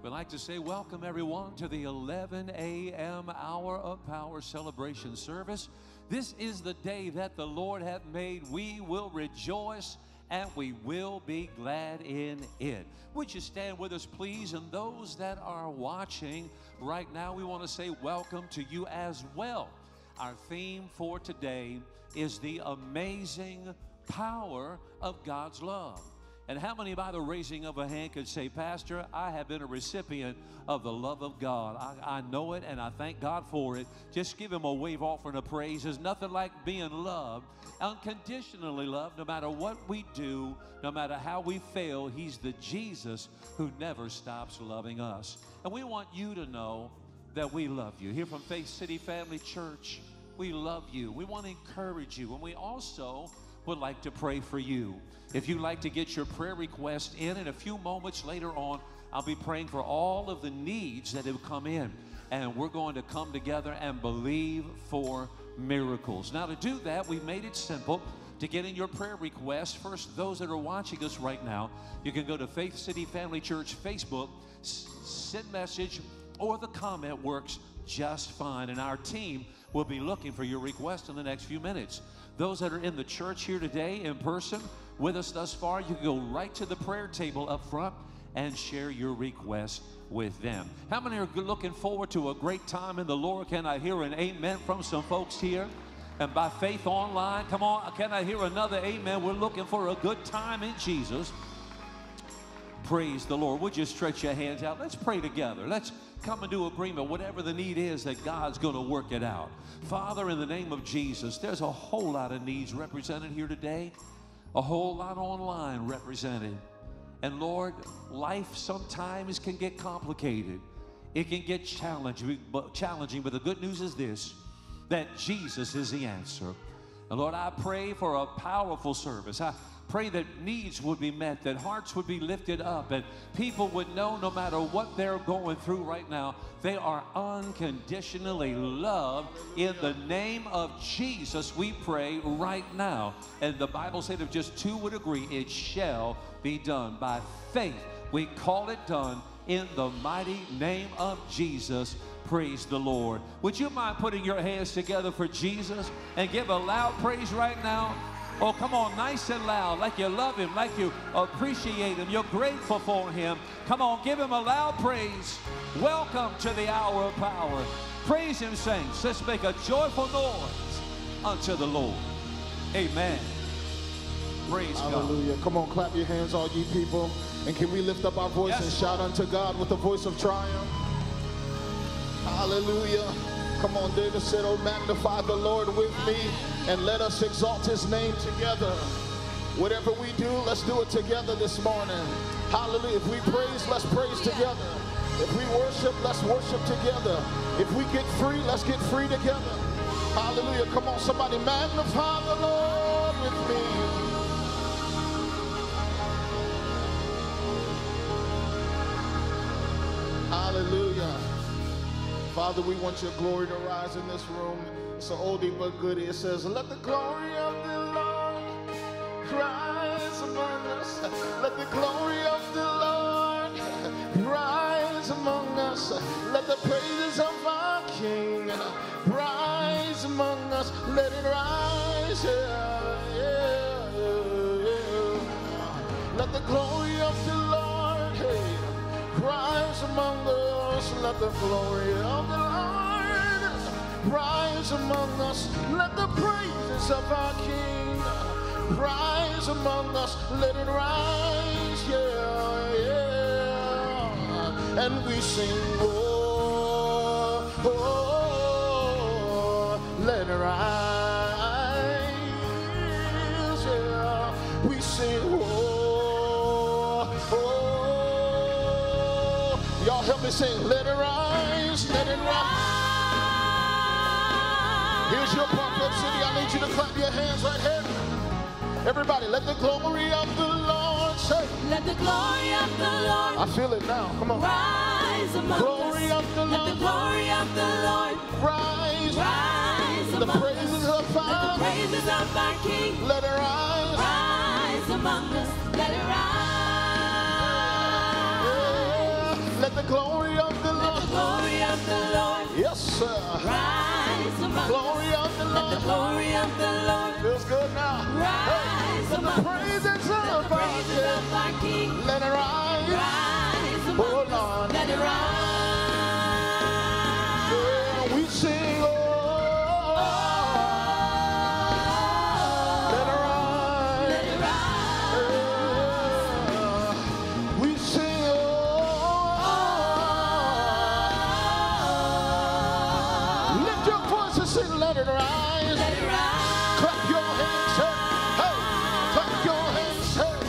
We'd like to say welcome everyone to the 11 a.m. Hour of Power celebration service. This is the day that the Lord hath made. We will rejoice and we will be glad in it. Would you stand with us, please? And those that are watching right now, we want to say welcome to you as well. Our theme for today is the amazing power of God's love. And how many by the raising of a hand could say, Pastor, I have been a recipient of the love of God. I know it and I thank God for it. Just give him a wave offering of praise. There's nothing like being loved, unconditionally loved, no matter what we do, no matter how we fail. He's the Jesus who never stops loving us. And we want you to know that we love you. Here from Faith City Family Church, we love you. We want to encourage you. And we also would like to pray for you. If you'd like to get your prayer request in a few moments later on, I'll be praying for all of the needs that have come in. And we're going to come together and believe for miracles. Now, to do that, we've made it simple to get in your prayer request. First, those that are watching us right now, you can go to Faith City Family Church Facebook, send message, or the comment works just fine. And our team will be looking for your request in the next few minutes. Those that are in the church here today in person with us thus far, you can go right to the prayer table up front and share your request with them. How many are looking forward to a great time in the Lord? Can I hear an amen from some folks here? And by faith online, come on, can I hear another amen? We're looking for a good time in Jesus. Praise the Lord. Would you stretch your hands out? Let's pray together. Let's come into agreement. Whatever the need is, that God's going to work it out. Father, in the name of Jesus, there's a whole lot of needs represented here today, a whole lot online represented. And Lord, life sometimes can get complicated. It can get challenging, but the good news is this, that Jesus is the answer. And Lord, I pray for a powerful service. I pray that needs would be met, that hearts would be lifted up, and people would know no matter what they're going through right now, they are unconditionally loved. In the name of Jesus, we pray right now. And the Bible said if just two would agree, it shall be done. By faith, we call it done in the mighty name of Jesus. Praise the Lord. Would you mind putting your hands together for Jesus and give a loud praise right now? Oh, come on, nice and loud, like you love him, like you appreciate him, you're grateful for him. Come on, give him a loud praise. Welcome to the hour of power. Praise him, saints. Let's make a joyful noise unto the Lord. Amen. Praise Hallelujah. God. Come on, clap your hands, all ye people. And can we lift up our voice and shout unto God with the voice of triumph? Hallelujah. Come on, David said, oh, magnify the Lord with me and let us exalt his name together. Whatever we do, let's do it together this morning. Hallelujah. If we praise, let's praise together. If we worship, let's worship together. If we get free, let's get free together. Hallelujah. Come on, somebody magnify the Lord with me. Hallelujah. Father, we want your glory to rise in this room. It's an oldie but goodie. It says, let the glory of the Lord rise among us. Let the glory of the Lord rise among us. Let the praises of our King rise among us. Let it rise. Yeah, yeah, yeah. Let the glory of the Lord, hey, rise among us. Let the glory of the Lord rise among us. Let the praises of our King rise among us. Let it rise, yeah, yeah. And we sing, oh, oh, let it rise, yeah. We sing, oh, oh. Y'all help me sing, let it rise, let it rise. Here's your part, Faith City. I need you to clap your hands right here. Everybody, let the glory of the Lord say. Let the glory of the Lord. I feel it now. Come on. Rise among glory us. Of the Let Lord. the glory of the Lord rise. Rise the among praises us. Of our, let the praises of our King. Let it rise. Rise among us. Let it rise. Yeah. Let the glory of the Let Lord. the glory of the Lord Yes, sir. rise among Glory us. of the Let the Lord. glory of the Lord Feels good now. rise Let among the us. praises Let of the our praises King. of our King Let it rise. rise Oh, among Lord. us. Let it rise. Yeah, we sing, oh, let it rise. Let it rise. Yeah, we sing, oh, lift your voice and sing, let it rise. Let it rise. Clap your hands, hey, hey, clap your hands, hey.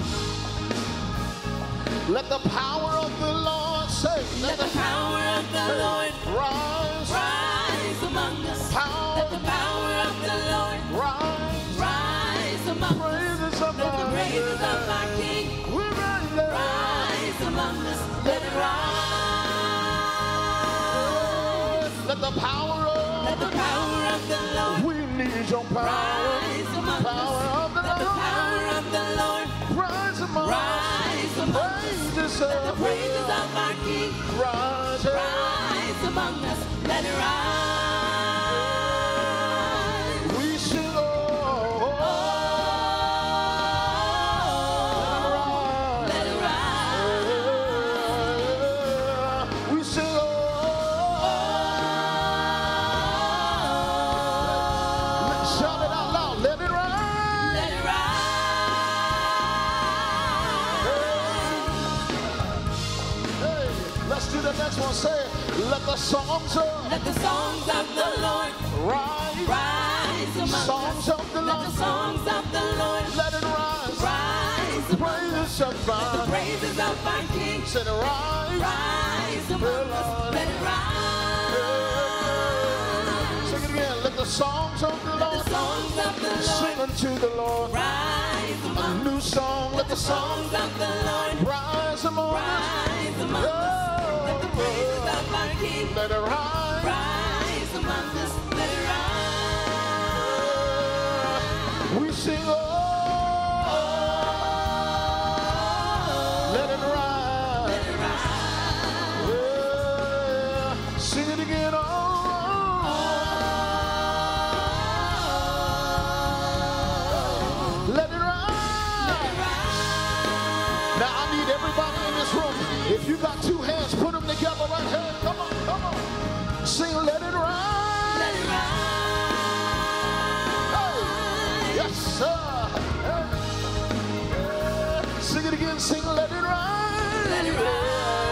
Let the power of the Lord say, Let the power of the Lord rise, rise among us. power, Let the power of the Lord rise, rise among us. praises of Let the our praises of our King we rise, let rise among us. Let it rise. let the power Let the of power of the Lord we need your power, rise among power us. of the Let the Lord, power of the Lord rise among us, rise among us. praises Let the of praises of our King rise, rise among us. Let it rise. we sing, oh, Let it rise. we sing, oh, shout it out loud, let it rise. Let it rise. Hey, let's do the next one. Say, let the songs of Let the songs of the Lord rise, rise among songs us. of the Let the Lord, songs of the Lord let it rise, rise among us. praises of Let the God, praises of our King said rise, rise among us. Let it rise. sing it again, let the songs of the Let Lord, the songs of the sing Lord unto the Lord, rise a among us. new song, let the Songs songs of the Lord rise among us, rise among us. Let the praises of our King let it rise, rise among us. Let it rise. we sing, oh, let it rise. Let it rise. Yeah. Sing it again, oh, let it rise. Now I need everybody in this room. If you got two hands, put them together right here. Come on, come on. Sing, let it rise. Let it Hey. Yes, sir. Hey. Yeah. Sing it again. Sing, let it rise. Let it rise.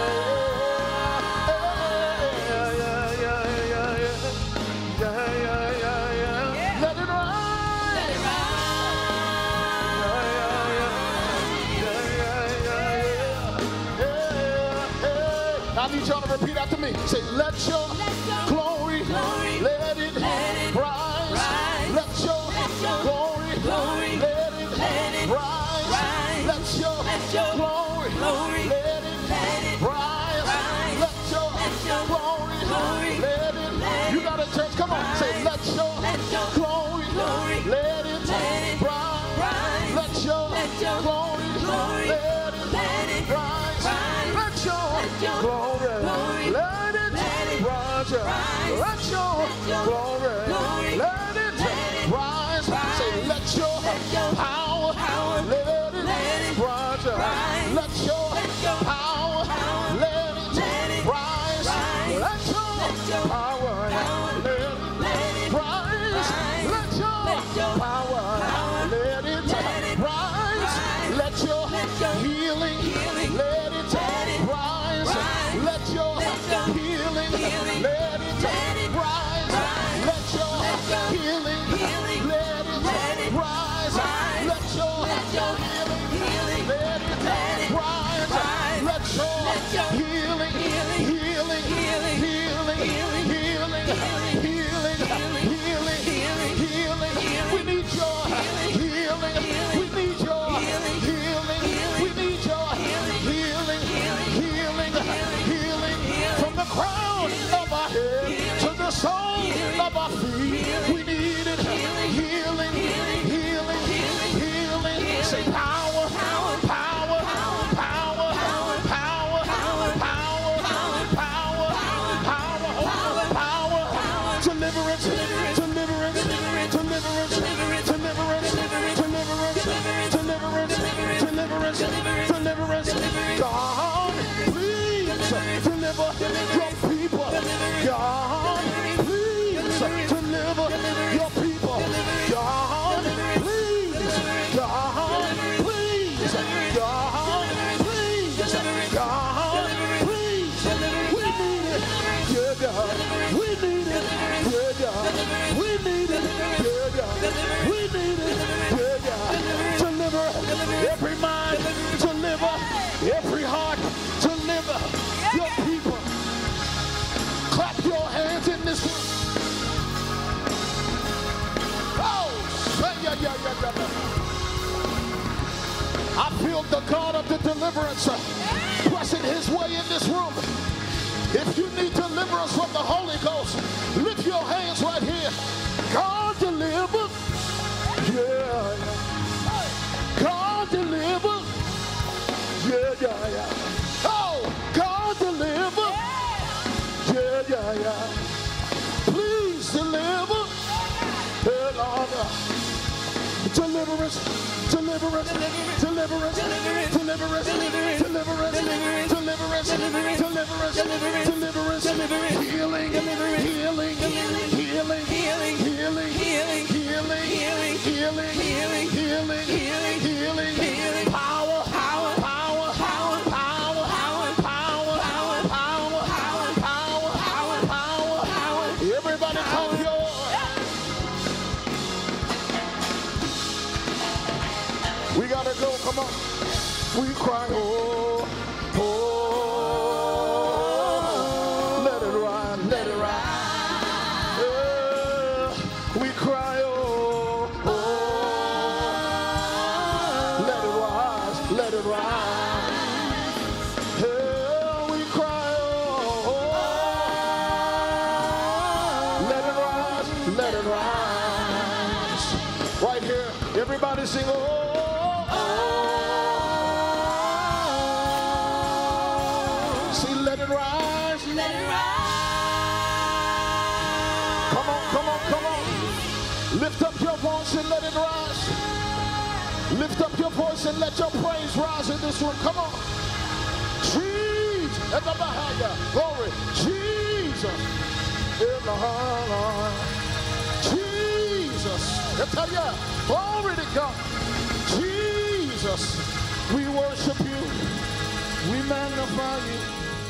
Yeah, yeah, yeah, yeah, yeah. Yeah, yeah, yeah, yeah. Let it rise. Let it rise. I need y'all to repeat after me. Say, let your glory, let it rise. Let your glory, let it rise. Let your glory, let it rise. Let your glory, let it. You got it, church. Come on. Say, let your glory, let it rise. Let your glory, let it rise. Let your glory, let it rise. Let your glory, let it rise. Say, let your power, let it rise. Let your power, let it rise. Let your power, let it rise. Let your power, let it rise. Let your healing, let it rise. Let your healing, let it rise. Let your healing, let it rise. Let your healing, let it rise. Let your healing, healing, healing, healing, healing, healing. We need your healing. We need your healing. We need your healing, healing, from the crown of our head to the sole of our feet. We need it. Healing, healing, healing. Say power, power, power, power, power, power, deliver your people. God, please deliver your people. God, please. God, please. God, please. God, please. We need it. Yeah, God. We need it. Yeah, God. We need it. Yeah, God. We need it. Yeah, God. Deliver every mind. Deliver every heart. Deliver your people. Clap your hands in this room. Oh, yeah. I feel the God of the deliverance pressing his way in this room. If you need deliverance from the Holy Ghost, lift your hands right here. God deliver. Yeah. God deliver. Yeah. Oh, God deliver. Yeah. Please deliver. Deliverance. Healing. Power. Everybody come here. We gotta go, come on. We cry, oh, let it ride. Yeah. We cry, oh, let it rise. Yeah, we cry, oh, let it rise. Right here, everybody sing, oh. Let it rise. Come on. Lift up your voice and let it rise. Lift up your voice and let your praise rise in this room. Come on. Jesus. Glory. Jesus. Jesus. Glory to God. Jesus. We worship you. We magnify you.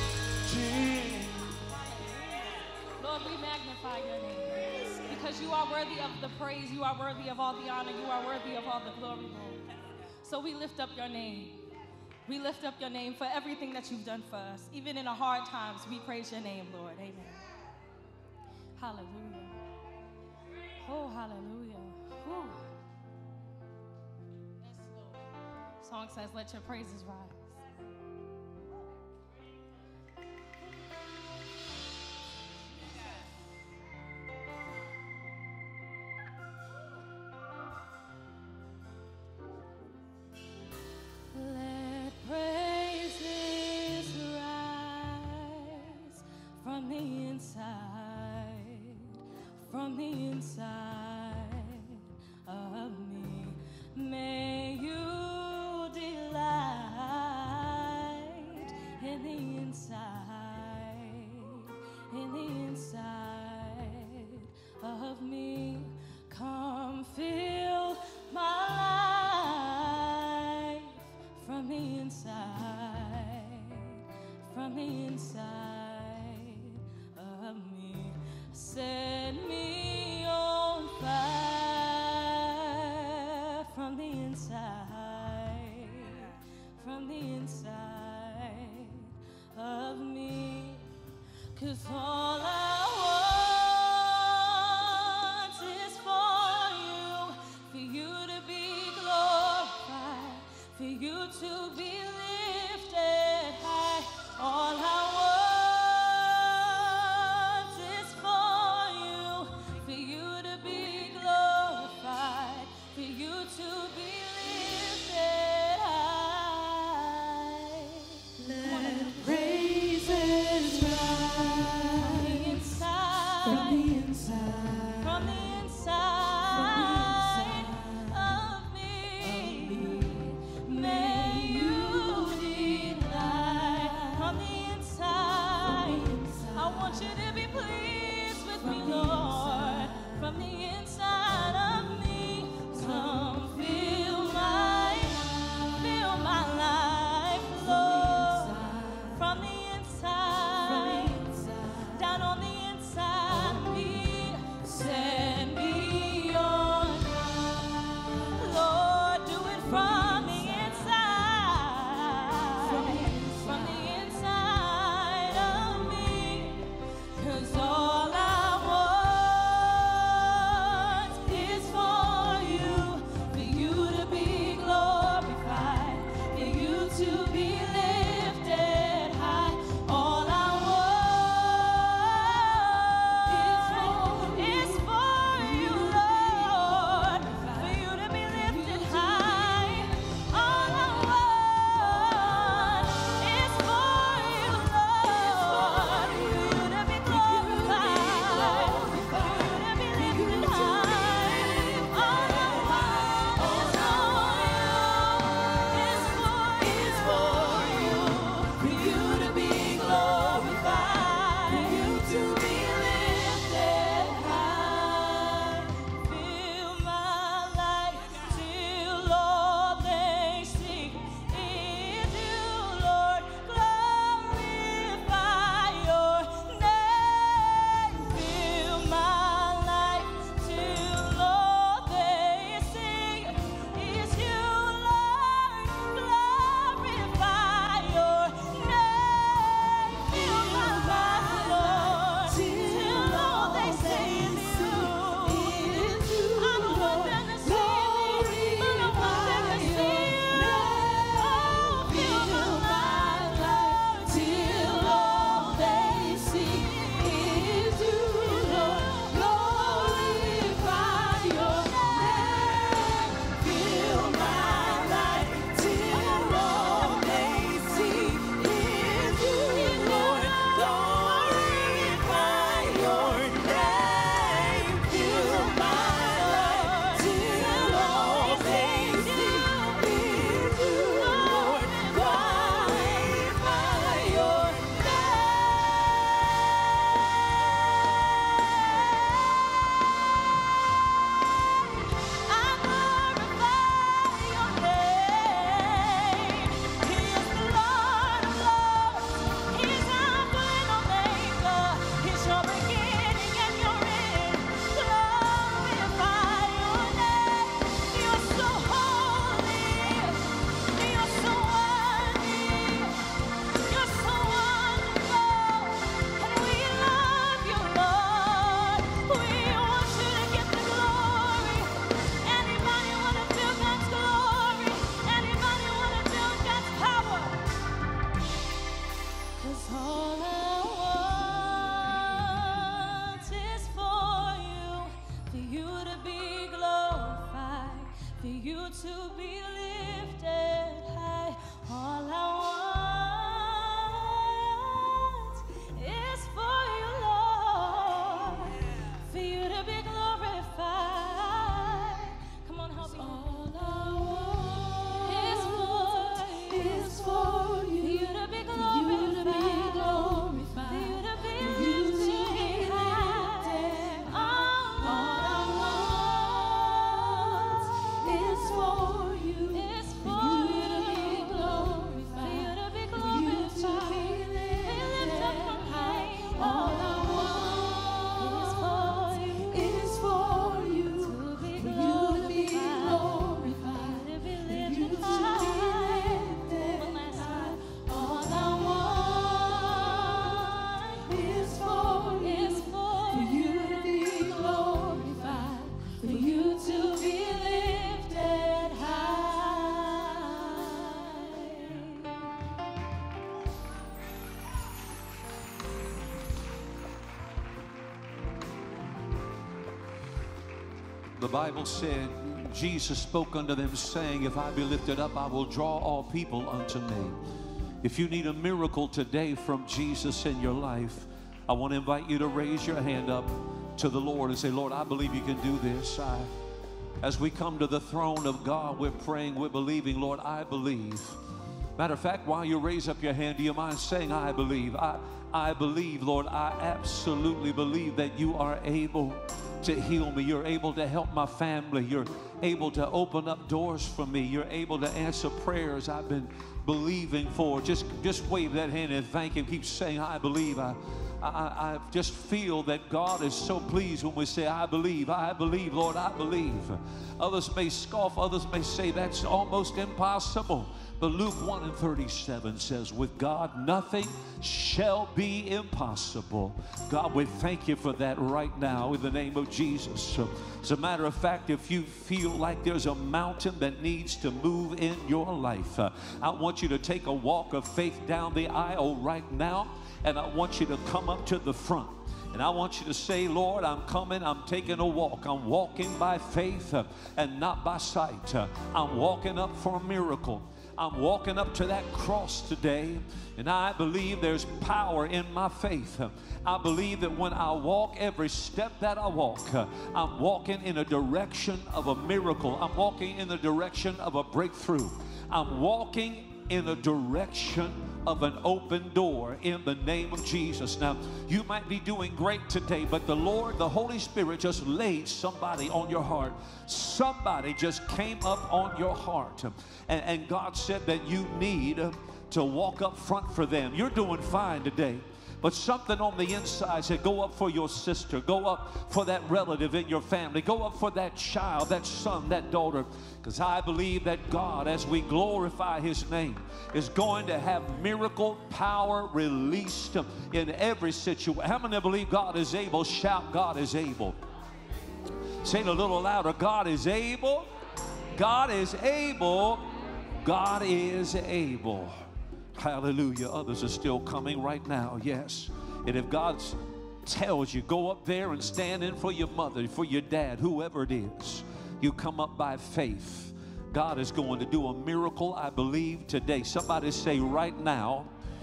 Lord, we magnify your name because you are worthy of the praise, you are worthy of all the honor, you are worthy of all the glory, Lord. So we lift up your name. We lift up your name for everything that you've done for us. Even in the hard times, we praise your name, Lord. Amen. Hallelujah. Oh, hallelujah. Whew. Yes, Lord. Song says, let your praises rise. Let praises rise from the inside of me. May you delight in the inside of me. Come fill my life from the inside of me. Set me on fire from the inside of me. 'Cause all I want is for you to be glorified, for you to be lifted high. All I want is for you to be glorified, for you to be lifted high. Let praises rise. All I want is for you to be glorified, for you to be lifted high. All I want is for you, Lord, for you to be glorified. Come on, help me. All I want is for you to be glorified, for you to be lifted high. All I want is for you to be glorified, for you to be glorified, be lifted up high. All I want is for you to be glorified, to be lifted high. One last time. All I want is for you to be glorified, for you to be lifted high. The Bible said, Jesus spoke unto them, saying, if I be lifted up, I will draw all people unto me. If you need a miracle today from Jesus in your life, I want to invite you to raise your hand up to the Lord and say, Lord, I believe you can do this. As we come to the throne of God, we're praying, we're believing, Lord, I believe. Matter of fact, while you raise up your hand, do you mind saying, I believe? I believe, Lord, I absolutely believe that you are able to heal me. You're able to help my family. You're able to open up doors for me. You're able to answer prayers I've been believing for. Just wave that hand and thank him. Keep saying, I believe. I just feel that God is so pleased when we say, I believe, Lord, I believe. Others may scoff, others may say that's almost impossible. But Luke 1:37 says, with God, nothing shall be impossible. God, we thank you for that right now in the name of Jesus. As a matter of fact, if you feel like there's a mountain that needs to move in your life, I want you to take a walk of faith down the aisle right now, and I want you to come up to the front. And I want you to say, Lord, I'm coming, I'm taking a walk. I'm walking by faith and not by sight. I'm walking up for a miracle. I'm walking up to that cross today, and I believe there's power in my faith. I believe that when I walk, every step that I walk, I'm walking in a direction of a miracle. I'm walking in the direction of a breakthrough. I'm walking in a direction of an open door in the name of Jesus. Now, you might be doing great today, but the Lord, the Holy Spirit just laid somebody on your heart. Somebody just came up on your heart. And God said that you need to walk up front for them. You're doing fine today. But something on the inside said, go up for your sister. Go up for that relative in your family. Go up for that child, that son, that daughter. Because I believe that God, as we glorify his name, is going to have miracle power released in every situation. How many believe God is able? Shout, God is able. Say it a little louder. God is able. God is able. God is able. Hallelujah. Others are still coming right now. Yes. And if God tells you, go up there and stand in for your mother, for your dad, whoever it is, you come up by faith. God is going to do a miracle, I believe, today. Somebody say right now,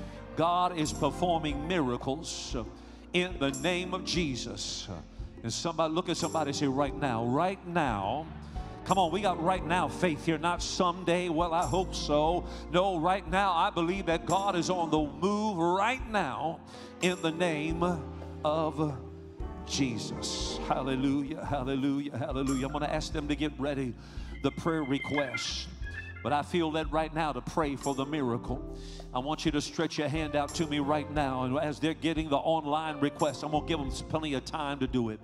God is performing miracles in the name of Jesus. And somebody, look at somebody and say right now, right now. Come on, we got right now faith here, not someday. Well, I hope so. No, right now, I believe that God is on the move right now in the name of Jesus. Hallelujah, hallelujah, hallelujah. I'm going to ask them to get ready, the prayer requests. But I feel led right now to pray for the miracle. I want you to stretch your hand out to me right now. And as they're getting the online requests, I'm going to give them plenty of time to do it.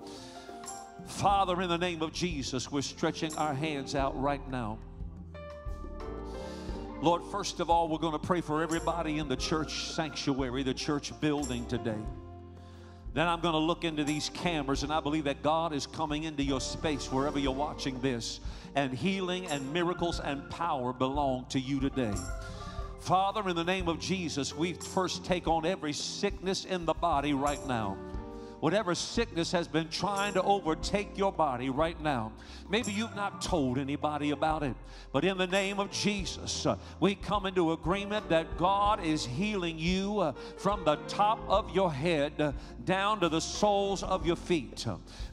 Father, in the name of Jesus, we're stretching our hands out right now. Lord, first of all, we're going to pray for everybody in the church sanctuary, the church building today. Then I'm going to look into these cameras, and I believe that God is coming into your space wherever you're watching this, and healing and miracles and power belong to you today. Father, in the name of Jesus, we first take on every sickness in the body right now. Whatever sickness has been trying to overtake your body right now. Maybe you've not told anybody about it, but in the name of Jesus, we come into agreement that God is healing you from the top of your head down to the soles of your feet.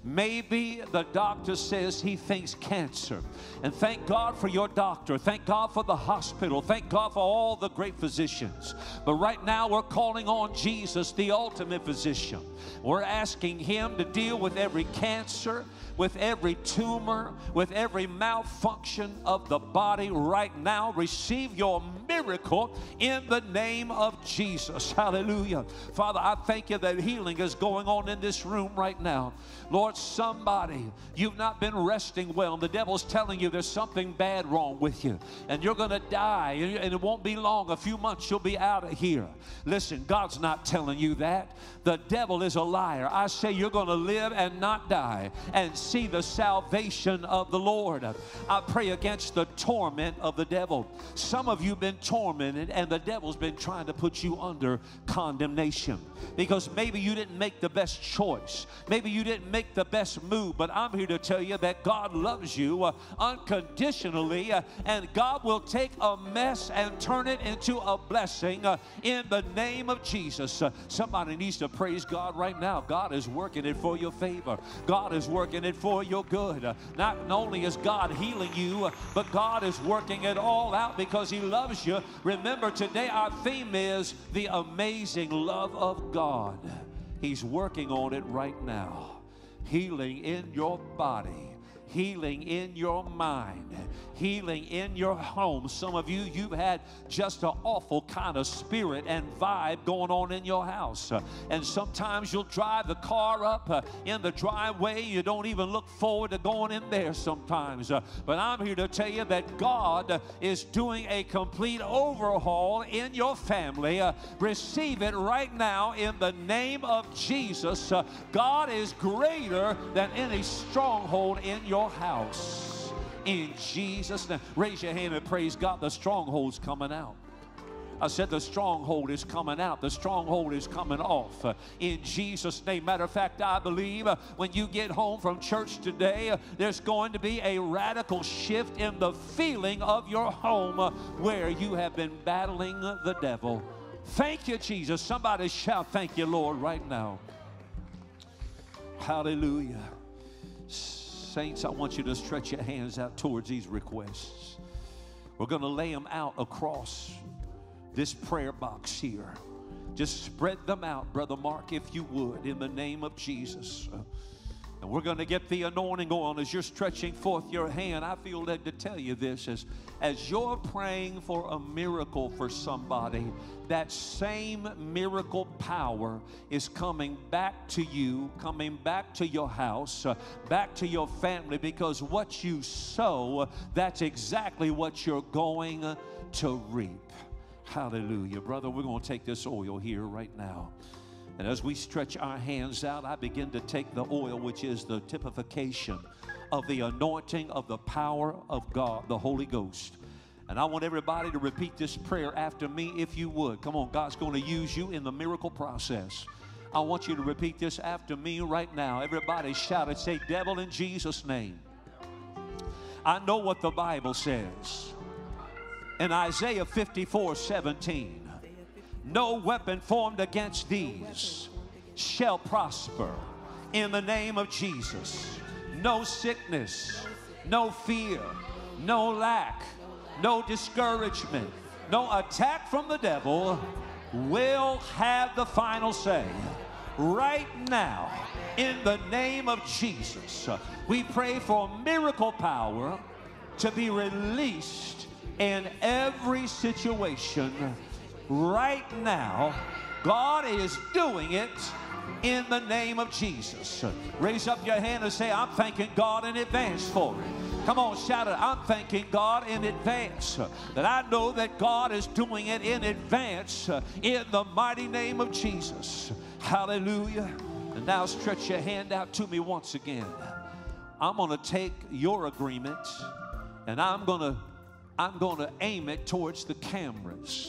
Maybe the doctor says he thinks cancer, and thank God for your doctor. Thank God for the hospital. Thank God for all the great physicians. But right now we're calling on Jesus, the ultimate physician. We're asking him to deal with every cancer, with every tumor, with every malfunction of the body right now. Receive your miracle in the name of Jesus. Hallelujah. Father, I thank you that healing is going on in this room right now. Lord, somebody, you've not been resting well, and the devil's telling you there's something bad wrong with you, and you're going to die, and it won't be long, a few months, you'll be out of here. Listen, God's not telling you that. The devil is a liar. I say you're going to live and not die and see the salvation of the Lord. I pray against the torment of the devil. Some of you have been tormented, and the devil's been trying to put you under condemnation because maybe you didn't make the best choice. Maybe you didn't make the best move, but I'm here to tell you that God loves you unconditionally, and God will take a mess and turn it into a blessing in the name of Jesus. Somebody needs to praise God right now. God is working it for your favor. God is working it for your good. Not only is God healing you, but God is working it all out because he loves you. Remember, today our theme is the amazing love of God. He's working on it right now. Healing in your body, healing in your mind, healing in your home. Some of you, you've had just an awful kind of spirit and vibe going on in your house. And sometimes you'll drive the car up in the driveway. You don't even look forward to going in there sometimes. But I'm here to tell you that God is doing a complete overhaul in your family. Receive it right now in the name of Jesus. God is greater than any stronghold in your house. In Jesus' name. Raise your hand and praise God. The stronghold's coming out. I said the stronghold is coming out. The stronghold is coming off. In Jesus' name. Matter of fact, I believe when you get home from church today, there's going to be a radical shift in the feeling of your home where you have been battling the devil. Thank you, Jesus. Somebody shout, thank you, Lord, right now. Hallelujah. Saints, I want you to stretch your hands out towards these requests. We're going to lay them out across this prayer box here. Just spread them out, Brother Mark, if you would, in the name of Jesus. And we're going to get the anointing on as you're stretching forth your hand. I feel led to tell you this. As you're praying for a miracle for somebody, that same miracle power is coming back to you, coming back to your house, back to your family, because what you sow, that's exactly what you're going to reap. Hallelujah. Brother, we're going to take this oil here right now. And as we stretch our hands out, I begin to take the oil, which is the typification of the anointing of the power of God, the Holy Ghost. And I want everybody to repeat this prayer after me if you would. Come on, God's going to use you in the miracle process. I want you to repeat this after me right now. Everybody shout it. Say, devil, in Jesus' name. I know what the Bible says. In Isaiah 54:17. No weapon formed against these shall prosper in the name of Jesus. No sickness, no fear, no lack, no discouragement, no attack from the devil will have the final say. Right now, in the name of Jesus, we pray for miracle power to be released in every situation. Right now, God is doing it in the name of Jesus. Raise up your hand and say, I'm thanking God in advance for it. Come on, shout it. I'm thanking God in advance. That I know that God is doing it in advance in the mighty name of Jesus. Hallelujah. And now stretch your hand out to me once again. I'm going to take your agreement and I'm going to aim it towards the cameras.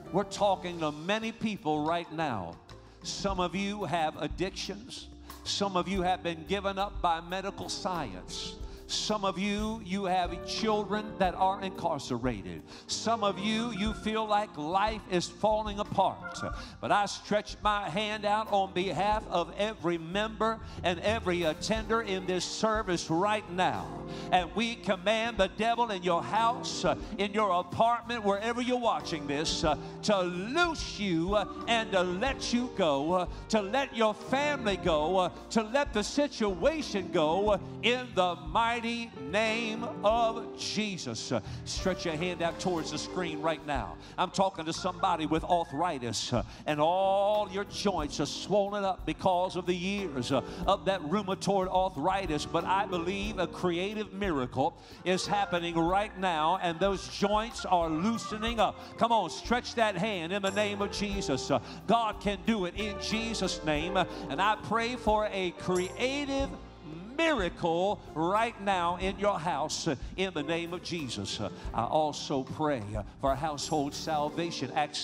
We're talking to many people right now. Some of you have addictions. Some of you have been given up by medical science. Some of you, you have children that are incarcerated. Some of you, you feel like life is falling apart. But I stretch my hand out on behalf of every member and every attender in this service right now. And we command the devil in your house, in your apartment, wherever you're watching this, to loose you and to let you go, to let your family go, to let the situation go in the mighty name of Jesus. Stretch your hand out towards the screen right now. I'm talking to somebody with arthritis and all your joints are swollen up because of the years of that rheumatoid arthritis. But I believe a creative miracle is happening right now and those joints are loosening up. Come on, stretch that hand in the name of Jesus. God can do it in Jesus' name. And I pray for a creative miracle right now in your house in the name of Jesus. I also pray for household salvation. Acts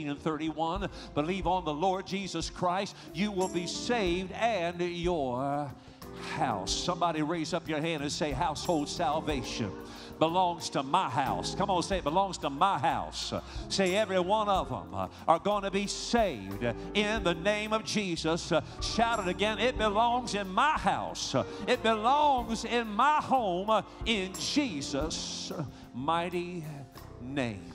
16:31. Believe on the Lord Jesus Christ, you will be saved and your house. Somebody raise up your hand and say, household salvation belongs to my house. Come on, say it belongs to my house. Say every one of them are going to be saved in the name of Jesus. Shout it again. It belongs in my house. It belongs in my home in Jesus' mighty name.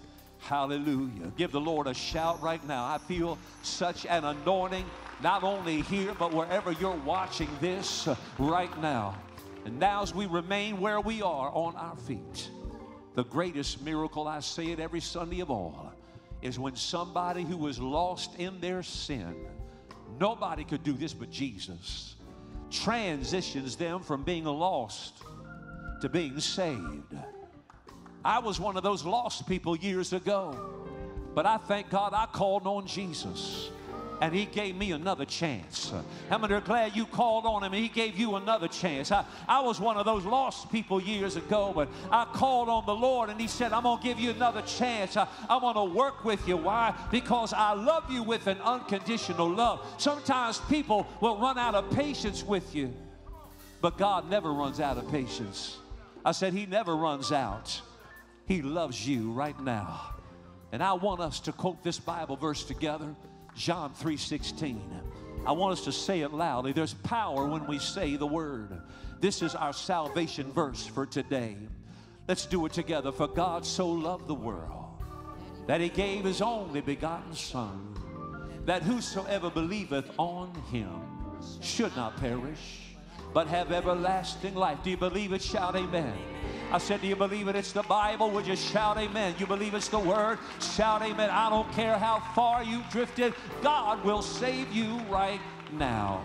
Hallelujah. Give the Lord a shout right now. I feel such an anointing, not only here, but wherever you're watching this right now. And now as we remain where we are on our feet, the greatest miracle, I say it every Sunday of all, is when somebody who was lost in their sin, nobody could do this but Jesus, transitions them from being lost to being saved. I was one of those lost people years ago, but I thank God I called on Jesus. And he gave me another chance. How many are glad you called on him and he gave you another chance? I was one of those lost people years ago, but I called on the Lord and he said, I'm going to give you another chance. I want to work with you. Why? Because I love you with an unconditional love. Sometimes people will run out of patience with you, but God never runs out of patience. I said he never runs out. He loves you right now. And I want us to quote this Bible verse together. John 3:16. I want us to say it loudly. There's power when we say the word. This is our salvation verse for today. Let's do it together. For God so loved the world that he gave his only begotten Son, that whosoever believeth on him should not perish, but have everlasting life. Do you believe it? Shout amen. I said, do you believe it? It's the Bible. Would you shout amen? You believe it's the word? Shout amen. I don't care how far you drifted. God will save you right now.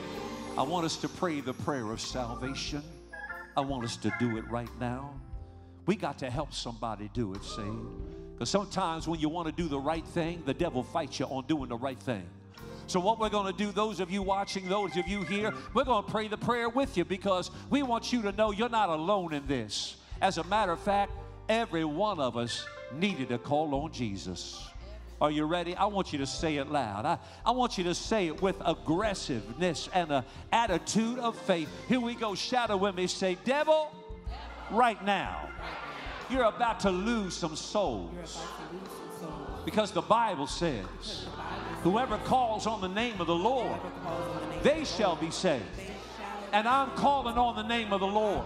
I want us to pray the prayer of salvation. I want us to do it right now. We got to help somebody do it, see? Because sometimes when you want to do the right thing, the devil fights you on doing the right thing. So what we're going to do, those of you watching, those of you here, we're going to pray the prayer with you because we want you to know you're not alone in this. As a matter of fact, every one of us needed to call on Jesus. Are you ready? I want you to say it loud. I want you to say it with aggressiveness and an attitude of faith. Here we go. Shout it with me. Say, devil, right now, you're about to lose some souls. Because the Bible says, whoever calls on the name of the Lord, they shall be saved. And I'm calling on the name of the Lord.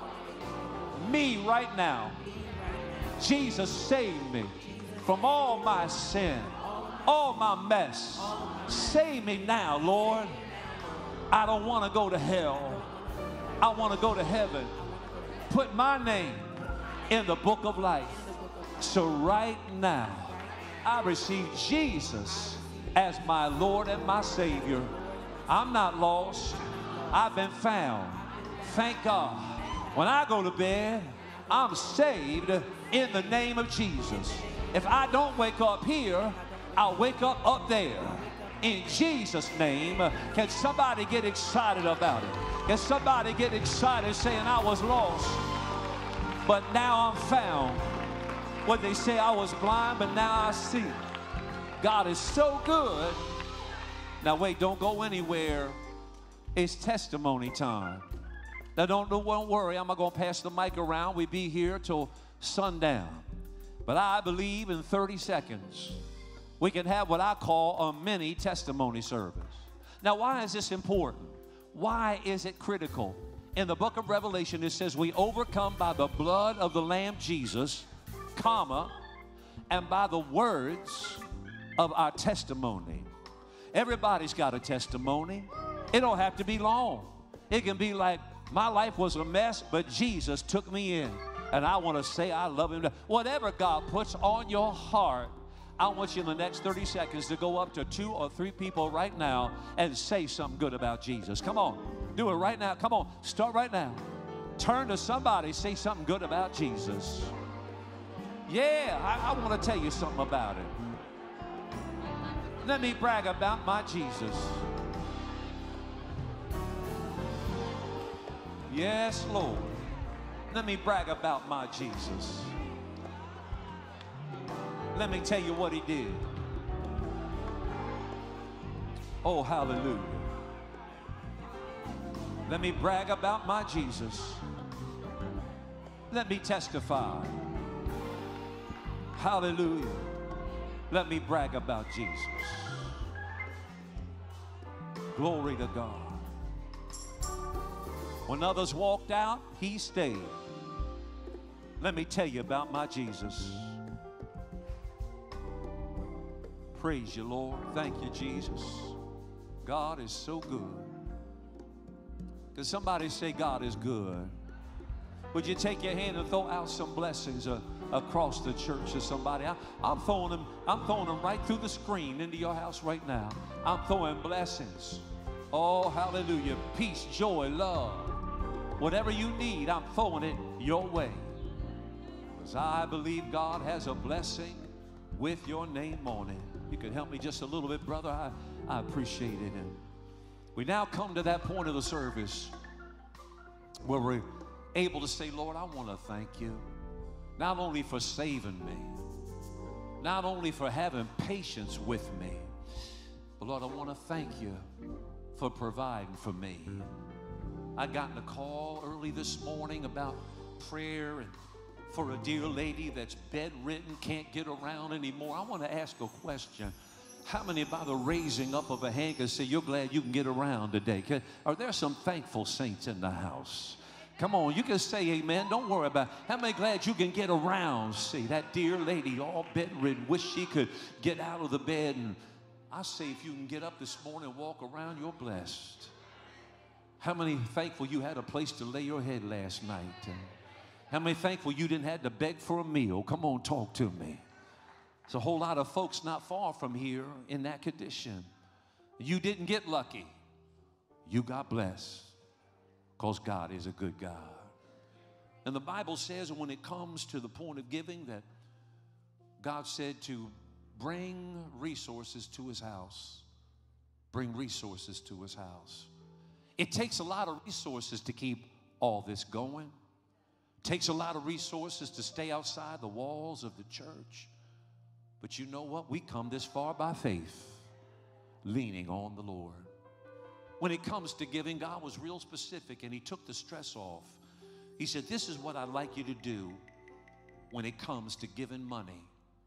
Me right now. Jesus, save me from all my sin, all my mess. Save me now, Lord. I don't want to go to hell. I want to go to heaven. Put my name in the book of life. So right now, I receive Jesus as my Lord and my Savior. I'm not lost. I've been found. Thank God. When I go to bed, I'm saved in the name of Jesus. If I don't wake up here, I'll wake up there. In Jesus' name, can somebody get excited about it? Can somebody get excited saying, I was lost, but now I'm found. What they say, I was blind, but now I see. God is so good. Now wait, don't go anywhere. It's testimony time. Now don't worry, I'm not going to pass the mic around. We'll be here till sundown. But I believe in 30 seconds, we can have what I call a mini testimony service. Now why is this important? Why is it critical? In the book of Revelation, it says we overcome by the blood of the Lamb Jesus, comma, and by the words of our testimony. Everybody's got a testimony. It don't have to be long. It can be like, my life was a mess, but Jesus took me in, and I want to say I love him. Whatever God puts on your heart, I want you in the next 30 seconds to go up to 2 or 3 people right now and say something good about Jesus. Come on. Do it right now. Come on. Start right now. Turn to somebody. Say something good about Jesus. Yeah, I want to tell you something about it. Let me brag about my Jesus. Yes, Lord. Let me brag about my Jesus. Let me tell you what he did. Oh, hallelujah. Let me brag about my Jesus. Let me testify. Hallelujah. Let me brag about Jesus. Glory to God. When others walked out, he stayed. Let me tell you about my Jesus. Praise you, Lord. Thank you, Jesus. God is so good. Can somebody say God is good? Would you take your hand and throw out some blessings across the church to somebody? I'm throwing them right through the screen into your house right now. I'm throwing blessings. Oh, hallelujah. Peace, joy, love. Whatever you need, I'm throwing it your way. Because I believe God has a blessing with your name on it. You can help me just a little bit, brother. I appreciate it. And we now come to that point of the service where we're able to say, Lord, I want to thank you. Not only for saving me, not only for having patience with me, but Lord, I want to thank you for providing for me. I got a call early this morning about prayer and for a dear lady that's bedridden, can't get around anymore. I want to ask a question. How many by the raising up of a hand can say you're glad you can get around today? Are there some thankful saints in the house? Come on, you can say amen. Don't worry about it. How many glad you can get around? See, that dear lady all bedridden, wish she could get out of the bed. And I say if you can get up this morning and walk around, you're blessed. How many thankful you had a place to lay your head last night? And how many thankful you didn't have to beg for a meal? Come on, talk to me. There's a whole lot of folks not far from here in that condition. You didn't get lucky. You got blessed because God is a good God. And the Bible says when it comes to the point of giving that God said to bring resources to his house. Bring resources to his house. It takes a lot of resources to keep all this going. It takes a lot of resources to stay outside the walls of the church. But you know what? We come this far by faith, leaning on the Lord. When it comes to giving, God was real specific, and he took the stress off. He said, this is what I'd like you to do when it comes to giving money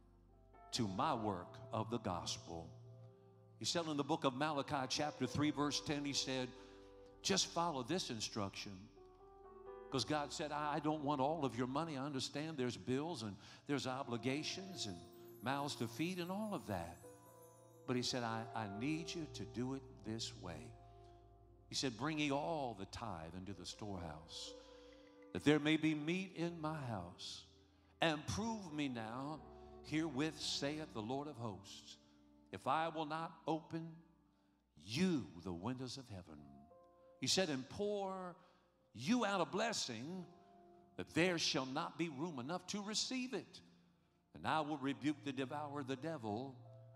to my work of the gospel. He said in the book of Malachi chapter 3 verse 10, he said, just follow this instruction. Because God said, I don't want all of your money. I understand there's bills and there's obligations and mouths to feed and all of that. But he said, I need you to do it this way. He said, bring ye all the tithe into the storehouse, that there may be meat in my house. And prove me now, herewith saith the Lord of hosts, if I will not open you the windows of heaven. He said, and pour you out a blessing that there shall not be room enough to receive it. And I will rebuke the devourer, the devil,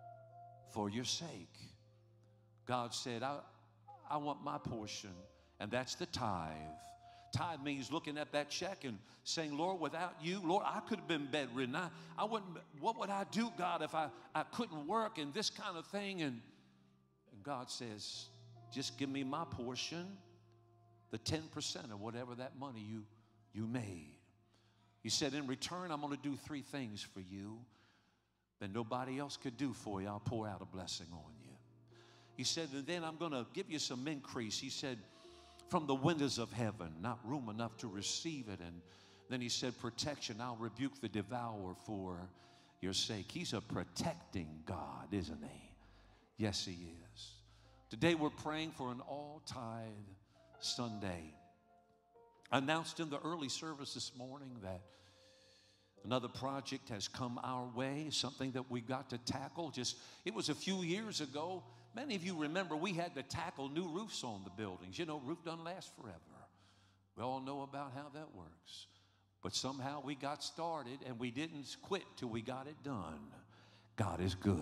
for your sake. God said, I want my portion, and that's the tithe, tithe means looking at that check and saying, Lord, without you, Lord, I could have been bedridden. I wouldn't, what would I do, God, if I couldn't work and this kind of thing? And God says, just give me my portion, the 10% of whatever that money you made. He said, in return, I'm going to do 3 things for you that nobody else could do for you. I'll pour out a blessing on you. He said, and then I'm going to give you some increase. He said, from the windows of heaven, not room enough to receive it. And then he said, protection, I'll rebuke the devourer for your sake. He's a protecting God, isn't he? Yes, he is. Today we're praying for an all-tithe Sunday. I announced in the early service this morning that another project has come our way, something that we got to tackle. It was a few years ago. Many of you remember we had to tackle new roofs on the buildings. You know, roof doesn't last forever. We all know about how that works. But somehow we got started and we didn't quit till we got it done. God is good.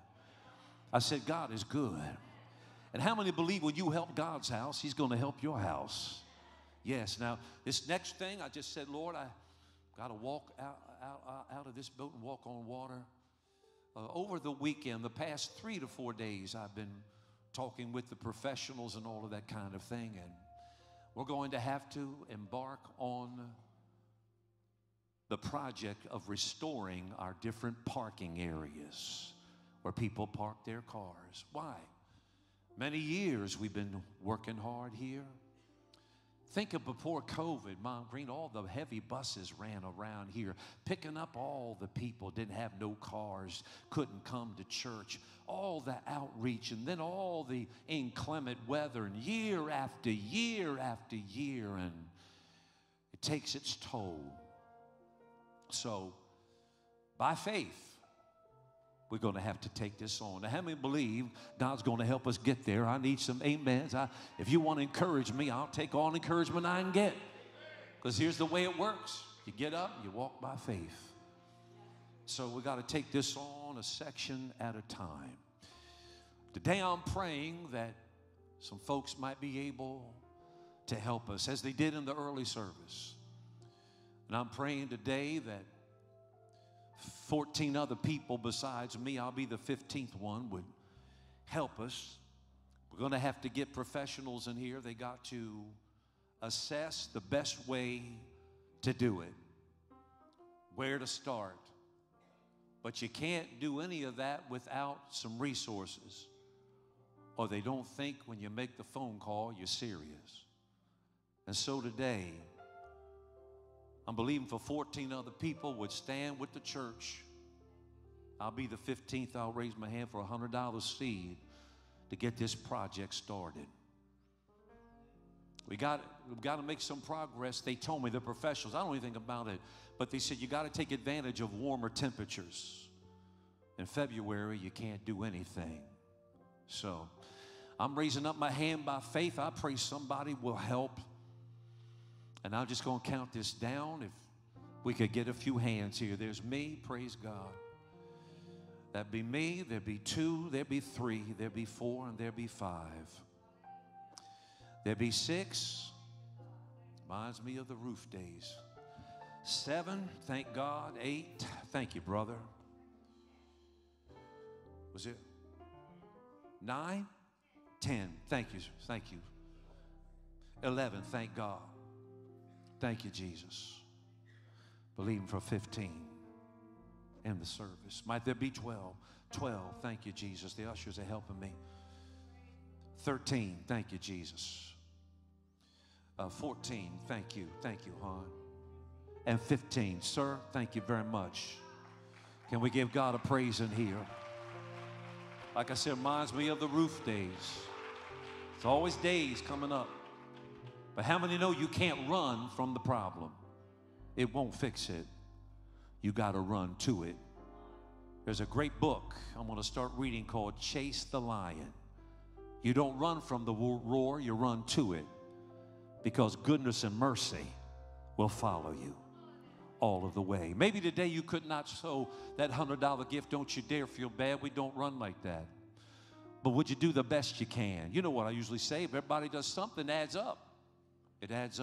I said, God is good. And how many believe when you help God's house, he's going to help your house? Yes. Now, this next thing, I just said, Lord, I got to walk out of this boat and walk on water. Over the weekend, the past 3 to 4 days, I've been talking with the professionals and all of that kind of thing, and we're going to have to embark on the project of restoring our different parking areas where people park their cars. Why? Many years we've been working hard here. Think of before COVID, Mount Green, all the heavy buses ran around here, picking up all the people, didn't have no cars, couldn't come to church, all the outreach, and then all the inclement weather, and year after year after year, and it takes its toll. So, by faith, we're going to have to take this on. Now, how many believe God's going to help us get there? I need some amens. If you want to encourage me, I'll take all encouragement I can get. Because here's the way it works. You get up, you walk by faith. So we got to take this on a section at a time. Today I'm praying that some folks might be able to help us as they did in the early service. And I'm praying today that 14 other people besides me, I'll be the 15th one, would help us. We're going to have to get professionals in here. They got to assess the best way to do it, where to start. But you can't do any of that without some resources, or they don't think when you make the phone call you're serious. And so today, I'm believing for 14 other people would stand with the church. I'll be the 15th. I'll raise my hand for a $100 seed to get this project started. We've got to make some progress. They told me, the professionals, I don't know anything about it, but they said you got to take advantage of warmer temperatures. In February, you can't do anything. So I'm raising up my hand by faith. I pray somebody will help. And I'm just going to count this down. If we could get a few hands here. There's me, praise God. That'd be me, there'd be 2, there'd be 3, there'd be 4, and there'd be 5. There'd be 6. Reminds me of the roof days. 7, thank God. 8, thank you, brother. Was it 9? 10, thank you, thank you. 11, thank God. Thank you, Jesus. Believing for 15 in the service. Might there be 12? 12, thank you, Jesus. The ushers are helping me. 13, thank you, Jesus. 14, thank you, hon. And 15, sir, thank you very much. Can we give God a praise in here? Like I said, reminds me of the roof days. It's always days coming up. But how many know you can't run from the problem? It won't fix it. You got to run to it. There's a great book I'm going to start reading called Chase the Lion. You don't run from the roar, you run to it. Because goodness and mercy will follow you all of the way. Maybe today you could not sow that $100 gift. Don't you dare feel bad. We don't run like that. But would you do the best you can? You know what I usually say, if everybody does something, it adds up. It adds up.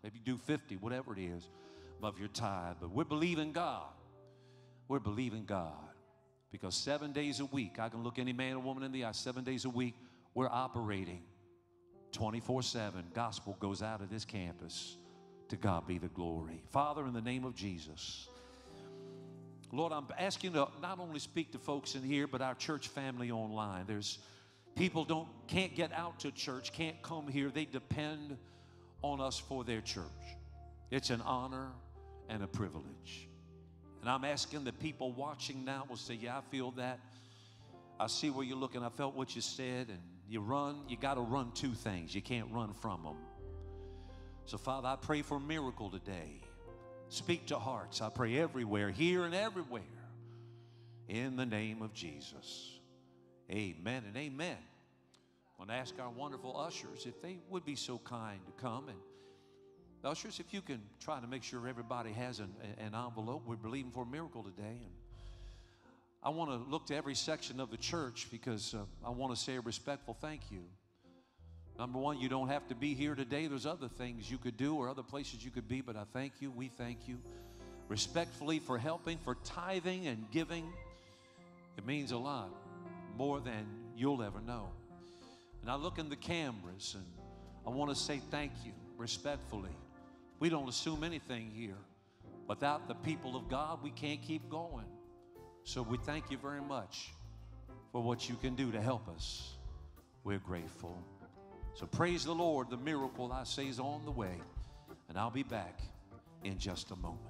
Maybe do 50, whatever it is, of your tithe. But we're believing God. We're believing God. Because 7 days a week, I can look any man or woman in the eye, 7 days a week, we're operating 24/7. Gospel goes out of this campus. To God be the glory. Father, in the name of Jesus, Lord, I'm asking you to not only speak to folks in here, but our church family online. There's people can't get out to church, can't come here. They depend on us for their church. It's an honor and a privilege. And I'm asking the people watching now will say, yeah, I feel that. I see where you're looking. I felt what you said. And you got to run two things. You can't run from them. So, Father, I pray for a miracle today. Speak to hearts. I pray everywhere, here and everywhere. In the name of Jesus. Amen and amen. I want to ask our wonderful ushers if they would be so kind to come. And ushers, if you can try to make sure everybody has an envelope. We're believing for a miracle today. And I want to look to every section of the church because I want to say a respectful thank you. Number one, you don't have to be here today. There's other things you could do or other places you could be, but I thank you. We thank you respectfully for helping, for tithing and giving. It means a lot, more than you'll ever know. And I look in the cameras, and I want to say thank you respectfully. We don't assume anything here. Without the people of God, we can't keep going. So we thank you very much for what you can do to help us. We're grateful. So praise the Lord. The miracle, I say, is on the way. And I'll be back in just a moment.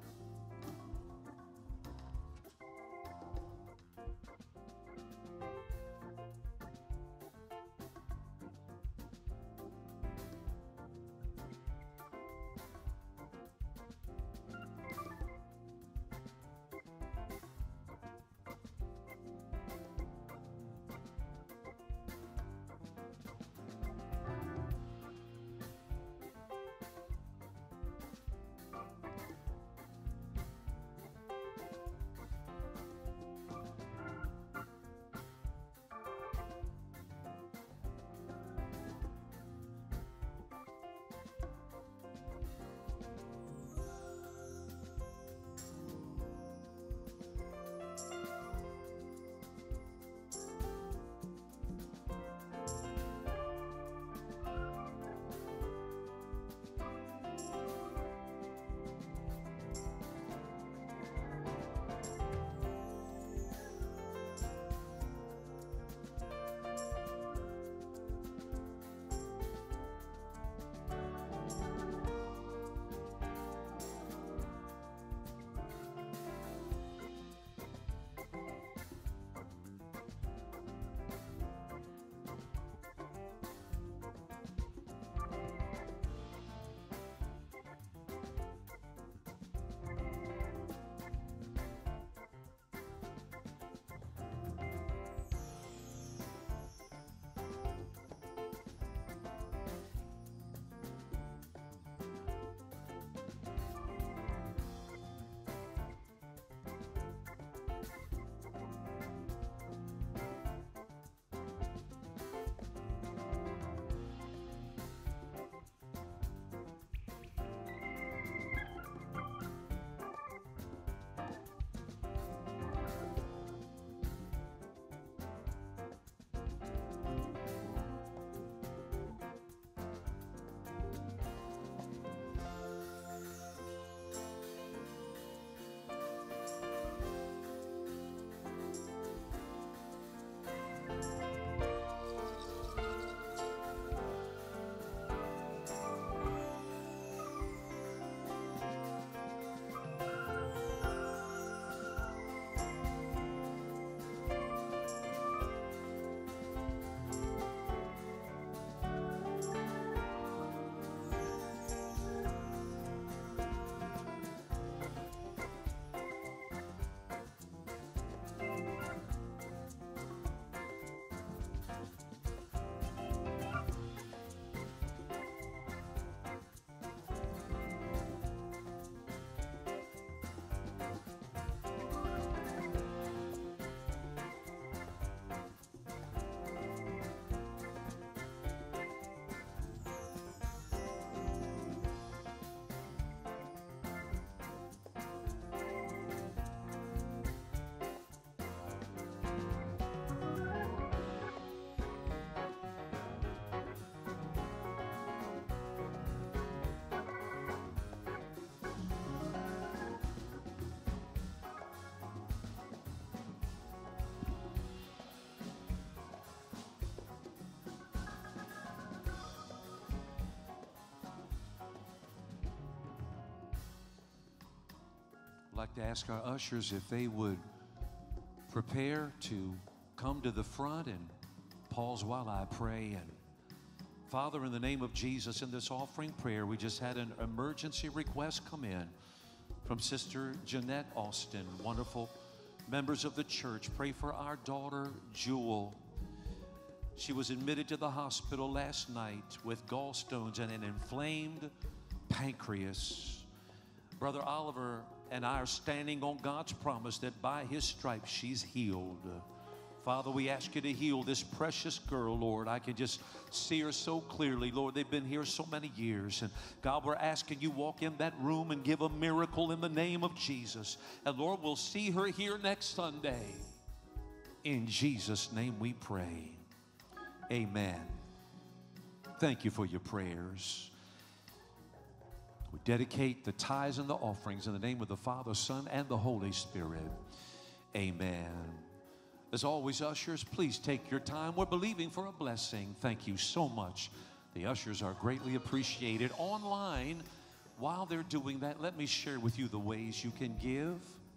like to ask our ushers if they would prepare to come to the front and pause while I pray. And Father, in the name of Jesus, in this offering prayer, we just had an emergency request come in from Sister Jeanette Austin. Wonderful members of the church, pray for our daughter, Jewel. She was admitted to the hospital last night with gallstones and an inflamed pancreas. Brother Oliver and I are standing on God's promise that by his stripes she's healed. Father, we ask you to heal this precious girl, Lord. I can just see her so clearly, Lord. They've been here so many years. And God, we're asking you walk in that room and give a miracle in the name of Jesus. And Lord, we'll see her here next Sunday. In Jesus' name we pray. Amen. Thank you for your prayers. We dedicate the tithes and the offerings in the name of the Father, Son, and the Holy Spirit. Amen. As always, ushers, please take your time. We're believing for a blessing. Thank you so much. The ushers are greatly appreciated. Online, while they're doing that, let me share with you the ways you can give.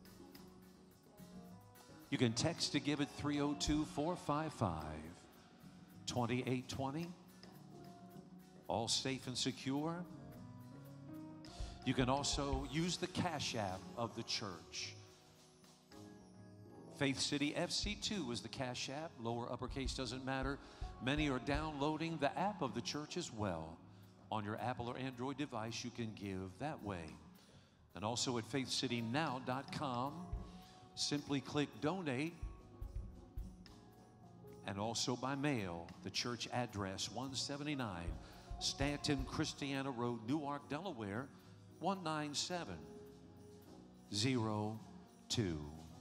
You can text to give at 302-455-2820. All safe and secure. You can also use the Cash App of the church. Faith City FC2 is the Cash App. Lower, uppercase, doesn't matter. Many are downloading the app of the church as well. On your Apple or Android device, you can give that way. And also at faithcitynow.com, simply click donate. And also by mail, the church address, 179 Stanton Christiana Road, Newark, Delaware, 19702.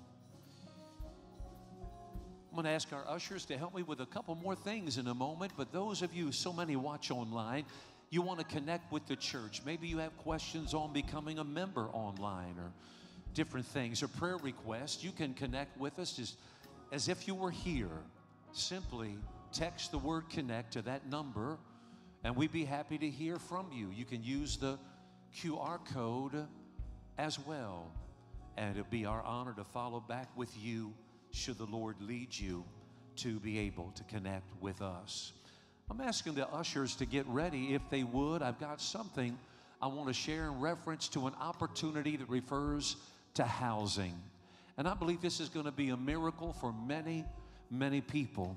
I'm going to ask our ushers to help me with a couple more things in a moment, but those of you, so many watch online, you want to connect with the church. Maybe you have questions on becoming a member online or different things or prayer requests. You can connect with us as if you were here. Simply text the word connect to that number, and we'd be happy to hear from you. You can use the QR code as well, and it'll be our honor to follow back with you should the Lord lead you to be able to connect with us. I'm asking the ushers to get ready if they would. I've got something I want to share in reference to an opportunity that refers to housing. And I believe this is going to be a miracle for many, many people.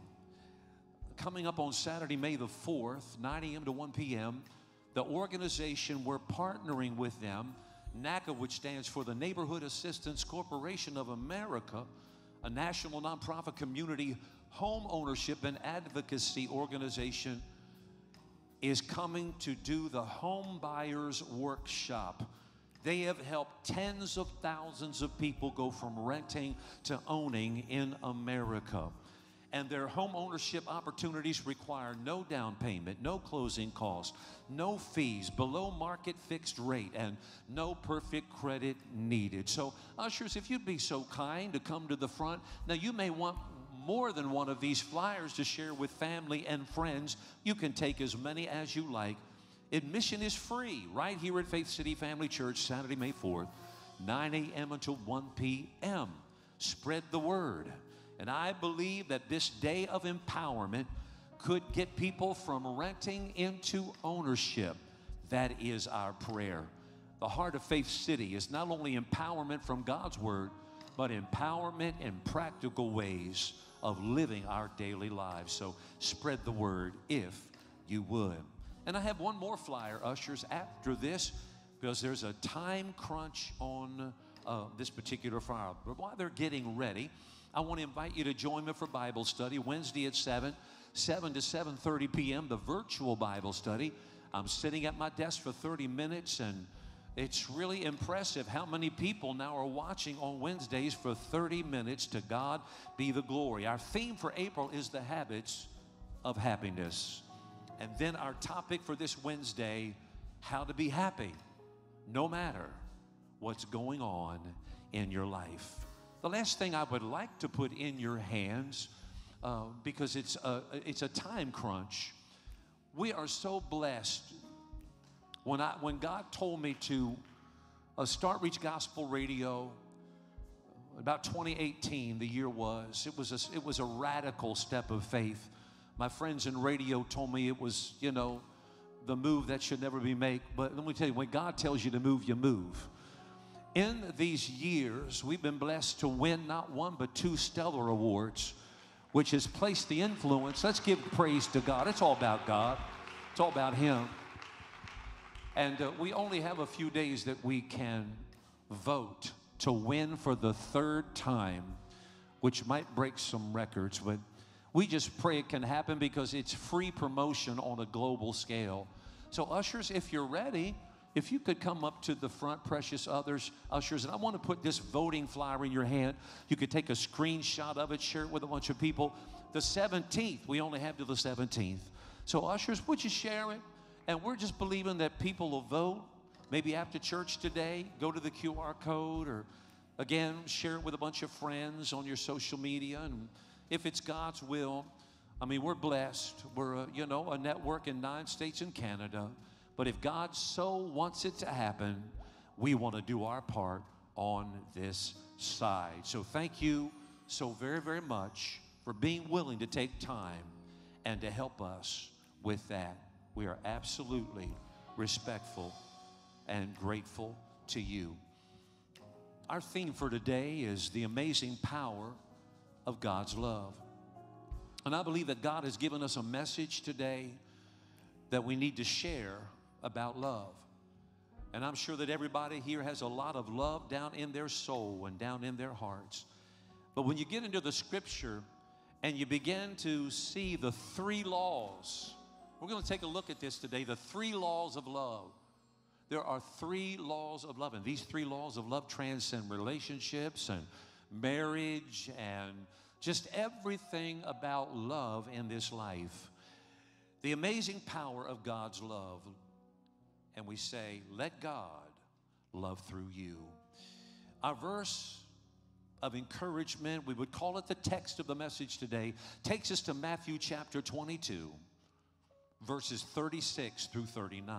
Coming up on Saturday, May the 4th, 9 a.m. to 1 p.m., the organization, we're partnering with them, NACA, which stands for the Neighborhood Assistance Corporation of America, a national nonprofit community home ownership and advocacy organization, is coming to do the Home Buyers Workshop. They have helped tens of thousands of people go from renting to owning in America. And their home ownership opportunities require no down payment, no closing costs, no fees, below market fixed rate, and no perfect credit needed. So, ushers, if you'd be so kind to come to the front. Now, you may want more than one of these flyers to share with family and friends. You can take as many as you like. Admission is free right here at Faith City Family Church, Saturday, May 4th, 9 a.m. until 1 p.m. Spread the word. And I believe that this day of empowerment could get people from renting into ownership. That is our prayer. The heart of Faith City is not only empowerment from God's word, but empowerment in practical ways of living our daily lives. So spread the word if you would. And I have one more flyer, ushers, after this, because there's a time crunch on this particular flyer. But while they're getting ready, I want to invite you to join me for Bible study Wednesday at 7 to 7:30 p.m., the virtual Bible study. I'm sitting at my desk for 30 minutes, and it's really impressive how many people now are watching on Wednesdays for 30 minutes. To God be the glory. Our theme for April is the habits of happiness. And then our topic for this Wednesday, how to be happy no matter what's going on in your life. The last thing I would like to put in your hands, because it's a time crunch. We are so blessed. When God told me to Start Reach Gospel Radio, about 2018, the year was. It was a radical step of faith. My friends in radio told me it was, you know, the move that should never be made. But let me tell you, when God tells you to move, you move. In these years, we've been blessed to win not one but 2 Stellar Awards, which has placed the influence. Let's give praise to God. It's all about God. It's all about Him. And we only have a few days that we can vote to win for the 3rd time, which might break some records, but we just pray it can happen because it's free promotion on a global scale. So ushers, if you're ready, if you could come up to the front, precious ushers, and I want to put this voting flyer in your hand. You could take a screenshot of it, share it with a bunch of people. The 17th, we only have till the 17th. So ushers, would you share it? And we're just believing that people will vote. Maybe after church today, go to the QR code, or again, share it with a bunch of friends on your social media. And if it's God's will, I mean, we're blessed. We're, a network in 9 states and Canada. But if God so wants it to happen, we want to do our part on this side. So thank you so very, very much for being willing to take time and to help us with that. We are absolutely respectful and grateful to you. Our theme for today is the amazing power of God's love. And I believe that God has given us a message today that we need to share about love. And I'm sure that everybody here has a lot of love down in their soul and down in their hearts. But when you get into the scripture and you begin to see the 3 laws, we're going to take a look at this today, the 3 laws of love. There are 3 laws of love, and these 3 laws of love transcend relationships and marriage and just everything about love in this life. The amazing power of God's love. And we say, let God love through you. Our verse of encouragement, we would call it the text of the message today, takes us to Matthew chapter 22, verses 36 through 39.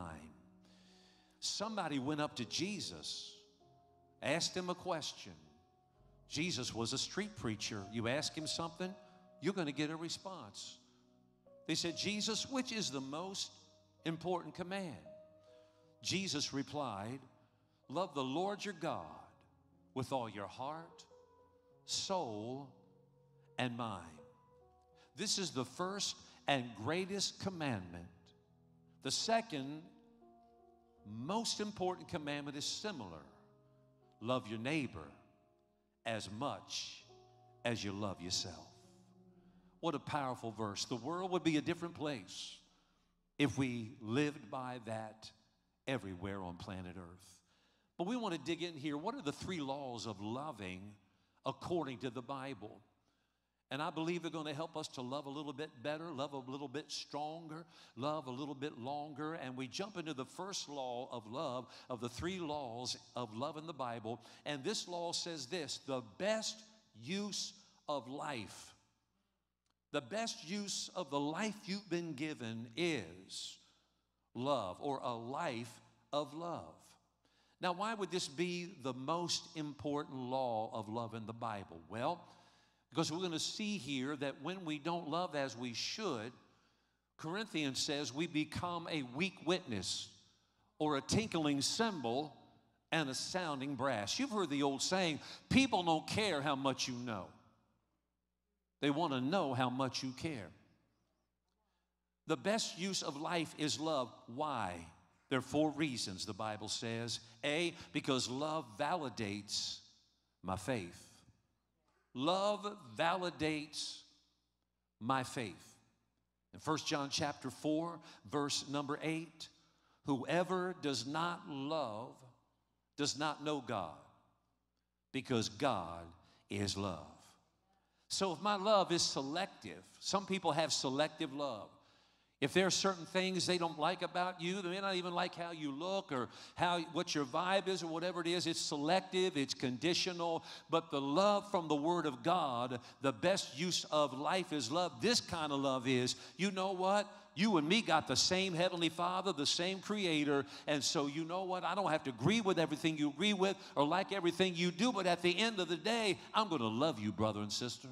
Somebody went up to Jesus, asked him a question. Jesus was a street preacher. You ask him something, you're going to get a response. They said, Jesus, which is the most important command? Jesus replied, love the Lord your God with all your heart, soul, and mind. This is the first and greatest commandment. The second most important commandment is similar. Love your neighbor as much as you love yourself. What a powerful verse. The world would be a different place if we lived by that everywhere on planet Earth. But we want to dig in here. What are the 3 laws of loving according to the Bible? And I believe they're going to help us to love a little bit better, love a little bit stronger, love a little bit longer. And we jump into the first law of love, of the 3 laws of love in the Bible. And this law says this: the best use of life, the best use of the life you've been given is love, or a life of love. Now, why would this be the most important law of love in the Bible? Well, because we're going to see here that when we don't love as we should, Corinthians says we become a weak witness, or a tinkling cymbal and a sounding brass. You've heard the old saying, people don't care how much you know. They want to know how much you care. The best use of life is love. Why? There are 4 reasons, the Bible says. A, because love validates my faith. Love validates my faith. In 1 John chapter 4, verse number 8, whoever does not love does not know God, because God is love. So if my love is selective, some people have selective love. If there are certain things they don't like about you, they may not even like how you look or what your vibe is or whatever it is. It's selective, it's conditional, but the love from the Word of God, the best use of life is love. This kind of love is, you know what? You and me got the same Heavenly Father, the same Creator, and so you know what? I don't have to agree with everything you agree with or like everything you do, but at the end of the day, I'm going to love you, brother and sister.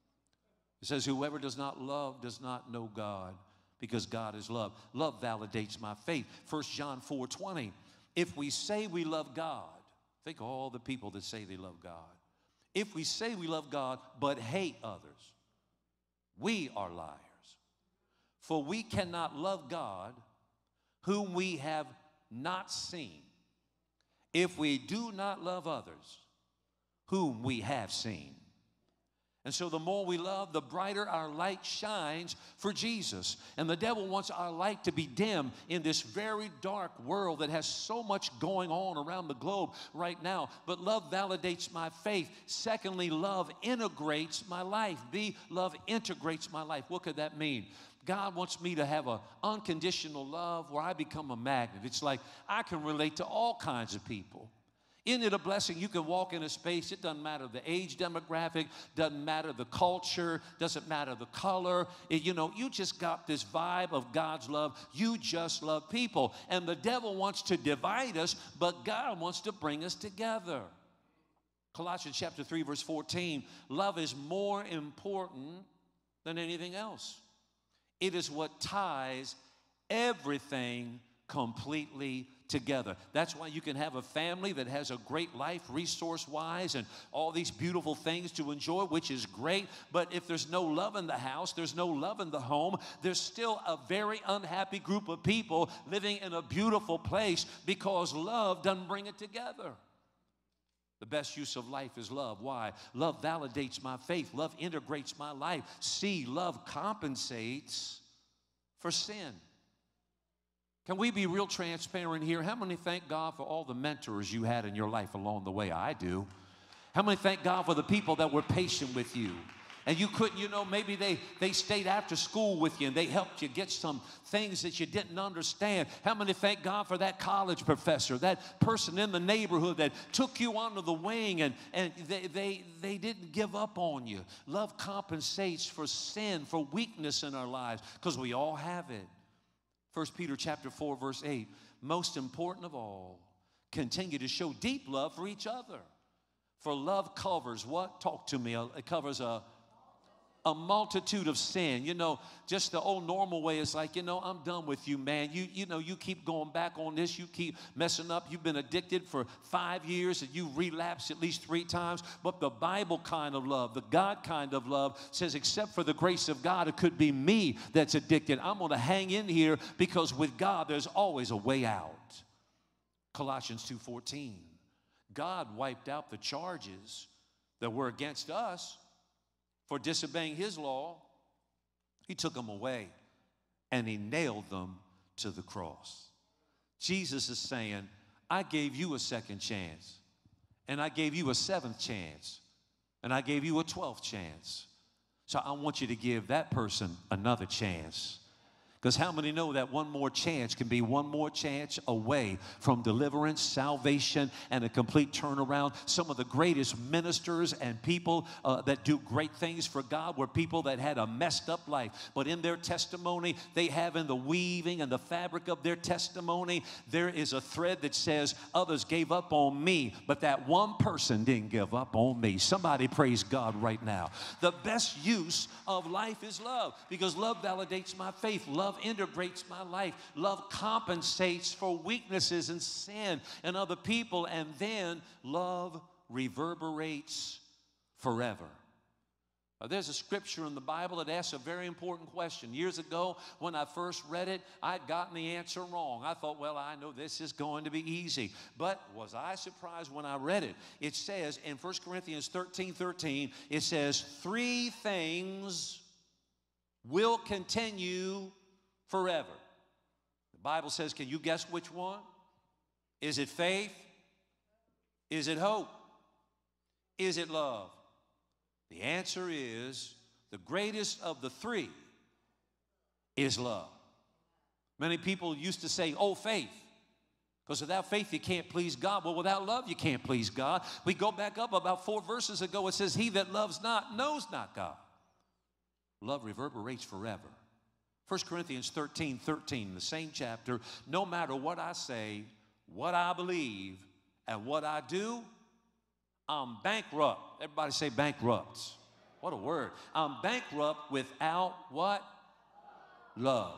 It says, whoever does not love does not know God, because God is love. Love validates my faith. 1 John 4:20. If we say we love God, think of all the people that say they love God. If we say we love God but hate others, we are liars. For we cannot love God whom we have not seen, if we do not love others whom we have seen. And so the more we love, the brighter our light shines for Jesus. And the devil wants our light to be dim in this very dark world that has so much going on around the globe right now. But love validates my faith. Secondly, love integrates my life. Love integrates my life. What could that mean? God wants me to have an unconditional love where I become a magnet. It's like I can relate to all kinds of people. Isn't it a blessing? You can walk in a space, it doesn't matter the age demographic, doesn't matter the culture, doesn't matter the color. You just got this vibe of God's love. You just love people. And the devil wants to divide us, but God wants to bring us together. Colossians chapter 3, verse 14, love is more important than anything else. It is what ties everything completely together. That's why you can have a family that has a great life resource-wise and all these beautiful things to enjoy, which is great. But if there's no love in the house, there's no love in the home, there's still a very unhappy group of people living in a beautiful place because love doesn't bring it together. The best use of life is love. Why? Love validates my faith. Love integrates my life. C, love compensates for sin. Can we be real transparent here? How many thank God for all the mentors you had in your life along the way? I do. How many thank God for the people that were patient with you? And you couldn't, maybe they stayed after school with you and they helped you get some things that you didn't understand. How many thank God for that college professor, that person in the neighborhood that took you under the wing and they didn't give up on you. Love compensates for sin, for weakness in our lives, because we all have it. 1 Peter chapter 4, verse 8, most important of all, continue to show deep love for each other. For love covers what? Talk to me. It covers a multitude of sin. Just the old normal way is like, I'm done with you, man. You keep going back on this. You keep messing up. You've been addicted for 5 years and you relapsed at least 3 times. But the Bible kind of love, the God kind of love says, except for the grace of God, it could be me that's addicted. I'm going to hang in here because with God, there's always a way out. Colossians 2:14, God wiped out the charges that were against us for disobeying his law. He took them away and he nailed them to the cross. Jesus is saying, I gave you a second chance, and I gave you a 7th chance, and I gave you a 12th chance. So I want you to give that person another chance. Because how many know that one more chance can be one more chance away from deliverance, salvation, and a complete turnaround? Some of the greatest ministers and people that do great things for God were people that had a messed up life. But in their testimony, they have in the weaving and the fabric of their testimony, there is a thread that says, others gave up on me, but that one person didn't give up on me. Somebody praise God right now. The best use of life is love, because love validates my faith. Love integrates my life. Love compensates for weaknesses and sin and other people. And then love reverberates forever. There's a scripture in the Bible that asks a very important question. Years ago, when I first read it, I'd gotten the answer wrong. I thought, well, I know this is going to be easy. But was I surprised when I read it? It says in 1 Corinthians 13:13, it says, 3 things will continue forever. The Bible says, can you guess which one? Is it faith? Is it hope? Is it love? The answer is the greatest of the 3 is love. Many people used to say, oh, faith. Because without faith, you can't please God. Well, without love, you can't please God. We go back up about 4 verses ago. It says, he that loves not knows not God. Love reverberates forever. 1 Corinthians 13:13, the same chapter. No matter what I say, what I believe, and what I do, I'm bankrupt. Everybody say bankrupt. What a word. I'm bankrupt without what? Love.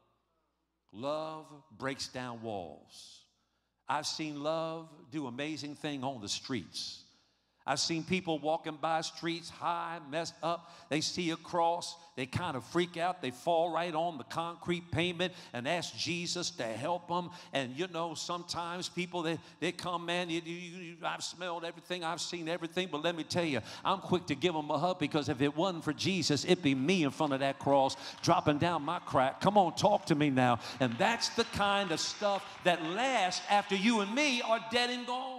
Love breaks down walls. I've seen love do amazing things on the streets. I've seen people walking by streets high, messed up. They see a cross. They kind of freak out. They fall right on the concrete pavement and ask Jesus to help them. And, you know, sometimes people, they come, man, I've smelled everything. I've seen everything. But let me tell you, I'm quick to give them a hug, because if it wasn't for Jesus, it'd be me in front of that cross dropping down my crack. Come on, talk to me now. And that's the kind of stuff that lasts after you and me are dead and gone.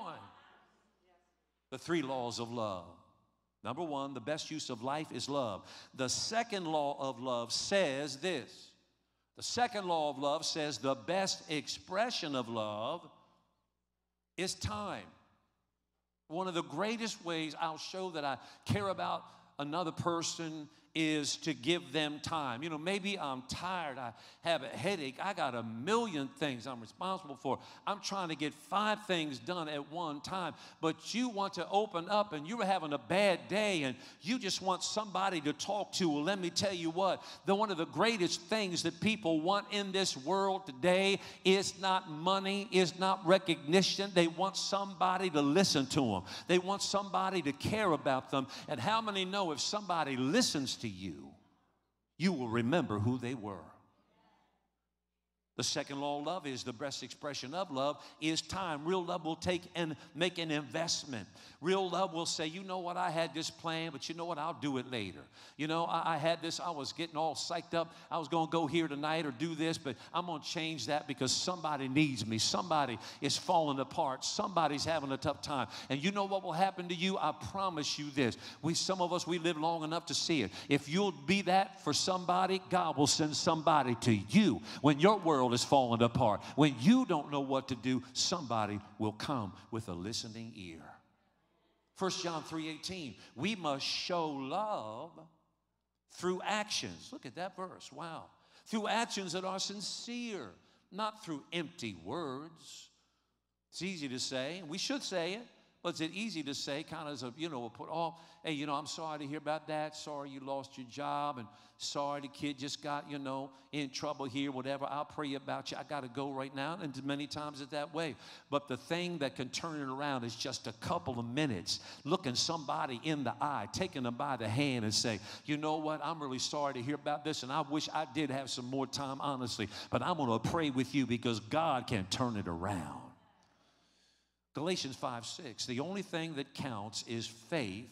The 3 laws of love. Number 1, the best use of life is love. The second law of love says this. The second law of love says the best expression of love is time. One of the greatest ways I'll show that I care about another person is to give them time. You know, maybe I'm tired, I have a headache, I got a million things I'm responsible for. I'm trying to get 5 things done at one time, but you want to open up and you're having a bad day and you just want somebody to talk to. Well, let me tell you what, one of the greatest things that people want in this world today is not money, is not recognition. They want somebody to listen to them. They want somebody to care about them. And how many know if somebody listens to you, you will remember who they were? The second law of love is the best expression of love is time. Real love will take and make an investment. Real love will say, you know what, I had this plan, but you know what, I'll do it later. You know, I had this, I was getting all psyched up. I was going to go here tonight or do this, but I'm going to change that because somebody needs me. Somebody is falling apart. Somebody's having a tough time. And you know what will happen to you? I promise you this. Some of us, we live long enough to see it. If you'll be that for somebody, God will send somebody to you. When your world is falling apart, when you don't know what to do, somebody will come with a listening ear. 1 John 3:18, we must show love through actions. Look at that verse. Wow. Through actions that are sincere, not through empty words. It's easy to say, and we should say it, but is it easy to say, kind of as a, you know, put, oh, hey, you know, I'm sorry to hear about that. Sorry you lost your job, and sorry the kid just got, you know, in trouble here, whatever. I'll pray about you. I got to go right now. And many times it's that way. But the thing that can turn it around is just a couple of minutes, looking somebody in the eye, taking them by the hand and say, you know what, I'm really sorry to hear about this, and I wish I did have some more time, honestly. But I'm going to pray with you because God can turn it around. Galatians 5:6, the only thing that counts is faith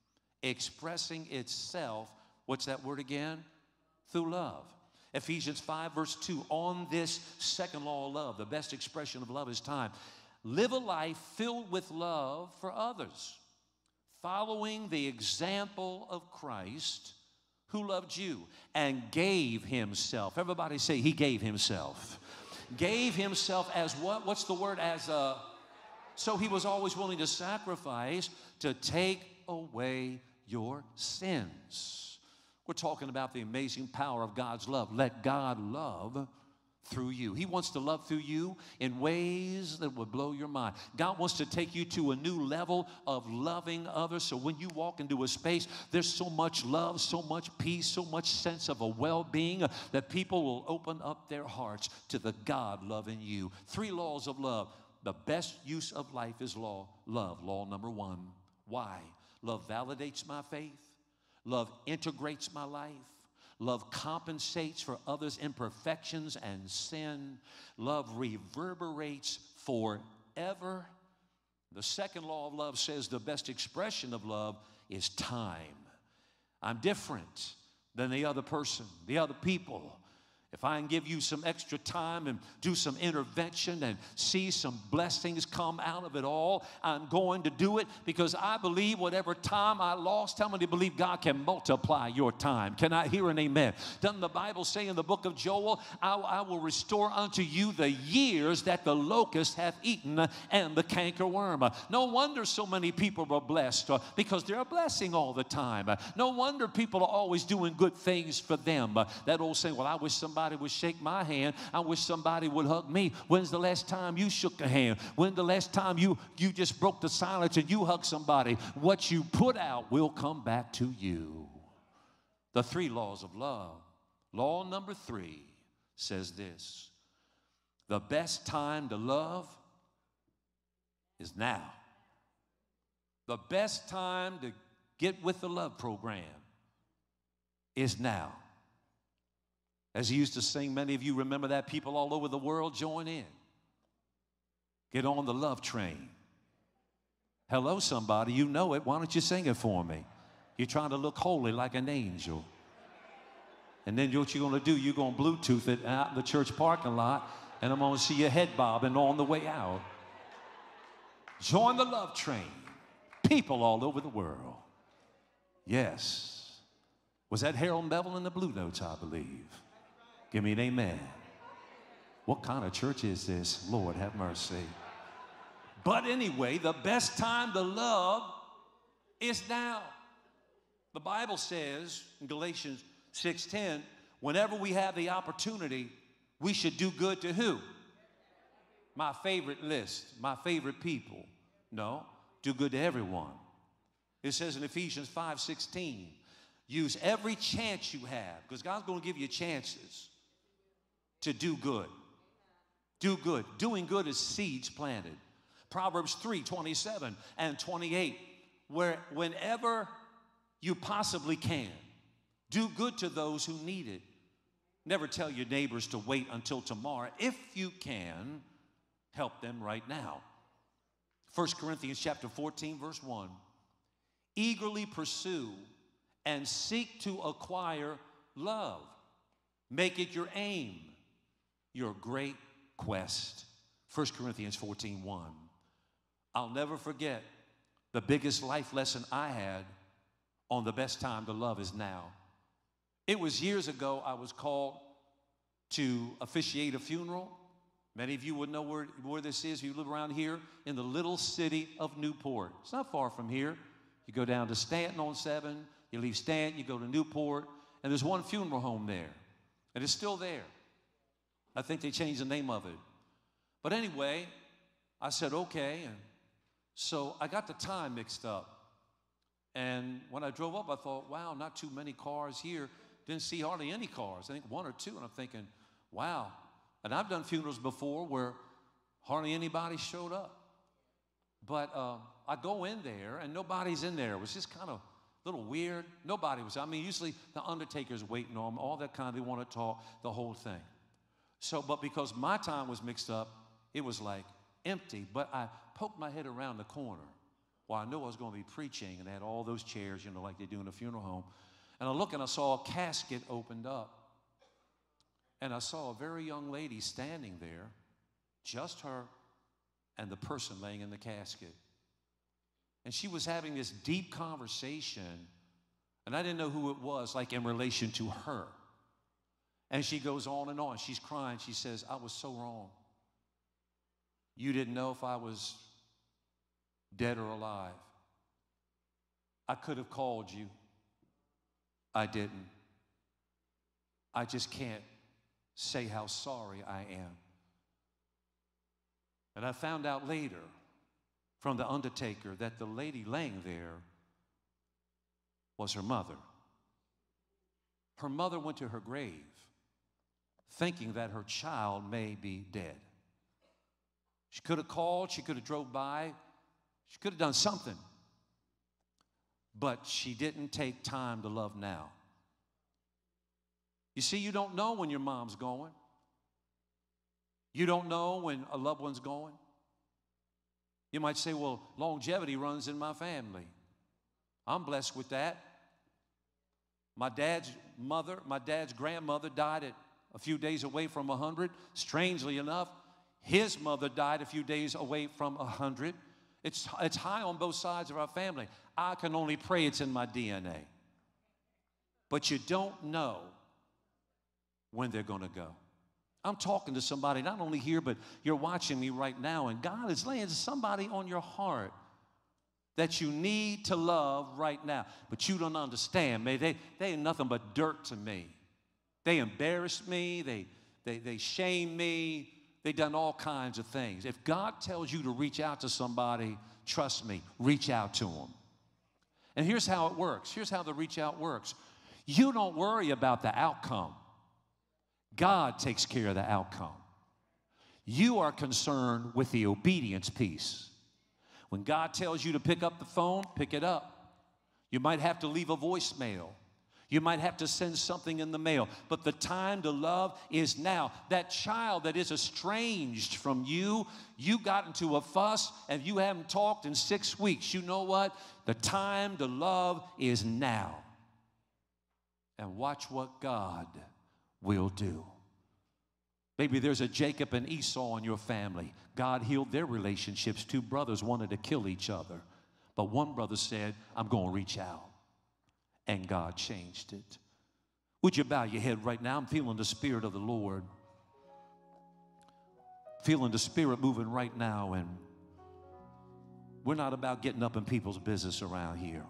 expressing itself, what's that word again? Through love. Ephesians 5 verse 2, on this second law of love, the best expression of love is time. Live a life filled with love for others, following the example of Christ who loved you and gave himself. Everybody say he gave himself. Gave himself as what? What's the word? As a... So he was always willing to sacrifice to take away your sins. We're talking about the amazing power of God's love. Let God love through you. He wants to love through you in ways that would blow your mind. God wants to take you to a new level of loving others. So when you walk into a space, there's so much love, so much peace, so much sense of a well-being that people will open up their hearts to the God loving you. 3 laws of love. The best use of life is love. Law number 1. Why? Love validates my faith. Love integrates my life. Love compensates for others' imperfections and sin. Love reverberates forever. The second law of love says the best expression of love is time. I'm different than the other person, the other people. If I can give you some extra time and do some intervention and see some blessings come out of it all, I'm going to do it because I believe whatever time I lost, how many believe God can multiply your time? Can I hear an amen? Doesn't the Bible say in the book of Joel, I will restore unto you the years that the locust hath eaten and the cankerworm. No wonder so many people are blessed because they're a blessing all the time. No wonder people are always doing good things for them. That old saying, well, I wish somebody would shake my hand. I wish somebody would hug me. When's the last time you shook a hand? When's the last time you just broke the silence and you hugged somebody? What you put out will come back to you. The 3 laws of love. Law number 3 says this: the best time to love is now. The best time to get with the love program is now. As he used to sing, many of you remember that. People all over the world join in. Get on the love train. Hello, somebody. You know it. Why don't you sing it for me? You're trying to look holy like an angel. And then what you're going to do, you're going to Bluetooth it out in the church parking lot, and I'm going to see your head bobbing on the way out. Join the love train. People all over the world. Yes. Was that Harold Melville in the Blue Notes, I believe? Give me an amen. What kind of church is this? Lord, have mercy. But anyway, the best time to love is now. The Bible says in Galatians 6:10, whenever we have the opportunity, we should do good to who? My favorite list, my favorite people. No, do good to everyone. It says in Ephesians 5:16, use every chance you have, because God's going to give you chances to do good. Do good. Doing good is seeds planted. Proverbs 3:27 and 28, whenever you possibly can, do good to those who need it. Never tell your neighbors to wait until tomorrow. If you can, help them right now. 1 Corinthians chapter 14, verse 1. Eagerly pursue and seek to acquire love. Make it your aim, your great quest. 1 Corinthians 14:1. I'll never forget the biggest life lesson I had on the best time to love is now. It was years ago I was called to officiate a funeral. Many of you would know where this is if you live around here in the little city of Newport. It's not far from here. You go down to Stanton on 7, you leave Stanton, you go to Newport, and there's one funeral home there, and it's still there. I think they changed the name of it. But anyway, I said, okay, and so I got the time mixed up. And when I drove up, I thought, wow, not too many cars here. Didn't see hardly any cars. I think 1 or 2, and I'm thinking, wow. And I've done funerals before where hardly anybody showed up. But I go in there, and nobody's in there. It was just kind of a little weird. Nobody was. I mean, usually the undertaker's waiting on them, all that kind of, they want to talk, the whole thing. So, but because my time was mixed up, it was like empty. But I poked my head around the corner. Well, I knew I was going to be preaching, and they had all those chairs, you know, like they do in a funeral home. And I looked, and I saw a casket opened up. And I saw a very young lady standing there, just her and the person laying in the casket. And she was having this deep conversation, and I didn't know who it was, like in relation to her. And she goes on and on. She's crying. She says, I was so wrong. You didn't know if I was dead or alive. I could have called you. I didn't. I just can't say how sorry I am. And I found out later from the undertaker that the lady laying there was her mother. Her mother went to her grave thinking that her child may be dead. She could have called, she could have drove by, she could have done something. But she didn't take time to love now. You see, you don't know when your mom's going. You don't know when a loved one's going. You might say, well, longevity runs in my family. I'm blessed with that. My dad's grandmother died at a few days away from 100. Strangely enough, his mother died a few days away from 100. It's high on both sides of our family. I can only pray it's in my DNA. But you don't know when they're going to go. I'm talking to somebody, not only here, but you're watching me right now, and God is laying somebody on your heart that you need to love right now. But you don't understand, man. They ain't nothing but dirt to me. They embarrassed me. They shamed me. They done all kinds of things. If God tells you to reach out to somebody, trust me, reach out to them. And here's how it works. Here's how the reach out works. You don't worry about the outcome. God takes care of the outcome. You are concerned with the obedience piece. When God tells you to pick up the phone, pick it up. You might have to leave a voicemail. You might have to send something in the mail. But the time to love is now. That child that is estranged from you, you got into a fuss and you haven't talked in 6 weeks. You know what? The time to love is now. And watch what God will do. Maybe there's a Jacob and Esau in your family. God healed their relationships. Two brothers wanted to kill each other. But one brother said, I'm going to reach out. And God changed it. Would you bow your head right now? I'm feeling the Spirit of the Lord. Feeling the Spirit moving right now. And we're not about getting up in people's business around here.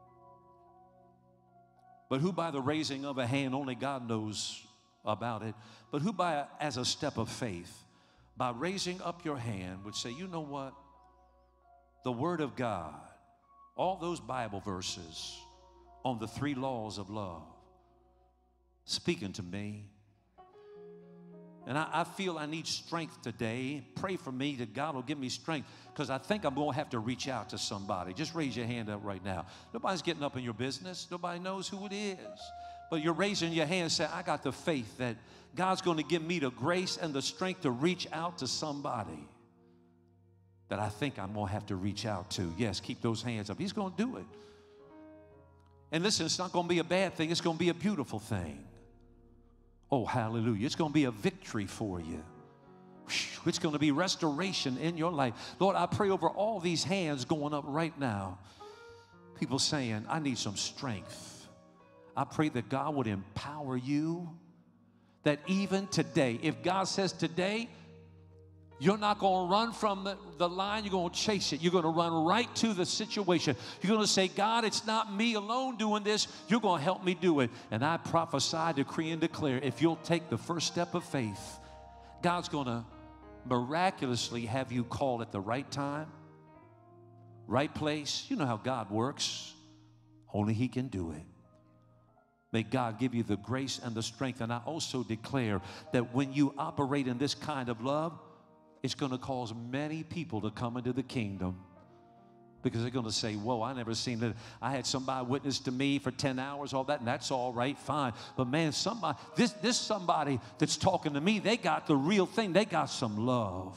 But who by the raising of a hand, only God knows about it, but who by as a step of faith, by raising up your hand, would say, you know what? The Word of God, all those Bible verses on the 3 laws of love, speaking to me. And I feel I need strength today. Pray for me that God will give me strength, because I think I'm going to have to reach out to somebody. Just raise your hand up right now. Nobody's getting up in your business. Nobody knows who it is. But you're raising your hand and saying, I got the faith that God's going to give me the grace and the strength to reach out to somebody that I think I'm going to have to reach out to. Yes, keep those hands up. He's going to do it. And listen, it's not going to be a bad thing. It's going to be a beautiful thing. Oh, hallelujah. It's going to be a victory for you. It's going to be restoration in your life. Lord, I pray over all these hands going up right now. People saying, I need some strength. I pray that God would empower you, that even today, if God says today, you're not going to run from the line. You're going to chase it. You're going to run right to the situation. You're going to say, God, it's not me alone doing this. You're going to help me do it. And I prophesy, decree, and declare, if you'll take the first step of faith, God's going to miraculously have you called at the right time, right place. You know how God works. Only He can do it. May God give you the grace and the strength. And I also declare that when you operate in this kind of love, it's going to cause many people to come into the kingdom, because they're going to say, whoa, I never seen that. I had somebody witness to me for 10 hours, all that, and that's all right, fine. But man, somebody, this somebody that's talking to me, they got the real thing. They got some love.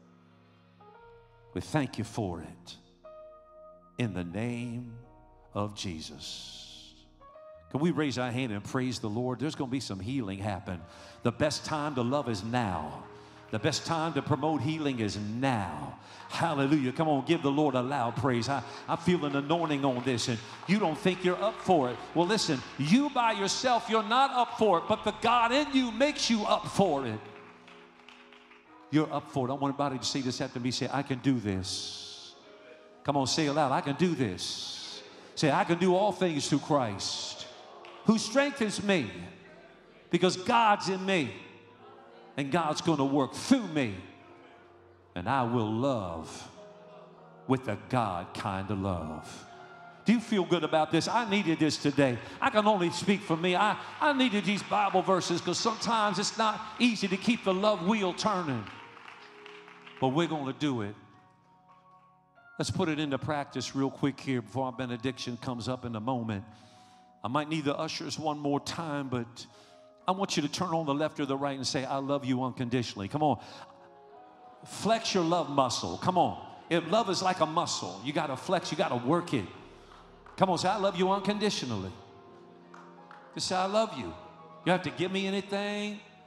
We thank you for it. In the name of Jesus. Can we raise our hand and praise the Lord? There's going to be some healing happen. The best time to love is now. The best time to promote healing is now. Hallelujah. Come on, give the Lord a loud praise. I feel an anointing on this, and you don't think you're up for it. Well, listen, you by yourself, you're not up for it, but the God in you makes you up for it. You're up for it. I want everybody to say this after me. Say, I can do this. Come on, say it loud. I can do this. Say, I can do all things through Christ, who strengthens me, because God's in me. And God's going to work through me. And I will love with a God kind of love. Do you feel good about this? I needed this today. I can only speak for me. I needed these Bible verses, because sometimes it's not easy to keep the love wheel turning. But we're going to do it. Let's put it into practice real quick here before our benediction comes up in a moment. I might need the ushers one more time, but I want you to turn on the left or the right and say, I love you unconditionally. Come on. Flex your love muscle. Come on. If love is like a muscle, you got to flex, you got to work it. Come on, say, I love you unconditionally. Just say, I love you. You don't have to give me anything.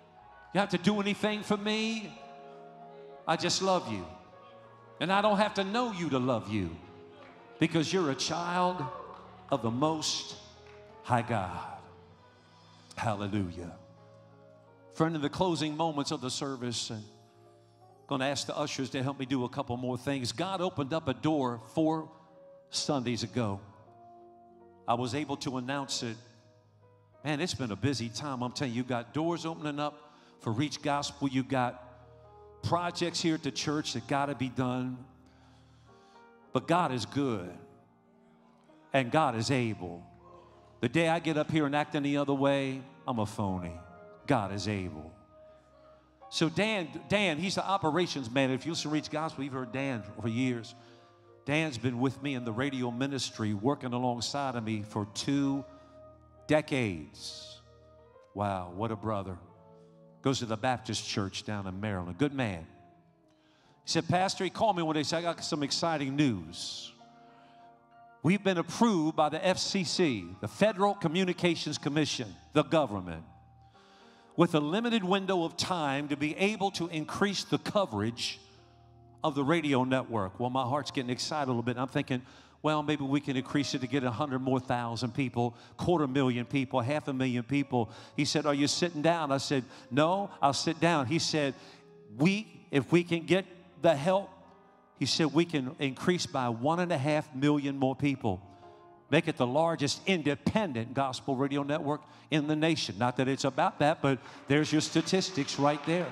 You have to do anything for me. I just love you. And I don't have to know you to love you because you're a child of the Most High God. Hallelujah. Friend, in the closing moments of the service, I'm going to ask the ushers to help me do a couple more things. God opened up a door 4 Sundays ago. I was able to announce it. Man, it's been a busy time. I'm telling you, you got doors opening up for Reach Gospel. You got projects here at the church that got to be done. But God is good, and God is able. The day I get up here and act any other way, I'm a phony. God is able. So Dan, he's the operations man. If you listen to Reach Gospel, you've heard Dan for years. Dan's been with me in the radio ministry, working alongside of me for 2 decades. Wow, what a brother. Goes to the Baptist church down in Maryland. Good man. He said, Pastor, he called me one day and said, I got some exciting news. We've been approved by the FCC, the Federal Communications Commission, the government, with a limited window of time to be able to increase the coverage of the radio network. Well, my heart's getting excited a little bit. I'm thinking, well, maybe we can increase it to get 100,000 more people, 250,000 people, 500,000 people. He said, are you sitting down? I said, no, I'll sit down. He said, if we can get the help, he said, we can increase by 1.5 million more people. Make it the largest independent gospel radio network in the nation. Not that it's about that, but there's your statistics right there.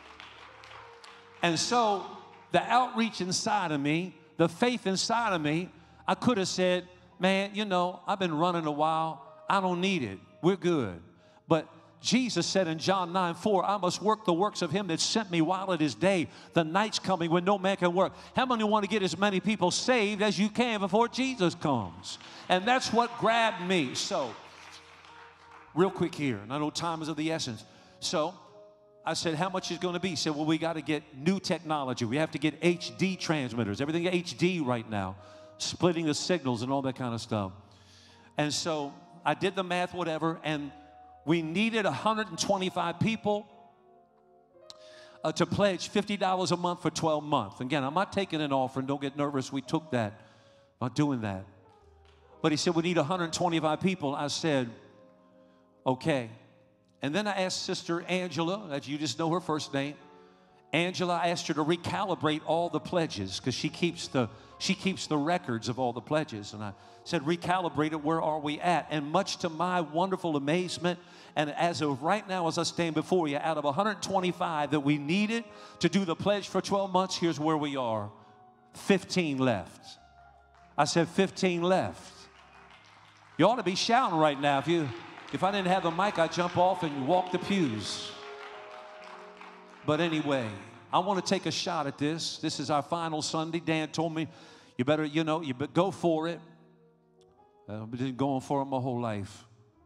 And so the outreach inside of me, the faith inside of me, I could have said, man, you know, I've been running a while. I don't need it. We're good. But Jesus said in John 9:4, I must work the works of him that sent me while it is day. The night's coming when no man can work. How many want to get as many people saved as you can before Jesus comes? And that's what grabbed me. So, real quick here, and I know time is of the essence. So, I said, how much is going to be? He said, well, we got to get new technology. We have to get HD transmitters. Everything HD right now. Splitting the signals and all that kind of stuff. And so, I did the math, whatever, and we needed 125 people to pledge $50 a month for 12 months. Again, I'm not taking an offering. Don't get nervous. We took that. I'm not doing that. But he said, we need 125 people. I said, okay. And then I asked Sister Angela, that you just know her first name. Angela, I asked her to recalibrate all the pledges because she keeps the records of all the pledges. And I said, recalibrate it, where are we at? And much to my wonderful amazement, and as of right now, as I stand before you, out of 125 that we needed to do the pledge for 12 months, here's where we are. 15 left. I said 15 left. You ought to be shouting right now. If I didn't have the mic, I'd jump off and walk the pews. But anyway, I want to take a shot at this. This is our final Sunday. Dan told me, you better go for it. I've been going for it my whole life.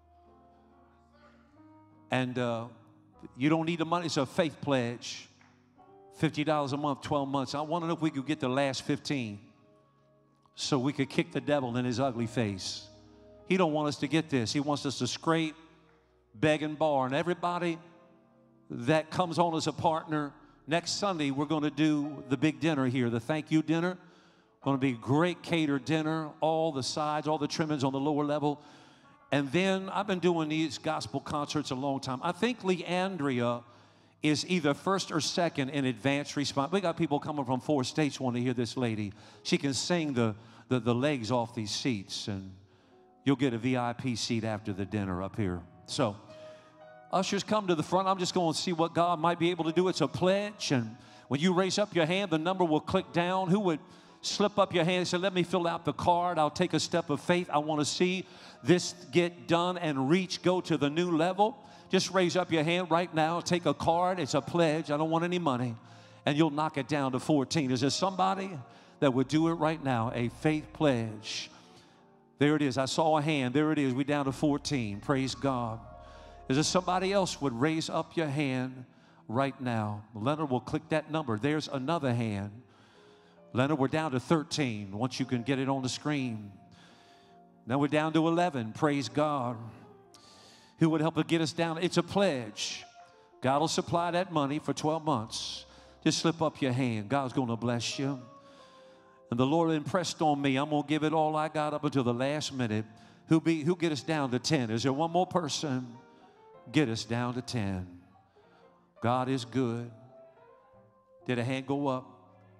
And you don't need the money. It's a faith pledge. $50 a month, 12 months. I want to know if we could get the last 15 so we could kick the devil in his ugly face. He don't want us to get this. He wants us to scrape, beg, and borrow. And everybody that comes on as a partner, next Sunday we're going to do the big dinner here, the thank you dinner. Going to be a great catered dinner, all the sides, all the trimmings on the lower level. And then I've been doing these gospel concerts a long time. I think Leandria is either first or second in advanced response. We got people coming from 4 states want to hear this lady. She can sing the legs off these seats, and you'll get a VIP seat after the dinner up here. So, ushers, come to the front. I'm just going to see what God might be able to do. It's a pledge, and when you raise up your hand, the number will click down. Who would slip up your hand and say, let me fill out the card. I'll take a step of faith. I want to see this get done and go to the new level. Just raise up your hand right now. Take a card. It's a pledge. I don't want any money. And you'll knock it down to 14. Is there somebody that would do it right now? A faith pledge. There it is. I saw a hand. There it is. We're down to 14. Praise God. Is there somebody else would raise up your hand right now? Leonard will click that number. There's another hand. Leonard, we're down to 13. Once you can get it on the screen. Now we're down to 11. Praise God. Who would help to get us down? It's a pledge. God will supply that money for 12 months. Just slip up your hand. God's going to bless you. And the Lord impressed on me, I'm going to give it all I got up until the last minute. Who'll get us down to 10? Is there one more person? Get us down to 10. God is good. Did a hand go up?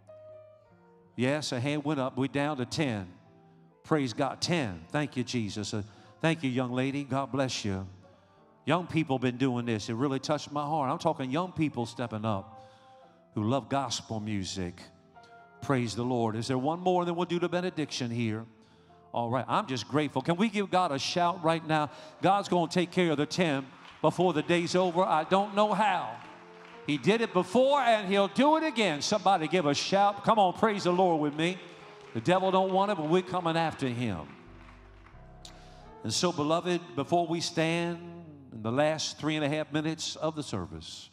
Yes, a hand went up. We're down to 10. Praise God. 10. Thank you, Jesus. Thank you, young lady. God bless you. Young people been doing this. It really touched my heart. I'm talking young people stepping up who love gospel music. Praise the Lord. Is there one more? Then we'll do the benediction here. All right. I'm just grateful. Can we give God a shout right now? God's going to take care of the 10 before the day's over. I don't know how. He did it before, and he'll do it again. Somebody give a shout. Come on, praise the Lord with me. The devil don't want it, but we're coming after him. And so, beloved, before we stand in the last 3.5 minutes of the service,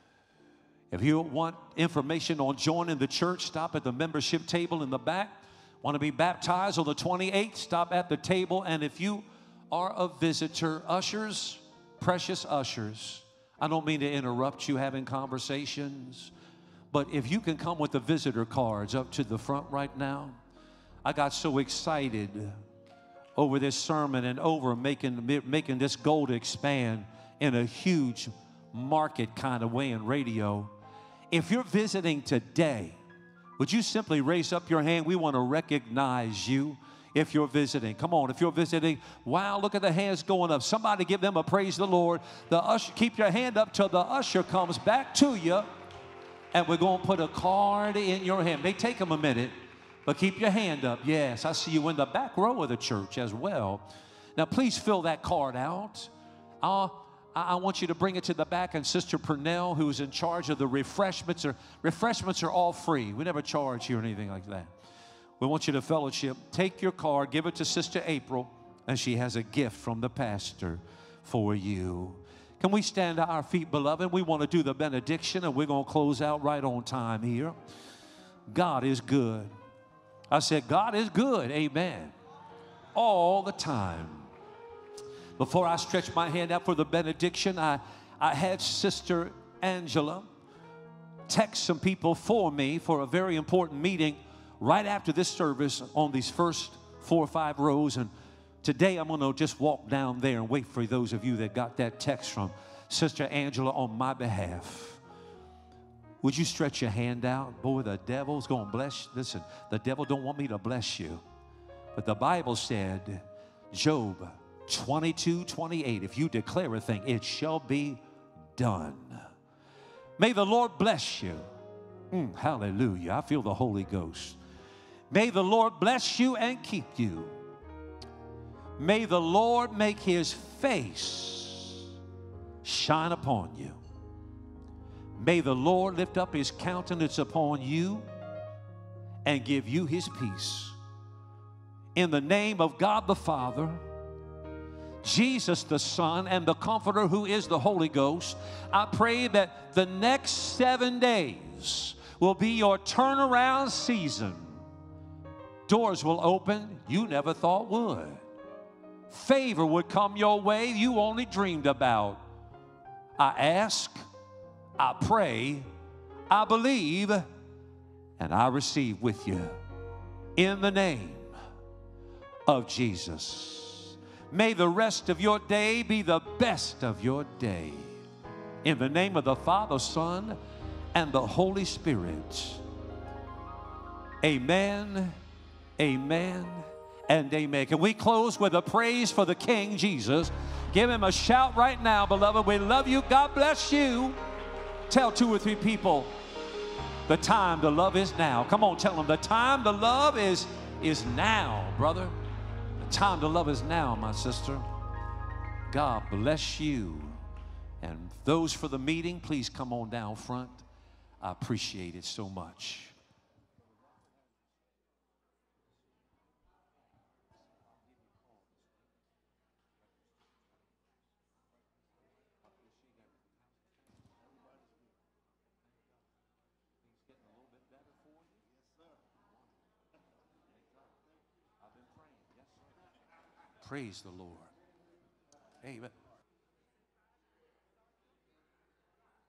if you want information on joining the church, stop at the membership table in the back. Want to be baptized on the 28th, stop at the table. And if you are a visitor, ushers, precious ushers, I don't mean to interrupt you having conversations, but if you can come with the visitor cards up to the front right now. I got so excited over this sermon and over making this goal to expand in a huge market kind of way in radio. If you're visiting today, would you simply raise up your hand? We want to recognize you. If you're visiting, come on. If you're visiting, wow, look at the hands going up. Somebody give them a praise the Lord. The usher, keep your hand up till the usher comes back to you, and we're going to put a card in your hand. May take them a minute, but keep your hand up. Yes, I see you in the back row of the church as well. Now, please fill that card out. I want you to bring it to the back, and Sister Purnell, who's in charge of the refreshments are all free. We never charge you or anything like that. We want you to fellowship. Take your card, give it to Sister April, and she has a gift from the pastor for you. Can we stand to our feet, beloved? We want to do the benediction, and we're going to close out right on time here. God is good. I said, God is good. Amen. All the time. Before I stretch my hand out for the benediction, I had Sister Angela text some people for me for a very important meeting right after this service on these first 4 or 5 rows. And today I'm going to just walk down there and wait for those of you that got that text from Sister Angela on my behalf. Would you stretch your hand out? Boy, the devil's going to bless you. Listen, the devil don't want me to bless you. But the Bible said, Job 22:28, if you declare a thing, it shall be done. May the Lord bless you. Hallelujah. I feel the Holy Ghost. May the Lord bless you and keep you. May the Lord make his face shine upon you. May the Lord lift up his countenance upon you and give you his peace. In the name of God the Father, Jesus the Son, and the Comforter who is the Holy Ghost, I pray that the next 7 days will be your turnaround season. Doors will open you never thought would. Favor would come your way you only dreamed about. I ask, I pray, I believe, and I receive with you. In the name of Jesus. May the rest of your day be the best of your day. In the name of the Father, Son, and the Holy Spirit. Amen, amen, and amen. Can we close with a praise for the King Jesus? Give him a shout right now, beloved. We love you. God bless you. Tell 2 or 3 people, the time to love is now. Come on, tell them the time to love is now, brother. The time to love is now, my sister. God bless you. And those for the meeting, please come on down front. I appreciate it so much. Praise the Lord. Amen.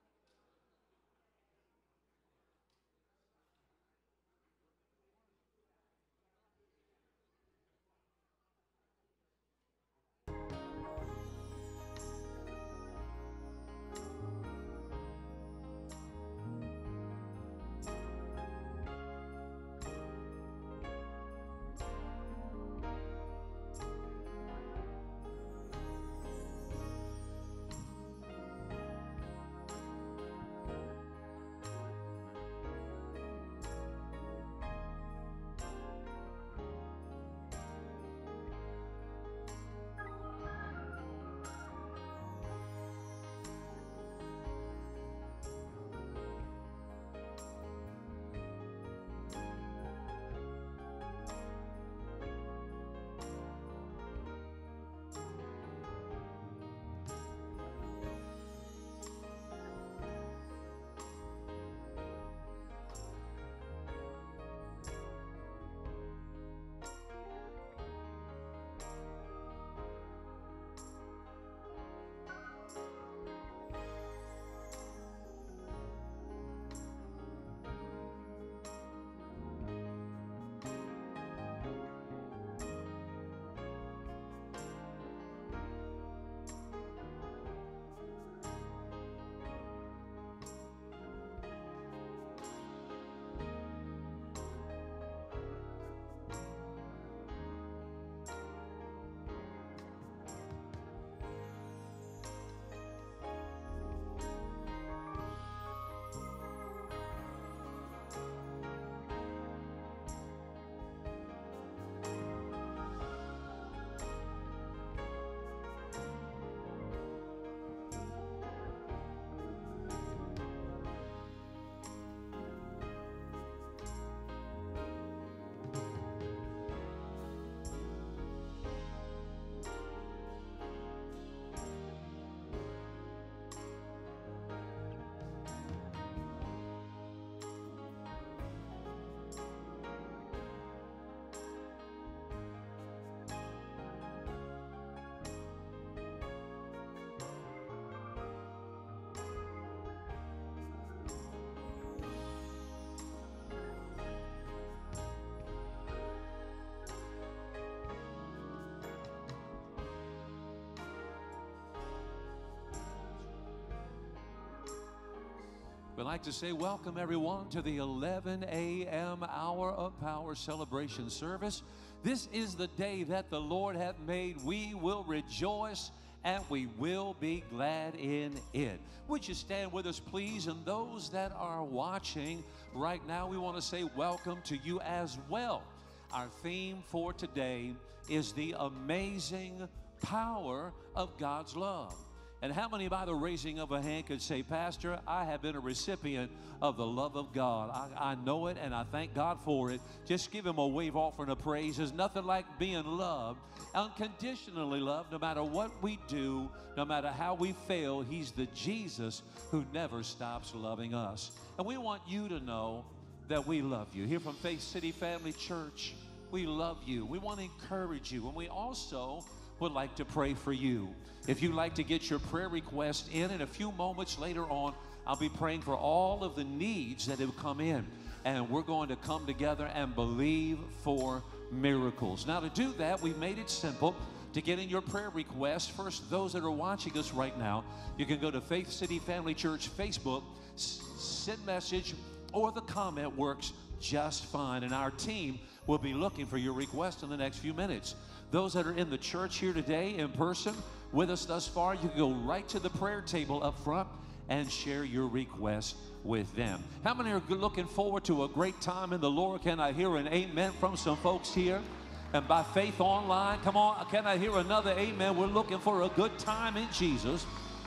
We'd like to say welcome everyone to the 11 a.m. Hour of Power celebration service. This is the day that the Lord hath made. We will rejoice and we will be glad in it. Would you stand with us, please? And those that are watching right now, we want to say welcome to you as well. Our theme for today is the amazing power of God's love. And how many, by the raising of a hand, could say, Pastor, I have been a recipient of the love of God. I know it, and I thank God for it. Just give him a wave offering of praise. There's nothing like being loved, unconditionally loved, no matter what we do, no matter how we fail. He's the Jesus who never stops loving us. And we want you to know that we love you. Here from Faith City Family Church, we love you. We want to encourage you, and we also would like to pray for you. If you'd like to get your prayer request in a few moments later on, I'll be praying for all of the needs that have come in, and we're going to come together and believe for miracles. Now, to do that, we've made it simple to get in your prayer request. First, those that are watching us right now, you can go to Faith City Family Church Facebook, send message, or the comment works just fine, and our team will be looking for your request in the next few minutes. Those that are in the church here today in person with us thus far, you can go right to the prayer table up front and share your request with them. How many are looking forward to a great time in the Lord? Can I hear an amen from some folks here? And by faith online, come on, can I hear another amen? We're looking for a good time in Jesus.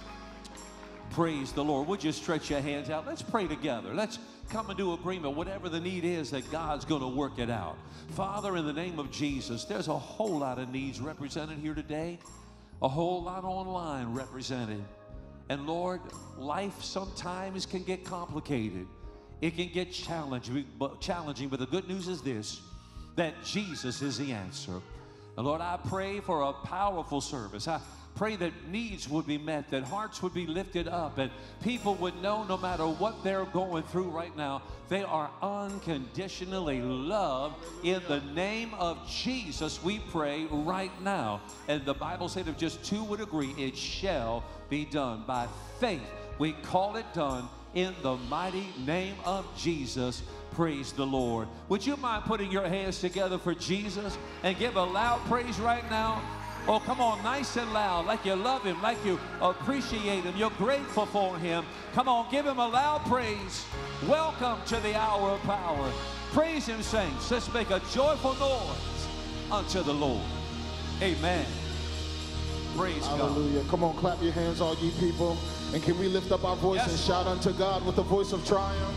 Praise the Lord. Would you stretch your hands out? Let's pray together. Let's come into agreement. Whatever the need is, that God's going to work it out. Father, in the name of Jesus, there's a whole lot of needs represented here today, a whole lot online represented. And Lord, life sometimes can get complicated. It can get challenging, but the good news is this, that Jesus is the answer. And Lord, I pray for a powerful service. I pray that needs would be met, that hearts would be lifted up, and people would know no matter what they're going through right now, they are unconditionally loved. In the name of Jesus, we pray right now. And the Bible said if just two would agree, it shall be done. By faith, we call it done in the mighty name of Jesus. Praise the Lord. Would you mind putting your hands together for Jesus and give a loud praise right now? Oh, come on, nice and loud, like you love him, like you appreciate him, you're grateful for him. Come on, give him a loud praise. Welcome to the hour of power. Praise him, saints. Let's make a joyful noise unto the Lord. Amen. Praise Hallelujah. God. Come on, clap your hands, all ye people. And can we lift up our voice and shout unto God with a voice of triumph?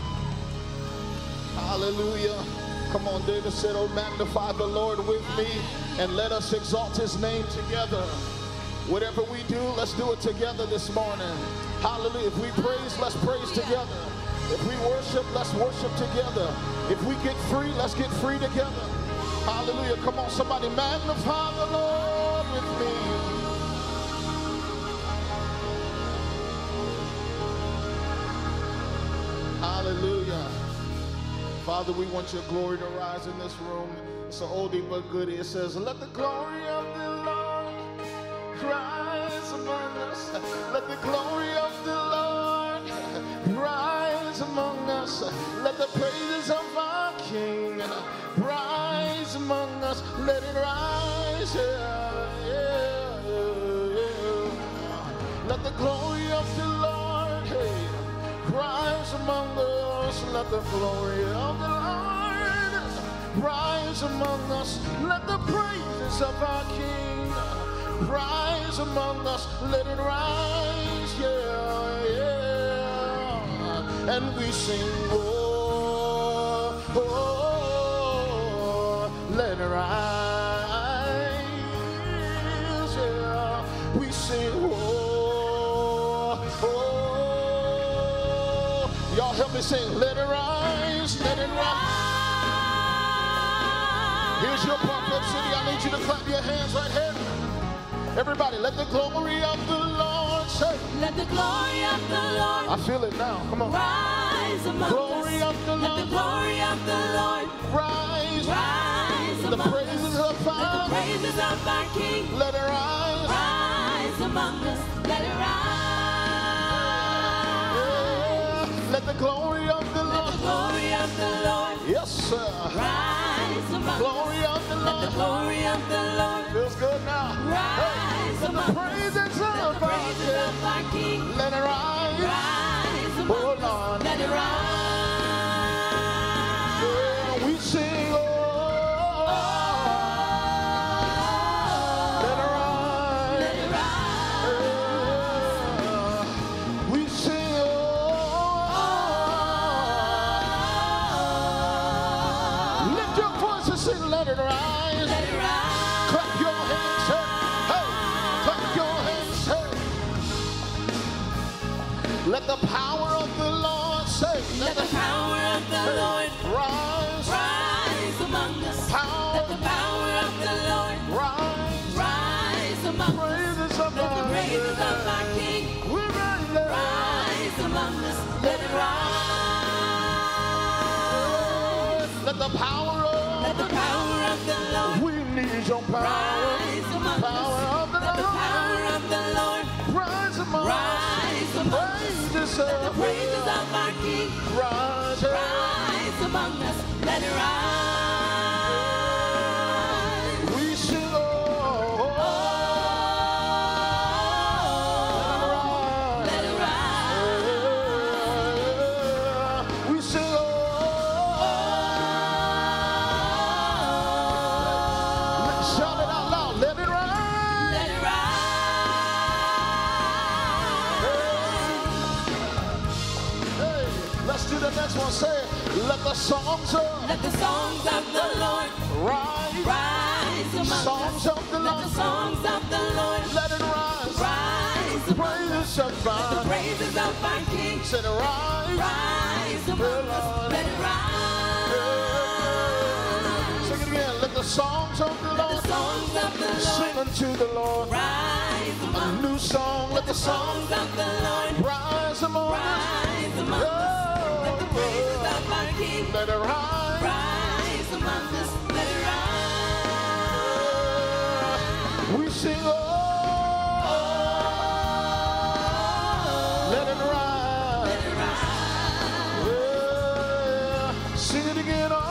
Hallelujah. Come on, David said, oh, magnify the Lord with me and let us exalt his name together. Whatever we do, let's do it together this morning. Hallelujah. If we praise, let's praise together. If we worship, let's worship together. If we get free, let's get free together. Hallelujah. Come on, somebody magnify the Lord with me. Hallelujah. Father, we want your glory to rise in this room. It's an oldie but goodie. It says, let the glory of the Lord rise among us. Let the glory of the Lord rise among us. Let the praises of our King rise among us. Let it rise. Yeah, yeah, yeah. Let the glory of the Lord, hey, rise among us. Let the glory of the Lord rise among us. Let the praises of our King rise among us. Let it rise, yeah, yeah. And we sing, oh, oh, let it rise, yeah. We sing, oh, oh. Y'all help me sing, let it rise, let it rise. Here's your part, Faith City. I need you to clap your hands right here. Everybody, let the glory of the Lord say. Let the glory of the Lord I feel it now. Come on. rise among Glory us. of the Let Lord the glory of the Lord rise. rise The among praises us. of Let our the praises of our King Let it rise. rise among us. Let it rise. Let the glory of the Let Lord. the glory of the Lord Yes, sir. rise among Glory us. of the Let the Lord. glory of the Lord Feels good now. rise Let among the us. praises Let of the our praises King. of our King Let it rise. rise Oh, among Lord. us. Let it rise. Yeah, we sing. Oh, let it rise. Let it rise. We sing. Oh, lift your voice and sing. Let it rise. Let it rise. Clap your hands. Hey, clap your hands. Hey. Let the power of the Lord say. Let the power of the Lord rise. rise among us. Power. Let the power of the Lord Rise. rise among us. Praises of Let the our praises of our King We're right there. rise among us. Let it rise. Let the power Let of the power of the Lord we need your power. rise among Power us. of the Let the power Lord of the Lord rise among us. rise among us. Praises Let the of praises of our King rise. rise among us. Let it rise. We sing. Oh, Let it rise. we sing. Shout it out loud. Let it rise. Let it rise. Hey, let's do the next one. Say it. Let the songs of Let the songs of the Lord rise. rise among Songs us. of the Let Lord. the songs of the Lord Let it rise. rise among us. Praises of Let the God. praises of our King Said rise. rise among us. Let it rise. Sing it again. Let the songs of the Let Lord the songs of the sing Lord unto the Lord. rise A among us. new song. Let Let the the songs songs of the Lord rise among us. rise among us. Let the praises of our King Let it rise. rise among us. Let it rise. We sing. Oh, let it rise. Let it rise. Yeah. Sing it again. Oh,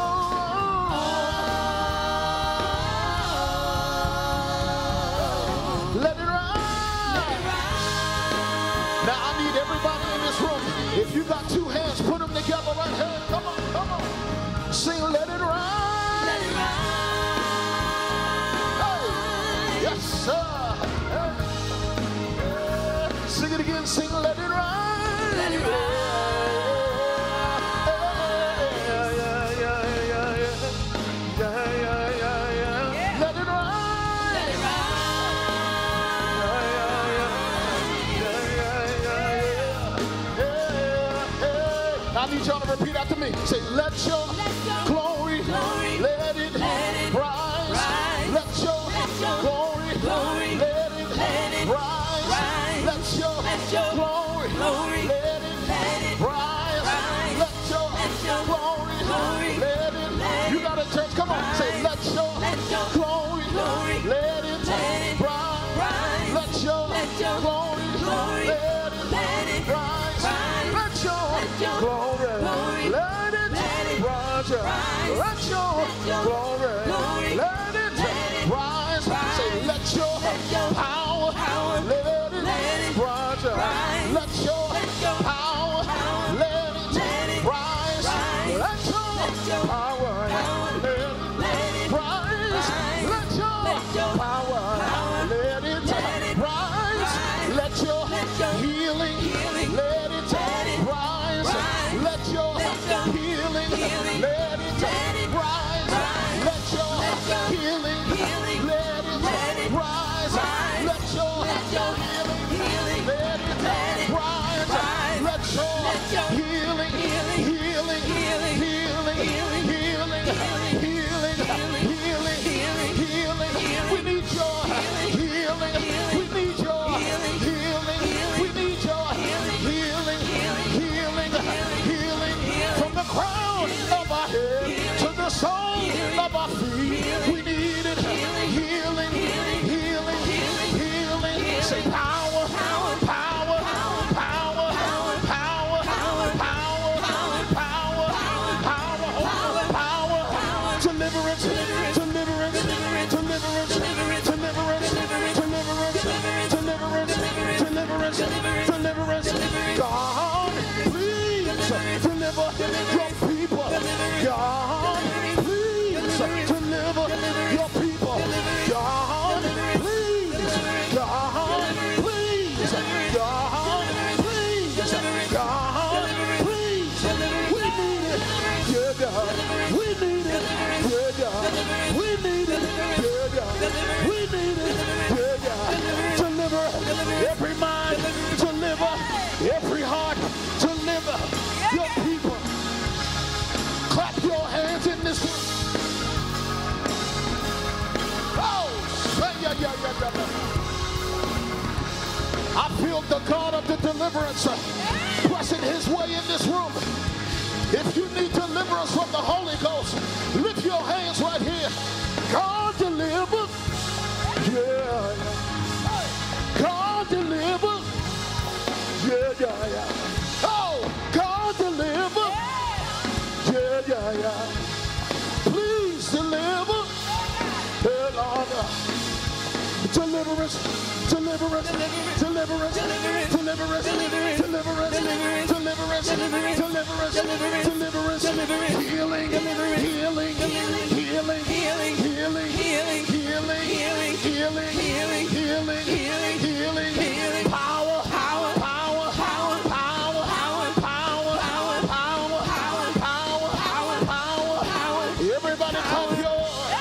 let it rise. Now I need everybody in this room. If you got two hands, put them together right here. Come on, come on. Sing, let it rise. Let it Hey. Yes, sir. Hey. Yeah. Sing it again. Sing, let it rise. Let it rise. Yeah, yeah, yeah, yeah, yeah. Yeah, yeah, yeah, yeah. Let it rise. Let it rise. I need y'all to repeat after me. Say, let your glory, let it rise. Let your glory, let it rise. Let your glory, let it rise. Let your glory, let it. You got it, church. Come on. Say, let your glory, let it rise. Let your glory, let it rise. Let your glory, let it rise. Let your glory, let it rise. Say, let your power, let it rise. Let your power, let it rise. Let your power, let it rise. Let your power, let it rise. Let your healing, let it rise. Let your healing, let it rise. We need it. Yeah, God. We need it. Yeah, God. We need it. Yeah, God. We need it. Yeah, God. Deliver every mind. Deliver every heart. Deliver your people. Clap your hands in this room. Oh, yeah. I feel the God of the deliverance pressing his way in this room. If you need deliverance from the Holy Ghost, lift your hands right here. God deliver. Yeah. God deliver. Yeah. Oh, God deliver. Yeah. Please deliver. Deliverance. Healing. Power. Everybody come here.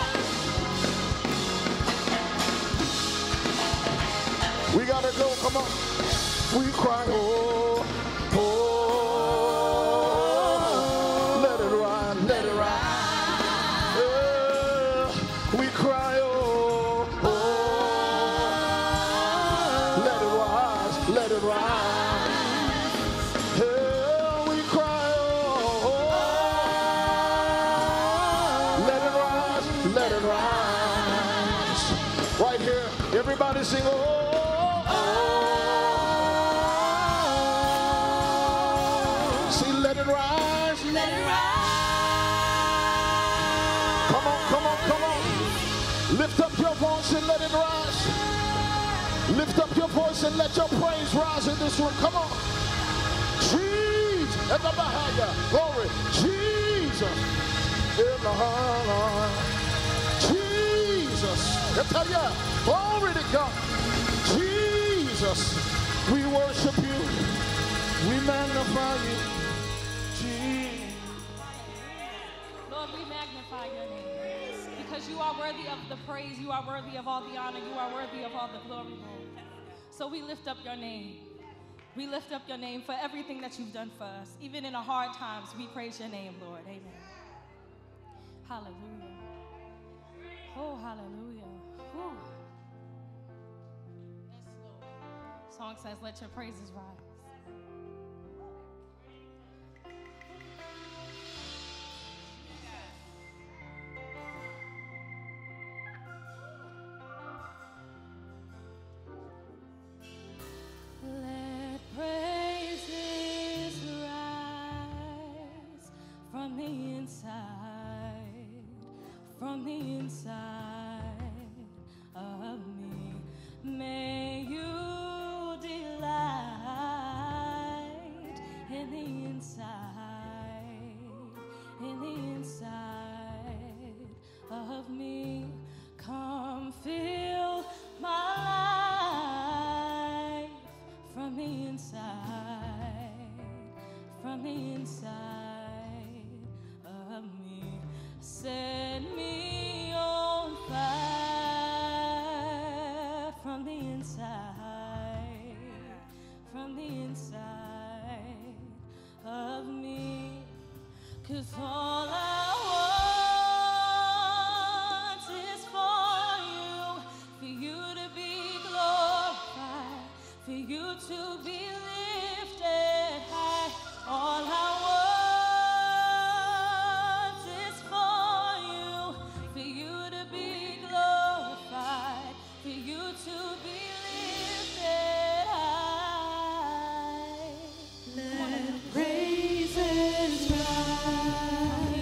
We gotta go, come on. We cry, oh, let it ride. Yeah, we cry, oh, let it rise. Yeah, we cry, oh, let it rise. Right here, everybody sing, oh. Come on. Lift up your voice and let it rise. Lift up your voice and let your praise rise in this room. Come on. Jesus. Glory. Jesus. Jesus. Glory to God. Jesus. We worship you. We magnify you. Lord, we magnify your name because you are worthy of the praise, you are worthy of all the honor, you are worthy of all the glory, Lord. So we lift up your name. We lift up your name for everything that you've done for us. Even in our hard times, we praise your name, Lord. Amen. Hallelujah. Oh, hallelujah. Whew. Yes, Lord. Song says, let your praises rise. Let praises rise from the inside of me. May you delight in the inside of me. Come fill my life from the inside of me. Set me on fire from the inside of me. 'Cause all I want is for you to be glorified, for you to be lifted high. All I want is for you to be glorified, for you to be lifted high. Let praises rise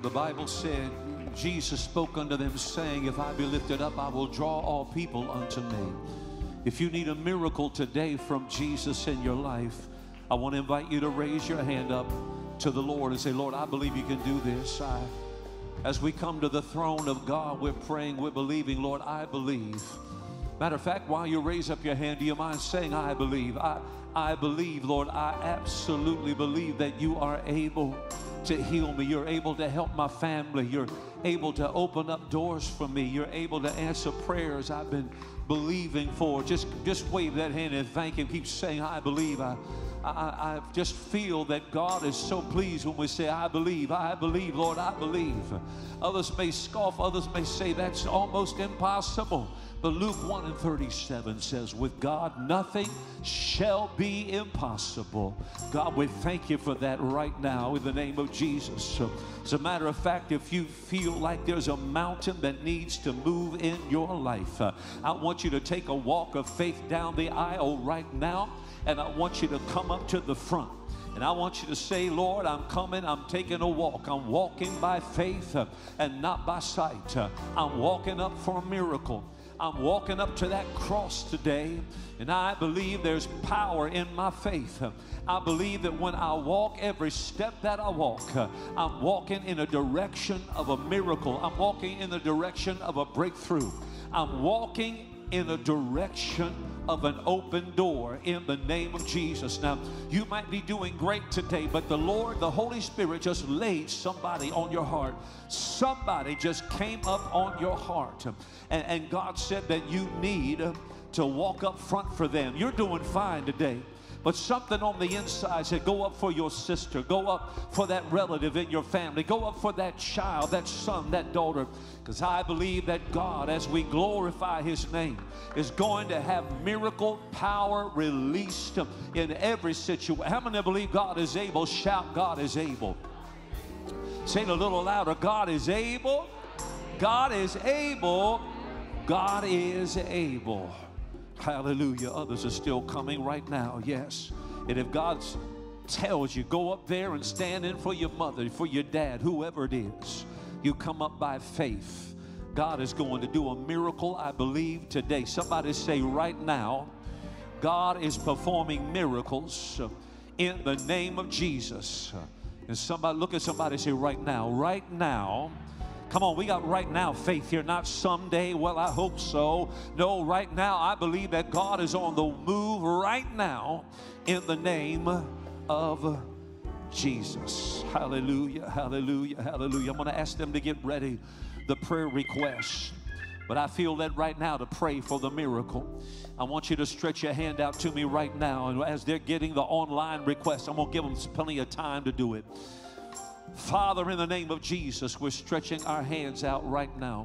The Bible said, Jesus spoke unto them, saying, if I be lifted up, I will draw all people unto me. If you need a miracle today from Jesus in your life, I want to invite you to raise your hand up to the Lord and say, Lord, I believe you can do this. As we come to the throne of God, we're praying, we're believing, Lord, I believe. Matter of fact, while you raise up your hand, do you mind saying, I believe? I believe, Lord, I absolutely believe that you are able to heal me. You're able to help my family. You're able to open up doors for me. You're able to answer prayers I've been believing for. Just wave that hand and thank him. Keep saying, I believe. I just feel that God is so pleased when we say, I believe, Lord, I believe. Others may scoff, others may say that's almost impossible. But Luke 1:37 says, with God, nothing shall be impossible. God, we thank you for that right now in the name of Jesus. As a matter of fact, if you feel like there's a mountain that needs to move in your life, I want you to take a walk of faith down the aisle right now. And I want you to come up to the front. And I want you to say, Lord, I'm coming. I'm taking a walk. I'm walking by faith and not by sight. I'm walking up for a miracle. I'm walking up to that cross today. And I believe there's power in my faith. I believe that when I walk, every step that I walk, I'm walking in a direction of a miracle. I'm walking in the direction of a breakthrough. I'm walking in a direction of an open door in the name of Jesus. Now, you might be doing great today, but the Lord, the Holy Spirit just laid somebody on your heart. Somebody just came up on your heart. And God said that you need to walk up front for them. You're doing fine today. But something on the inside said, go up for your sister. Go up for that relative in your family. Go up for that child, that son, that daughter. Because I believe that God, as we glorify his name, is going to have miracle power released in every situation. How many believe God is able? Shout, God is able. Say it a little louder. God is able. God is able. God is able. Hallelujah. Others are still coming right now. Yes. And if God tells you, go up there and stand in for your mother, for your dad, whoever it is, you come up by faith. God is going to do a miracle, I believe, today. Somebody say right now, God is performing miracles in the name of Jesus. And somebody, look at somebody and say right now, right now. Come on, we got right now faith here, not someday. Well, I hope so. No, right now, I believe that God is on the move right now in the name of Jesus. Hallelujah, hallelujah, hallelujah. I'm going to ask them to get ready, the prayer requests. But I feel that right now to pray for the miracle. I want you to stretch your hand out to me right now. And as they're getting the online requests, I'm going to give them plenty of time to do it. Father, in the name of Jesus, we're stretching our hands out right now.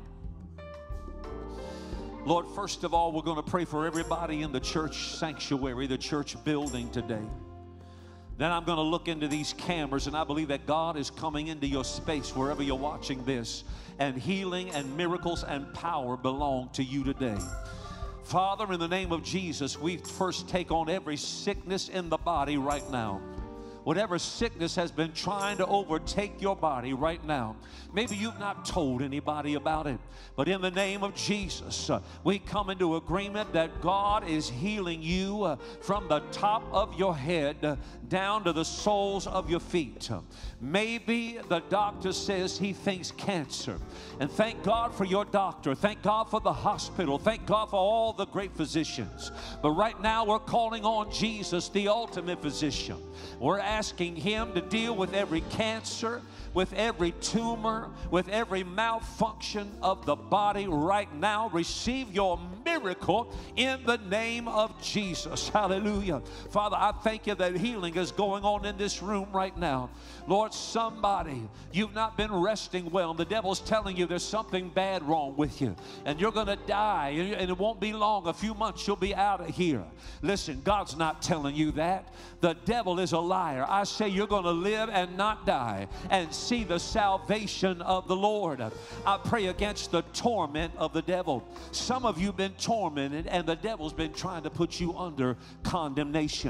Lord, first of all, we're going to pray for everybody in the church sanctuary, the church building today. Then I'm going to look into these cameras, and I believe that God is coming into your space wherever you're watching this, and healing and miracles and power belong to you today. Father, in the name of Jesus, we first take on every sickness in the body right now. Whatever sickness has been trying to overtake your body right now. Maybe you've not told anybody about it. But in the name of Jesus, we come into agreement that God is healing you from the top of your head down to the soles of your feet. Maybe the doctor says he thinks cancer. And thank God for your doctor. Thank God for the hospital. Thank God for all the great physicians. But right now we're calling on Jesus, the ultimate physician. We're asking him to deal with every cancer, with every tumor, with every malfunction of the body right now. Receive your miracle in the name of Jesus. Hallelujah. Father, I thank you that healing is going on in this room right now. Lord, somebody, you've not been resting well. The devil's telling you there's something bad wrong with you, and you're going to die, and it won't be long, a few months, you'll be out of here. Listen, God's not telling you that. The devil is a liar. I say you're going to live and not die and see the salvation of the Lord. I pray against the torment of the devil. Some of you have been tormented, and the devil's been trying to put you under condemnation.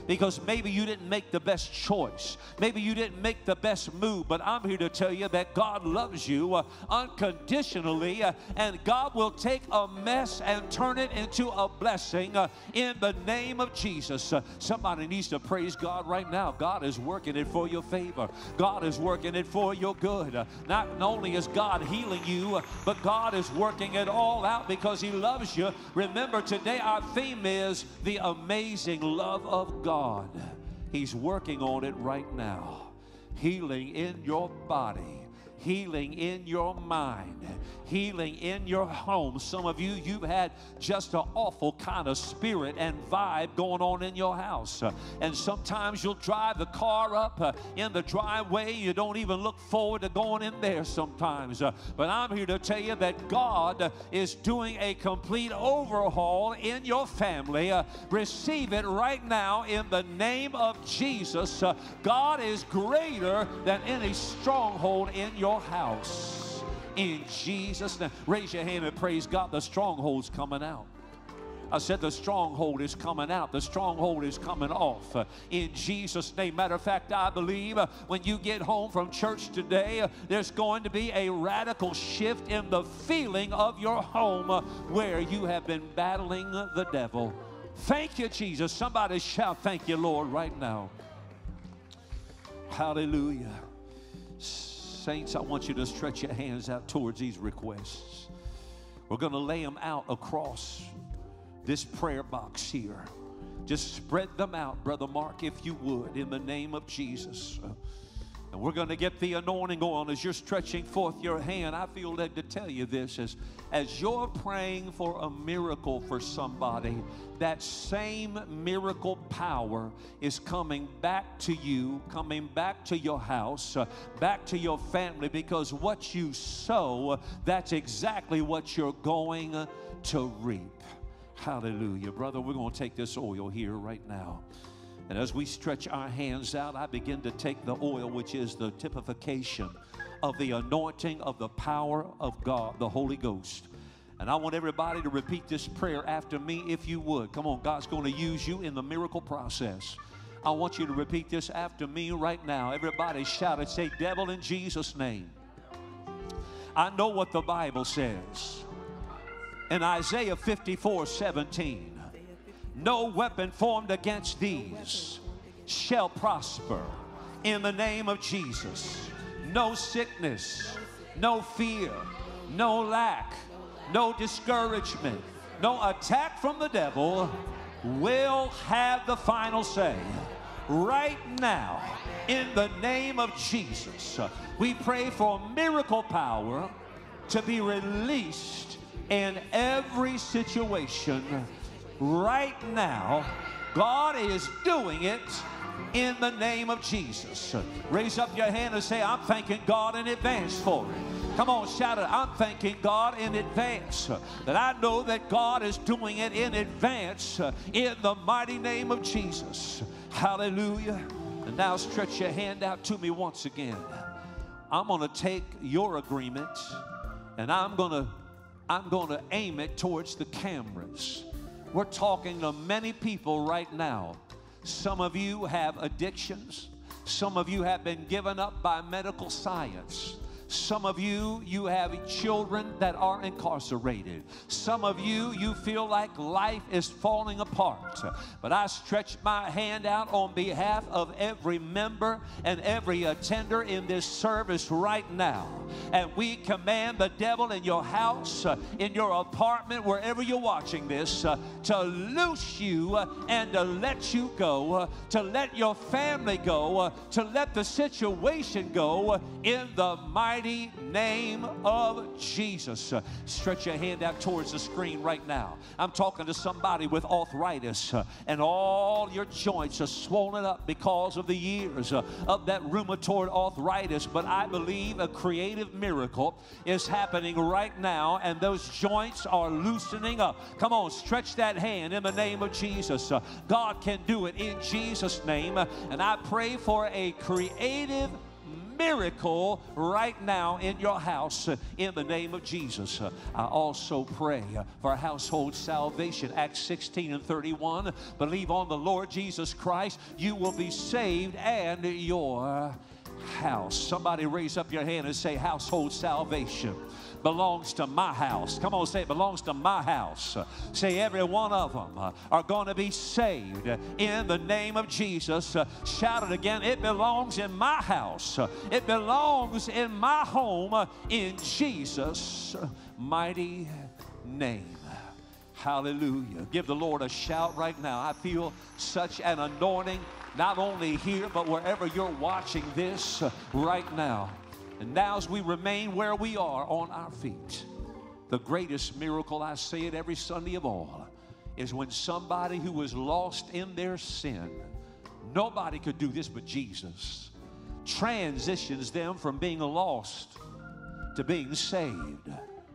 because maybe you didn't make the best choice. Maybe you didn't make the best move, but I'm here to tell you that God loves you unconditionally, and God will take a mess and turn it into a blessing in the name of Jesus. Somebody needs to praise God right now. God is working it for your favor. God is working it for your good. Not only is God healing you, but God is working it all out because He loves you. Remember, today our theme is the amazing love of God. He's working on it right now. Healing in your body, healing in your mind, healing in your home. Some of you, you've had just an awful kind of spirit and vibe going on in your house. And sometimes you'll drive the car up in the driveway. You don't even look forward to going in there sometimes. But I'm here to tell you that God is doing a complete overhaul in your family. Receive it right now in the name of Jesus. God is greater than any stronghold in your house. In Jesus' name. Raise your hand and praise God. The stronghold's coming out. I said the stronghold is coming out. The stronghold is coming off. In Jesus' name. Matter of fact, I believe when you get home from church today, there's going to be a radical shift in the feeling of your home where you have been battling the devil. Thank you, Jesus. Somebody shout, thank you, Lord, right now. Hallelujah. Saints, I want you to stretch your hands out towards these requests. We're going to lay them out across this prayer box here. Just spread them out, Brother Mark, if you would, in the name of Jesus. And we're going to get the anointing on as you're stretching forth your hand. I feel led to tell you this. As you're praying for a miracle for somebody, that same miracle power is coming back to you, coming back to your house, back to your family, because what you sow, that's exactly what you're going to reap. Hallelujah. Brother, we're going to take this oil here right now. And as we stretch our hands out, I begin to take the oil, which is the typification of the anointing of the power of God, the Holy Ghost. And I want everybody to repeat this prayer after me if you would. Come on, God's going to use you in the miracle process. I want you to repeat this after me right now. Everybody shout it. Say, devil, in Jesus' name. I know what the Bible says. In Isaiah 54:17. No weapon formed against these shall prosper in the name of Jesus. No sickness, no fear, no lack, no discouragement, no attack from the devil will have the final say. Right now, in the name of Jesus, we pray for miracle power to be released in every situation. Right now, God is doing it in the name of Jesus. Raise up your hand and say, I'm thanking God in advance for it. Come on, shout it. I'm thanking God in advance. That I know that God is doing it in advance in the mighty name of Jesus. Hallelujah. And now stretch your hand out to me once again. I'm going to take your agreement and I'm going to aim it towards the cameras. We're talking to many people right now. Some of you have addictions. Some of you have been given up by medical science. Some of you, you have children that are incarcerated. Some of you, you feel like life is falling apart. But I stretch my hand out on behalf of every member and every attender in this service right now. And we command the devil in your house, in your apartment, wherever you're watching this, to loose you and to let you go, to let your family go, to let the situation go in the mighty name of Jesus. Stretch your hand out towards the screen right now. I'm talking to somebody with arthritis and all your joints are swollen up because of the years of that rheumatoid arthritis. But I believe a creative miracle is happening right now and those joints are loosening up. Come on, stretch that hand in the name of Jesus. God can do it in Jesus' name. And I pray for a creative miracle right now in your house in the name of Jesus. I also pray for household salvation. Acts 16:31. Believe on the Lord Jesus Christ, you will be saved and your house. Somebody raise up your hand and say, household salvation belongs to my house. Come on, say it belongs to my house. Say every one of them are going to be saved in the name of Jesus. Shout it again. It belongs in my house. It belongs in my home in Jesus' mighty name. Hallelujah. Give the Lord a shout right now. I feel such an anointing, not only here, but wherever you're watching this right now. And now as we remain where we are on our feet, the greatest miracle, I say it every Sunday of all, is when somebody who was lost in their sin, nobody could do this but Jesus, transitions them from being lost to being saved.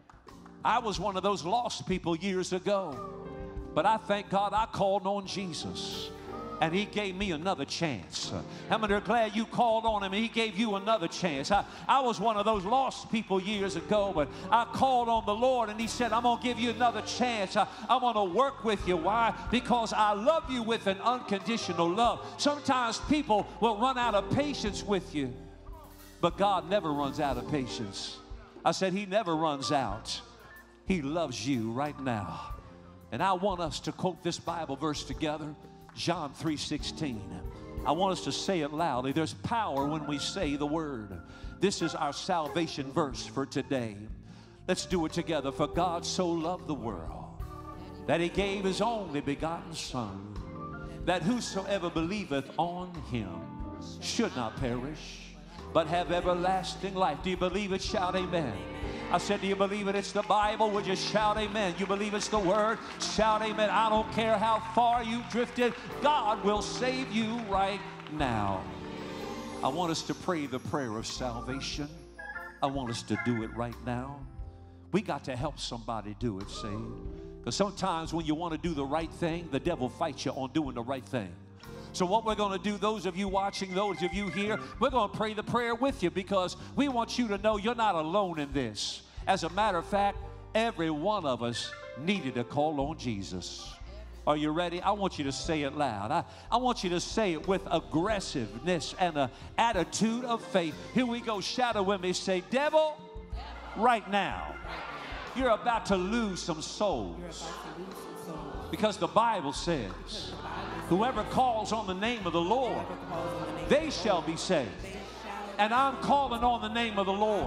I was one of those lost people years ago, but I thank God I called on Jesus. And he gave me another chance. How many are glad you called on him and he gave you another chance? I was one of those lost people years ago, but I called on the Lord and he said, I'm going to give you another chance. I'm going to work with you. Why? Because I love you with an unconditional love. Sometimes people will run out of patience with you, but God never runs out of patience. I said, he never runs out. He loves you right now. And I want us to quote this Bible verse together. John 3:16. I want us to say it loudly. There's power when we say the word. This is our salvation verse for today. Let's do it together. For God so loved the world that he gave his only begotten Son, that whosoever believeth on him should not perish, but have everlasting life. Do you believe it? Shout amen. I said, do you believe it? It's the Bible. Would you shout amen? You believe it's the word? Shout amen. I don't care how far you drifted. God will save you right now. I want us to pray the prayer of salvation. I want us to do it right now. We got to help somebody do it, see? Because sometimes when you want to do the right thing, the devil fights you on doing the right thing. So what we're going to do, those of you watching, those of you here, we're going to pray the prayer with you because we want you to know you're not alone in this. As a matter of fact, every one of us needed to call on Jesus. Are you ready? I want you to say it loud. I want you to say it with aggressiveness and an attitude of faith. Here we go. Shout it with me. Say, devil, right now, you're about to lose some souls. Because the Bible says, whoever calls on the name of the Lord, they shall be saved. And I'm calling on the name of the Lord.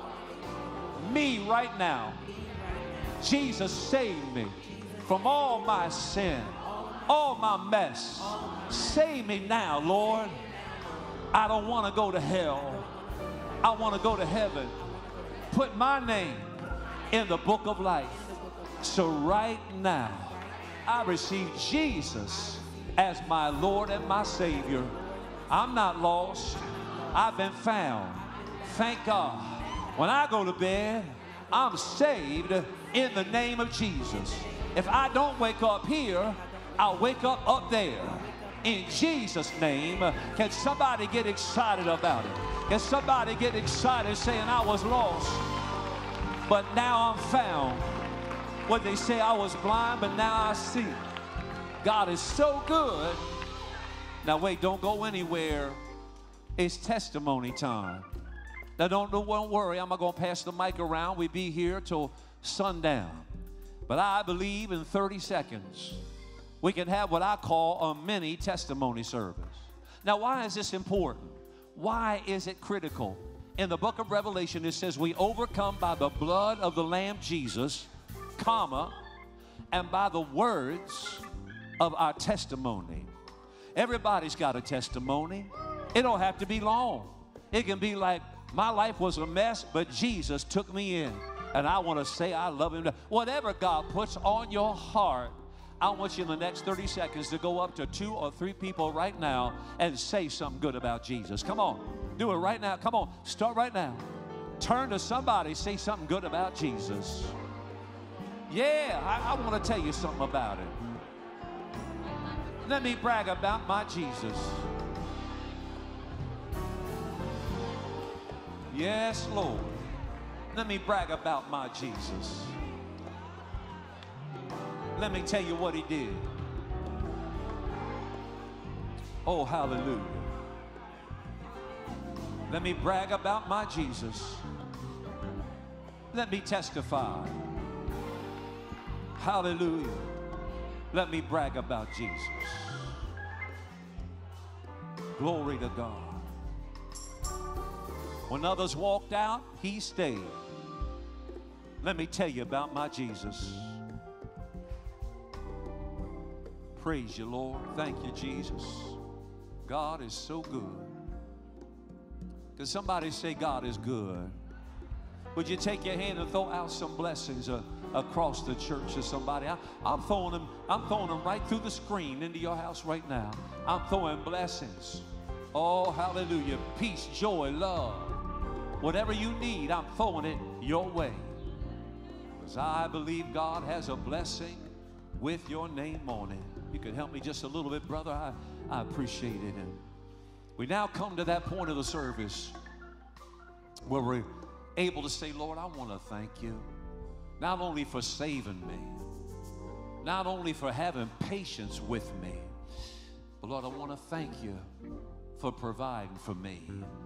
Me right now. Jesus saved me from all my sin, all my mess. Save me now, Lord. I don't want to go to hell. I want to go to heaven. Put my name in the book of life. So right now, I receive Jesus as my Lord and my Savior. I'm not lost. I've been found. Thank God. When I go to bed, I'm saved in the name of Jesus. If I don't wake up here, I'll wake up there. In Jesus' name, can somebody get excited about it? Can somebody get excited saying, I was lost, but now I'm found? What they say, I was blind, but now I see. God is so good. Now wait, don't go anywhere. It's testimony time. Now don't worry, I'm not going to pass the mic around. We'll be here till sundown. But I believe in 30 seconds, we can have what I call a mini testimony service. Now why is this important? Why is it critical? In the book of Revelation, it says we overcome by the blood of the Lamb Jesus, comma, and by the words of our testimony. Everybody's got a testimony. It don't have to be long. It can be like, my life was a mess, but Jesus took me in. And I want to say I love him. Whatever God puts on your heart, I want you in the next 30 seconds to go up to 2 or 3 people right now and say something good about Jesus. Come on. Do it right now. Come on. Start right now. Turn to somebody. Say something good about Jesus. Yeah, I want to tell you something about it. Let me brag about my Jesus. Yes, Lord. Let me brag about my Jesus. Let me tell you what he did. Oh, hallelujah. Let me brag about my Jesus. Let me testify. Hallelujah. Let me brag about Jesus. Glory to God. When others walked out, he stayed. Let me tell you about my Jesus. Praise you, Lord. Thank you, Jesus. God is so good. Can somebody say God is good? Would you take your hand and throw out some blessings across the church to somebody? I'm throwing them right through the screen into your house right now. I'm throwing blessings. Oh, hallelujah. Peace, joy, love. Whatever you need, I'm throwing it your way. Because I believe God has a blessing with your name on it. You can help me just a little bit, brother. I appreciate it. And we now come to that point of the service where we're able to say, Lord, I want to thank you. Not only for saving me, not only for having patience with me, but Lord, I want to thank you for providing for me.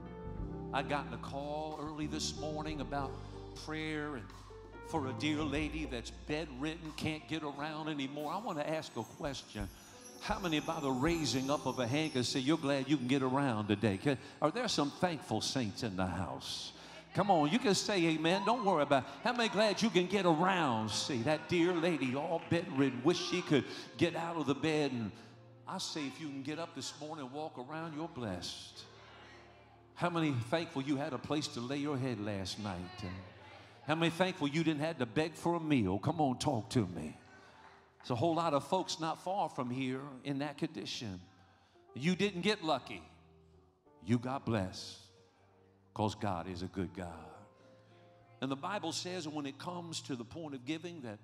I got a call early this morning about prayer and for a dear lady that's bedridden, can't get around anymore. I want to ask a question. How many, by the raising up of a hand, can say you're glad you can get around today? Are there some thankful saints in the house? Come on, you can say amen. Don't worry about it. How many glad you can get around? See, that dear lady all bedridden, wish she could get out of the bed. And I say if you can get up this morning and walk around, you're blessed. How many thankful you had a place to lay your head last night? And how many thankful you didn't have to beg for a meal? Come on, talk to me. There's a whole lot of folks not far from here in that condition. You didn't get lucky. You got blessed because God is a good God. And the Bible says when it comes to the point of giving that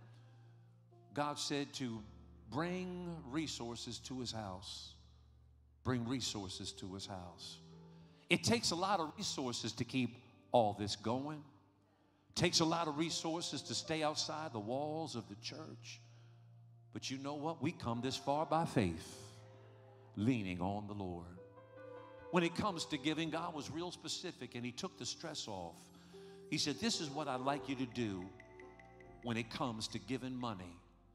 God said to bring resources to his house. Bring resources to his house. It takes a lot of resources to keep all this going. It takes a lot of resources to stay outside the walls of the church. But you know what? We come this far by faith, leaning on the Lord. When it comes to giving, God was real specific, and he took the stress off. He said, this is what I'd like you to do when it comes to giving money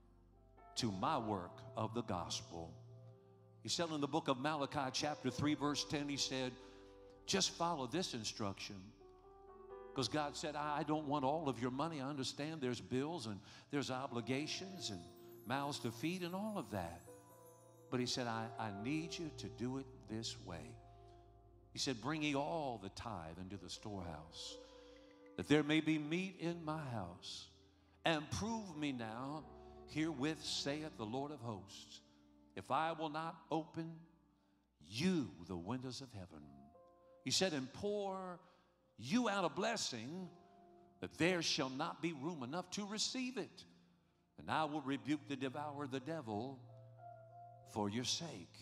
to my work of the gospel. He said in the book of Malachi chapter 3 verse 10, he said, just follow this instruction. Because God said, I don't want all of your money. I understand there's bills and there's obligations and mouths to feed and all of that. But he said, I need you to do it this way. He said, bring ye all the tithe into the storehouse, that there may be meat in my house. And prove me now, herewith saith the Lord of hosts, if I will not open you the windows of heaven. He said, and pour you out a blessing, that there shall not be room enough to receive it. And I will rebuke the devourer, the devil, for your sake.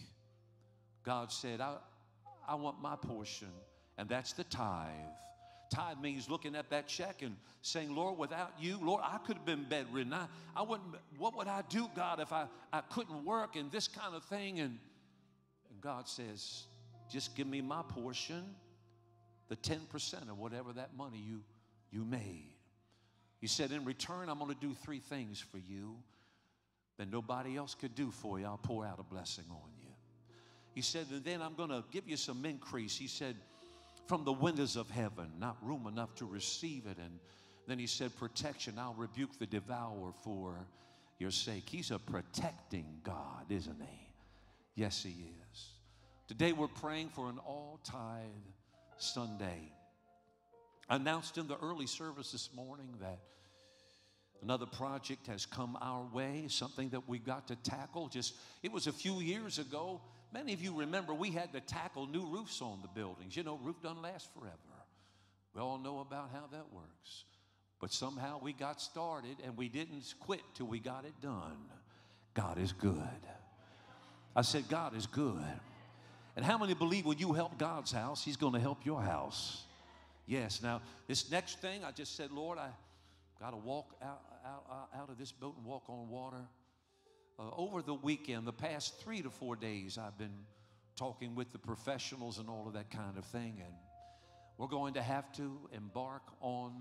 God said, I want my portion, and that's the tithe. Tithe means looking at that check and saying, Lord, without you, Lord, I could have been bedridden. I wouldn't, what would I do, God, if I couldn't work and this kind of thing? And God says, just give me my portion, the 10% of whatever that money you made. He said, in return, I'm going to do 3 things for you that nobody else could do for you. I'll pour out a blessing on you. He said, and then I'm going to give you some increase. He said, from the windows of heaven, not room enough to receive it. And then he said, protection, I'll rebuke the devourer for your sake. He's a protecting God, isn't he? Yes, he is. Today we're praying for an all-tithe Sunday. I announced in the early service this morning that another project has come our way, something that we got to tackle. It was a few years ago. Many of you remember we had to tackle new roofs on the buildings. You know, roof doesn't last forever. We all know about how that works. But somehow we got started and we didn't quit till we got it done. God is good. I said, God is good. And how many believe when you help God's house, he's going to help your house? Yes. Now, this next thing, I just said, Lord, I got to walk out of this boat and walk on water. Over the weekend, the past 3 to 4 days, I've been talking with the professionals and all of that kind of thing, and we're going to have to embark on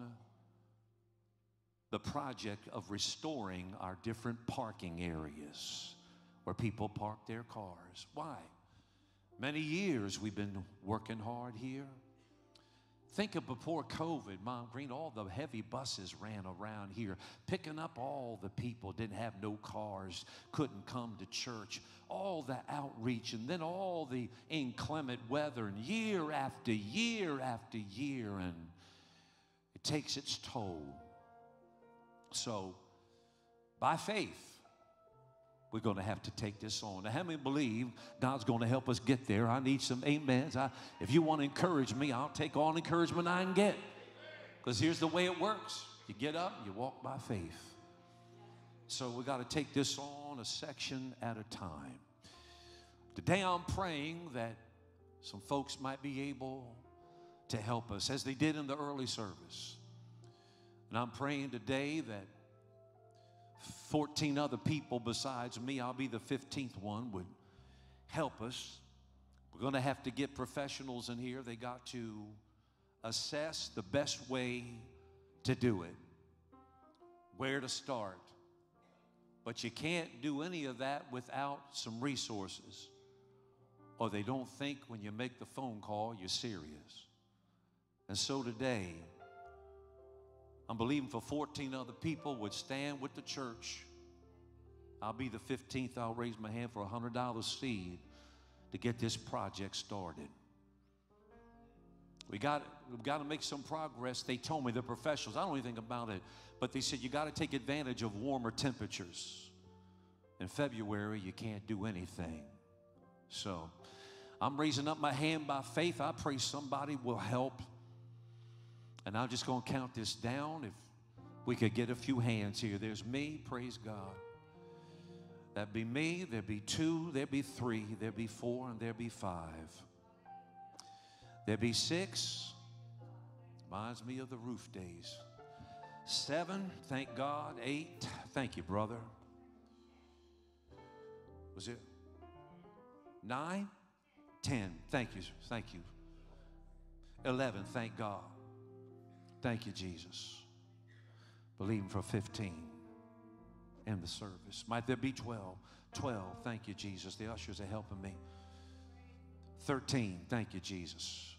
the project of restoring our different parking areas where people park their cars. Why? Many years we've been working hard here. Think of before COVID, Mount Green, all the heavy buses ran around here, picking up all the people, didn't have no cars, couldn't come to church, all the outreach, and then all the inclement weather, and year after year after year, and it takes its toll. So, by faith, we're going to have to take this on. Now, how many believe God's going to help us get there? I need some amens. If you want to encourage me, I'll take all the encouragement I can get. Because here's the way it works. You get up, you walk by faith. So we got to take this on a section at a time. Today I'm praying that some folks might be able to help us, as they did in the early service. And I'm praying today that 14 other people besides me, I'll be the 15th one, would help us. We're going to have to get professionals in here. They got to assess the best way to do it, where to start. But you can't do any of that without some resources, or they don't think when you make the phone call you're serious. And so today, I'm believing for 14 other people would stand with the church. I'll be the 15th. I'll raise my hand for a $100 seed to get this project started. We've got to make some progress. They told me, the professionals, I don't know anything about it, but they said you got to take advantage of warmer temperatures. In February, you can't do anything. So I'm raising up my hand by faith. I pray somebody will help. And I'm just going to count this down. If we could get a few hands here. There's me, praise God. That'd be me, there'd be 2, there'd be 3, there'd be 4, and there'd be 5. There'd be 6, reminds me of the roof days. 7, thank God. 8, thank you, brother. Was it 9? 10, thank you, thank you. 11, thank God. Thank you, Jesus. Believing for 15 in the service. Might there be 12? 12, thank you, Jesus. The ushers are helping me. 13, thank you, Jesus.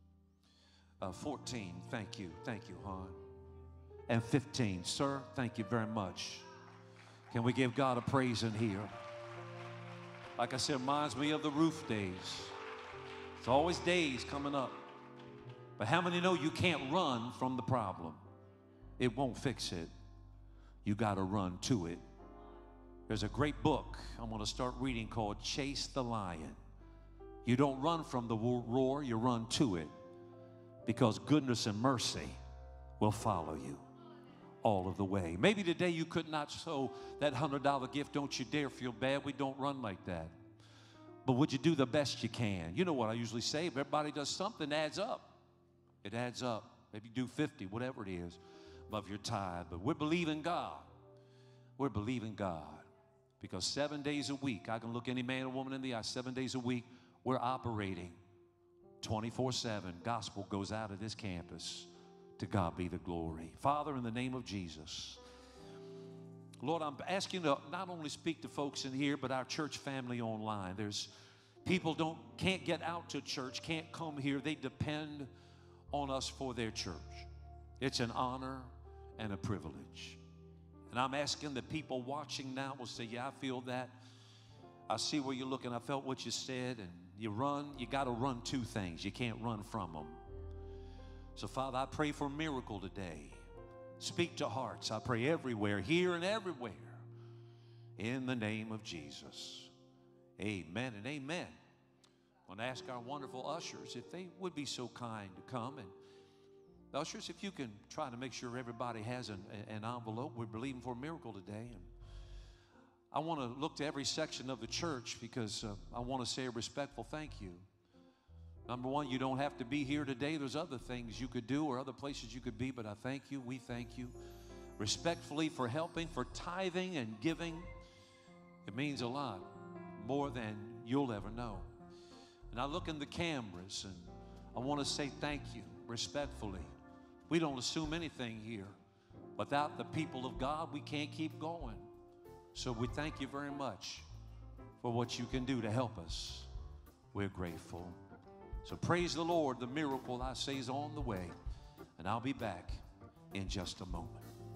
14, thank you, hon. And 15, sir, thank you very much. Can we give God a praise in here? Like I said, reminds me of the roof days. It's always days coming up. But how many know you can't run from the problem? It won't fix it. You got to run to it. There's a great book I'm going to start reading called Chase the Lion. You don't run from the roar, you run to it. Because goodness and mercy will follow you all of the way. Maybe today you could not sow that $100 gift. Don't you dare feel bad. We don't run like that. But would you do the best you can? You know what I usually say. If everybody does something, it adds up. It adds up. Maybe do 50, whatever it is, of your tithe. But we're believing God. We're believing God. Because 7 days a week, I can look any man or woman in the eye, 7 days a week, we're operating 24/7. Gospel goes out of this campus. To God be the glory. Father, in the name of Jesus, Lord, I'm asking you to not only speak to folks in here, but our church family online. There's people can't get out to church, can't come here. They depend on us for their church. It's an honor and a privilege. And I'm asking the people watching now will say, yeah, I feel that. I see where you're looking. I felt what you said. And you got to run to things. You can't run from them. So, Father, I pray for a miracle today. Speak to hearts. I pray everywhere, here and everywhere. In the name of Jesus. Amen and amen. I want to ask our wonderful ushers if they would be so kind to come. And ushers, if you can try to make sure everybody has an envelope. We're believing for a miracle today. And I want to look to every section of the church because I want to say a respectful thank you. Number one, you don't have to be here today. There's other things you could do or other places you could be, but I thank you. We thank you respectfully for helping, for tithing and giving. It means a lot, more than you'll ever know. And I look in the cameras and I want to say thank you respectfully. We don't assume anything here. Without the people of God, we can't keep going. So we thank you very much for what you can do to help us. We're grateful. So praise the Lord. The miracle, I say, is on the way. And I'll be back in just a moment.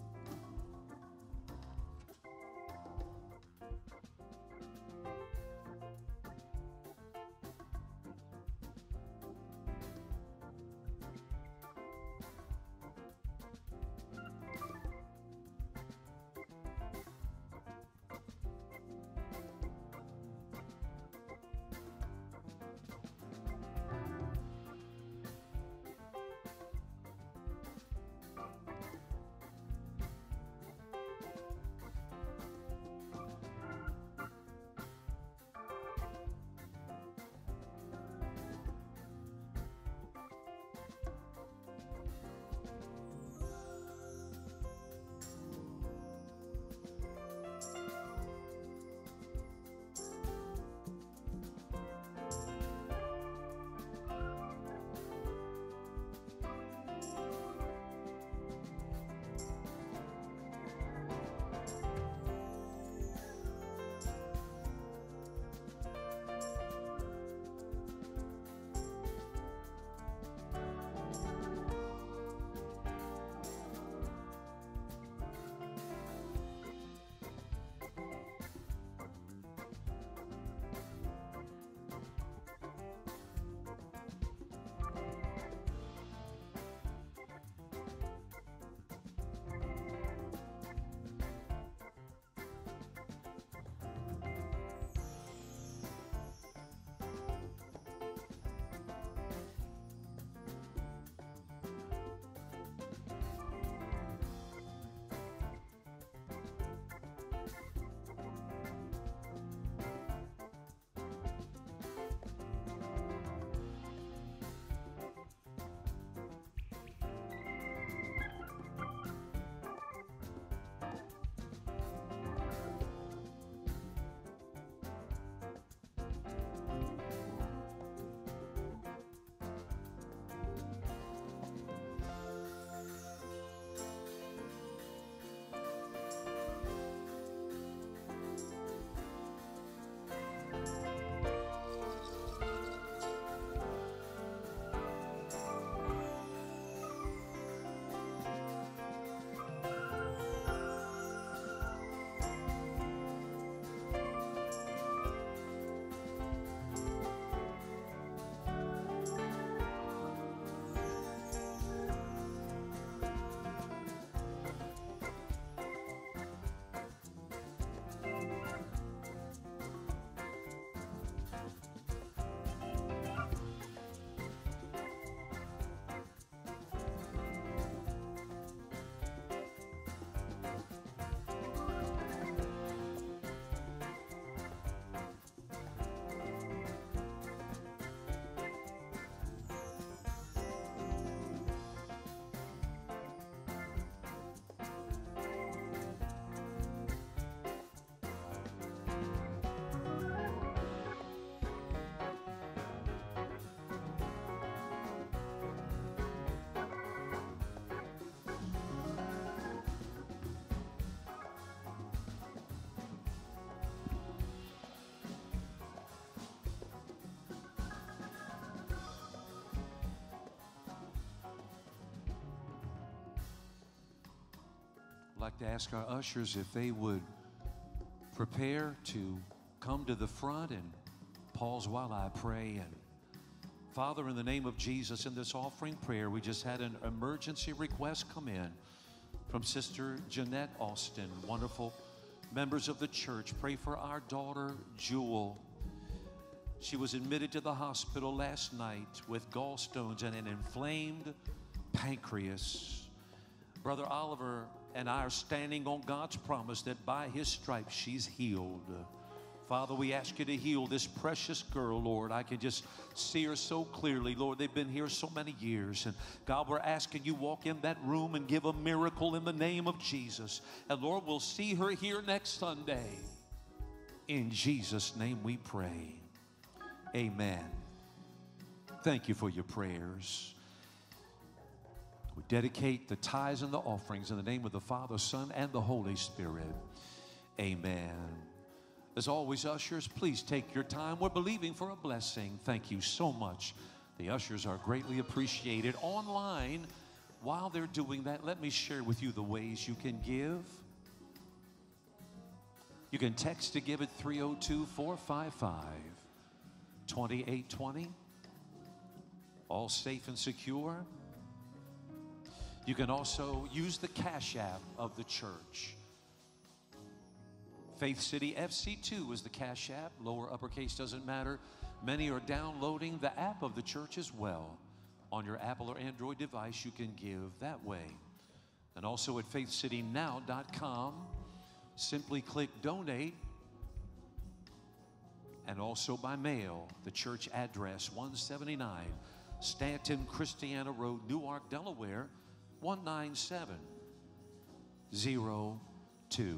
I'd like to ask our ushers if they would prepare to come to the front and pause while I pray. And Father, in the name of Jesus, in this offering prayer, we just had an emergency request come in from Sister Jeanette Austin. Wonderful members of the church, pray for our daughter, Jewel. She was admitted to the hospital last night with gallstones and an inflamed pancreas. Brother Oliver and I are standing on God's promise that by his stripes she's healed. Father, we ask you to heal this precious girl, Lord. I can just see her so clearly, Lord. They've been here so many years. And God, we're asking you walk in that room and give a miracle in the name of Jesus. And Lord, we'll see her here next Sunday. In Jesus' name we pray. Amen. Thank you for your prayers. We dedicate the tithes and the offerings in the name of the Father, Son, and the Holy Spirit. Amen. As always, ushers, please take your time. We're believing for a blessing. Thank you so much. The ushers are greatly appreciated. Online, while they're doing that, let me share with you the ways you can give. You can text to give at 302-455-2820. All safe and secure. You can also use the Cash App of the church. Faith City FC2 is the Cash App. Lower, uppercase, doesn't matter. Many are downloading the app of the church as well. On your Apple or Android device, you can give that way. And also at faithcitynow.com, simply click donate. And also by mail, the church address, 179 Stanton Christiana Road, Newark, Delaware, 19702.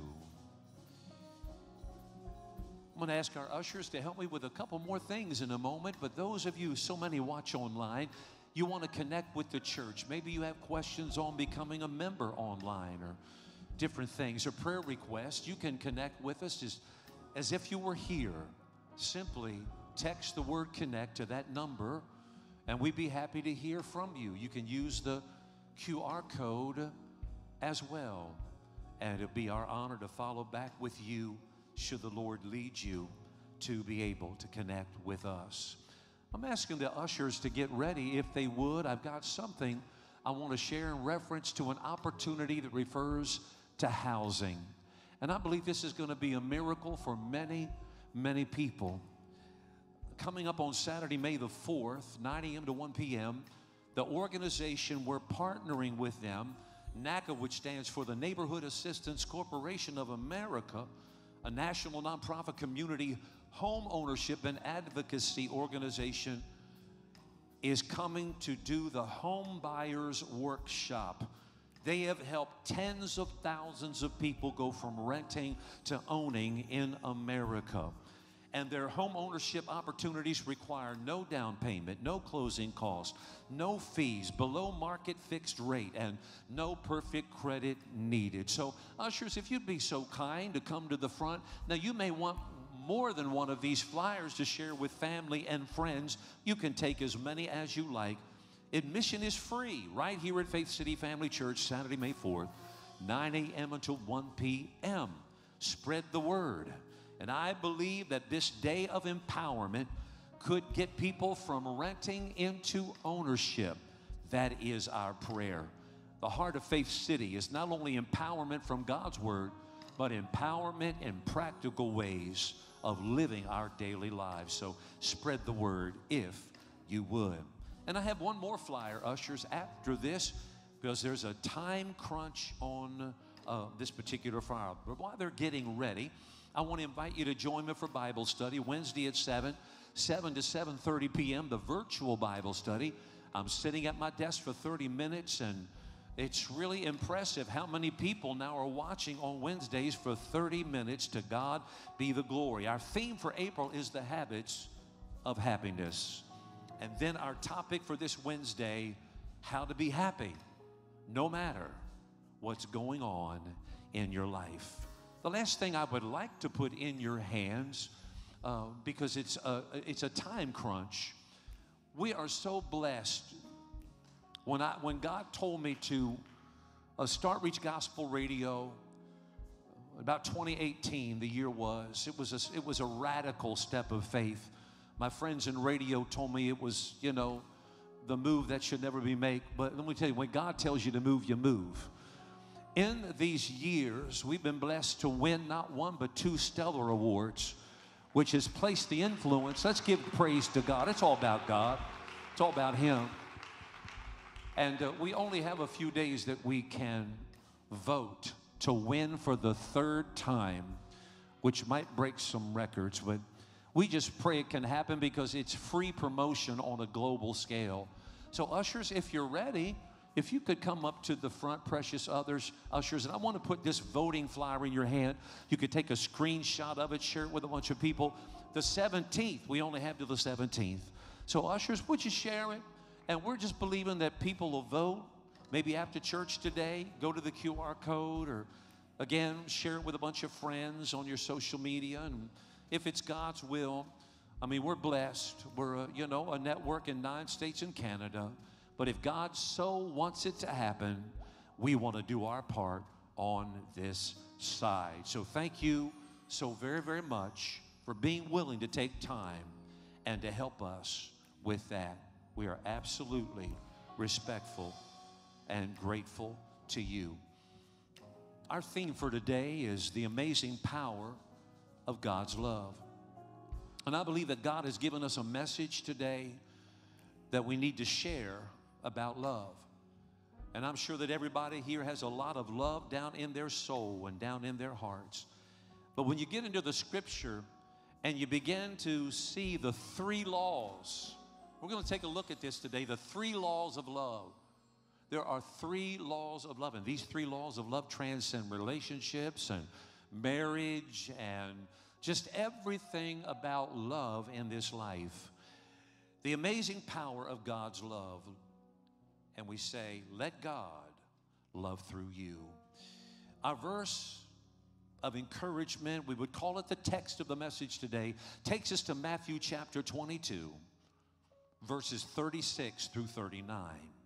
I'm going to ask our ushers to help me with a couple more things in a moment, but those of you, so many watch online, you want to connect with the church. Maybe you have questions on becoming a member online or different things or prayer requests. You can connect with us as if you were here. Simply text the word connect to that number, and we'd be happy to hear from you. You can use the QR code as well, and it'll be our honor to follow back with you should the Lord lead you to be able to connect with us. I'm asking the ushers to get ready if they would. I've got something I want to share in reference to an opportunity that refers to housing. And I believe this is going to be a miracle for many, many people. Coming up on Saturday, May the 4th, 9 a.m. to 1 p.m., the organization, we're partnering with them, NACA, which stands for the Neighborhood Assistance Corporation of America, a national nonprofit community home ownership and advocacy organization, is coming to do the Home Buyers Workshop. They have helped tens of thousands of people go from renting to owning in America. And their home ownership opportunities require no down payment, no closing costs, no fees, below market fixed rate, and no perfect credit needed. So, ushers, if you'd be so kind to come to the front. Now, you may want more than one of these flyers to share with family and friends. You can take as many as you like. Admission is free right here at Faith City Family Church, Saturday, May 4th, 9 a.m. until 1 p.m. Spread the word. And I believe that this day of empowerment could get people from renting into ownership. That is our prayer. The heart of Faith City is not only empowerment from God's word, but empowerment in practical ways of living our daily lives. So spread the word if you would. And I have one more flyer, ushers, after this, because there's a time crunch on this particular flyer. But while they're getting ready, I want to invite you to join me for Bible study Wednesday at 7 to 7:30 p.m., the virtual Bible study. I'm sitting at my desk for 30 minutes, and it's really impressive how many people now are watching on Wednesdays for 30 minutes. To God be the glory. Our theme for April is the habits of happiness. And then our topic for this Wednesday, how to be happy no matter what's going on in your life. The last thing I would like to put in your hands, because it's a time crunch. We are so blessed. When God told me to start Reach Gospel Radio, about 2018, the year was, it was a radical step of faith. My friends in radio told me it was, the move that should never be made. But let me tell you, when God tells you to move, you move. In these years, we've been blessed to win not one but 2 Stellar Awards, which has placed the influence. Let's give praise to God. It's all about God. It's all about Him. And we only have a few days that we can vote to win for the 3rd time which might break some records, but we just pray it can happen because it's free promotion on a global scale. So ushers, if you're ready, if you could come up to the front, precious others, ushers, and I want to put this voting flyer in your hand. You could take a screenshot of it, share it with a bunch of people. The 17th, we only have till the 17th. So ushers, would you share it? And we're just believing that people will vote. Maybe after church today, go to the QR code, or again, share it with a bunch of friends on your social media. And if it's God's will, I mean, we're blessed. We're, a network in 9 states and Canada. But if God so wants it to happen, we want to do our part on this side. So thank you so very, very much for being willing to take time and to help us with that. We are absolutely respectful and grateful to you. Our theme for today is the amazing power of God's love. And I believe that God has given us a message today that we need to share about love. And I'm sure that everybody here has a lot of love down in their soul and down in their hearts. But when you get into the scripture and you begin to see the 3 laws, we're going to take a look at this today, the 3 laws of love. There are 3 laws of love, and these 3 laws of love transcend relationships and marriage and just everything about love in this life. The amazing power of God's love. And we say, let God love through you. Our verse of encouragement, we would call it the text of the message today, takes us to Matthew chapter 22, verses 36 through 39.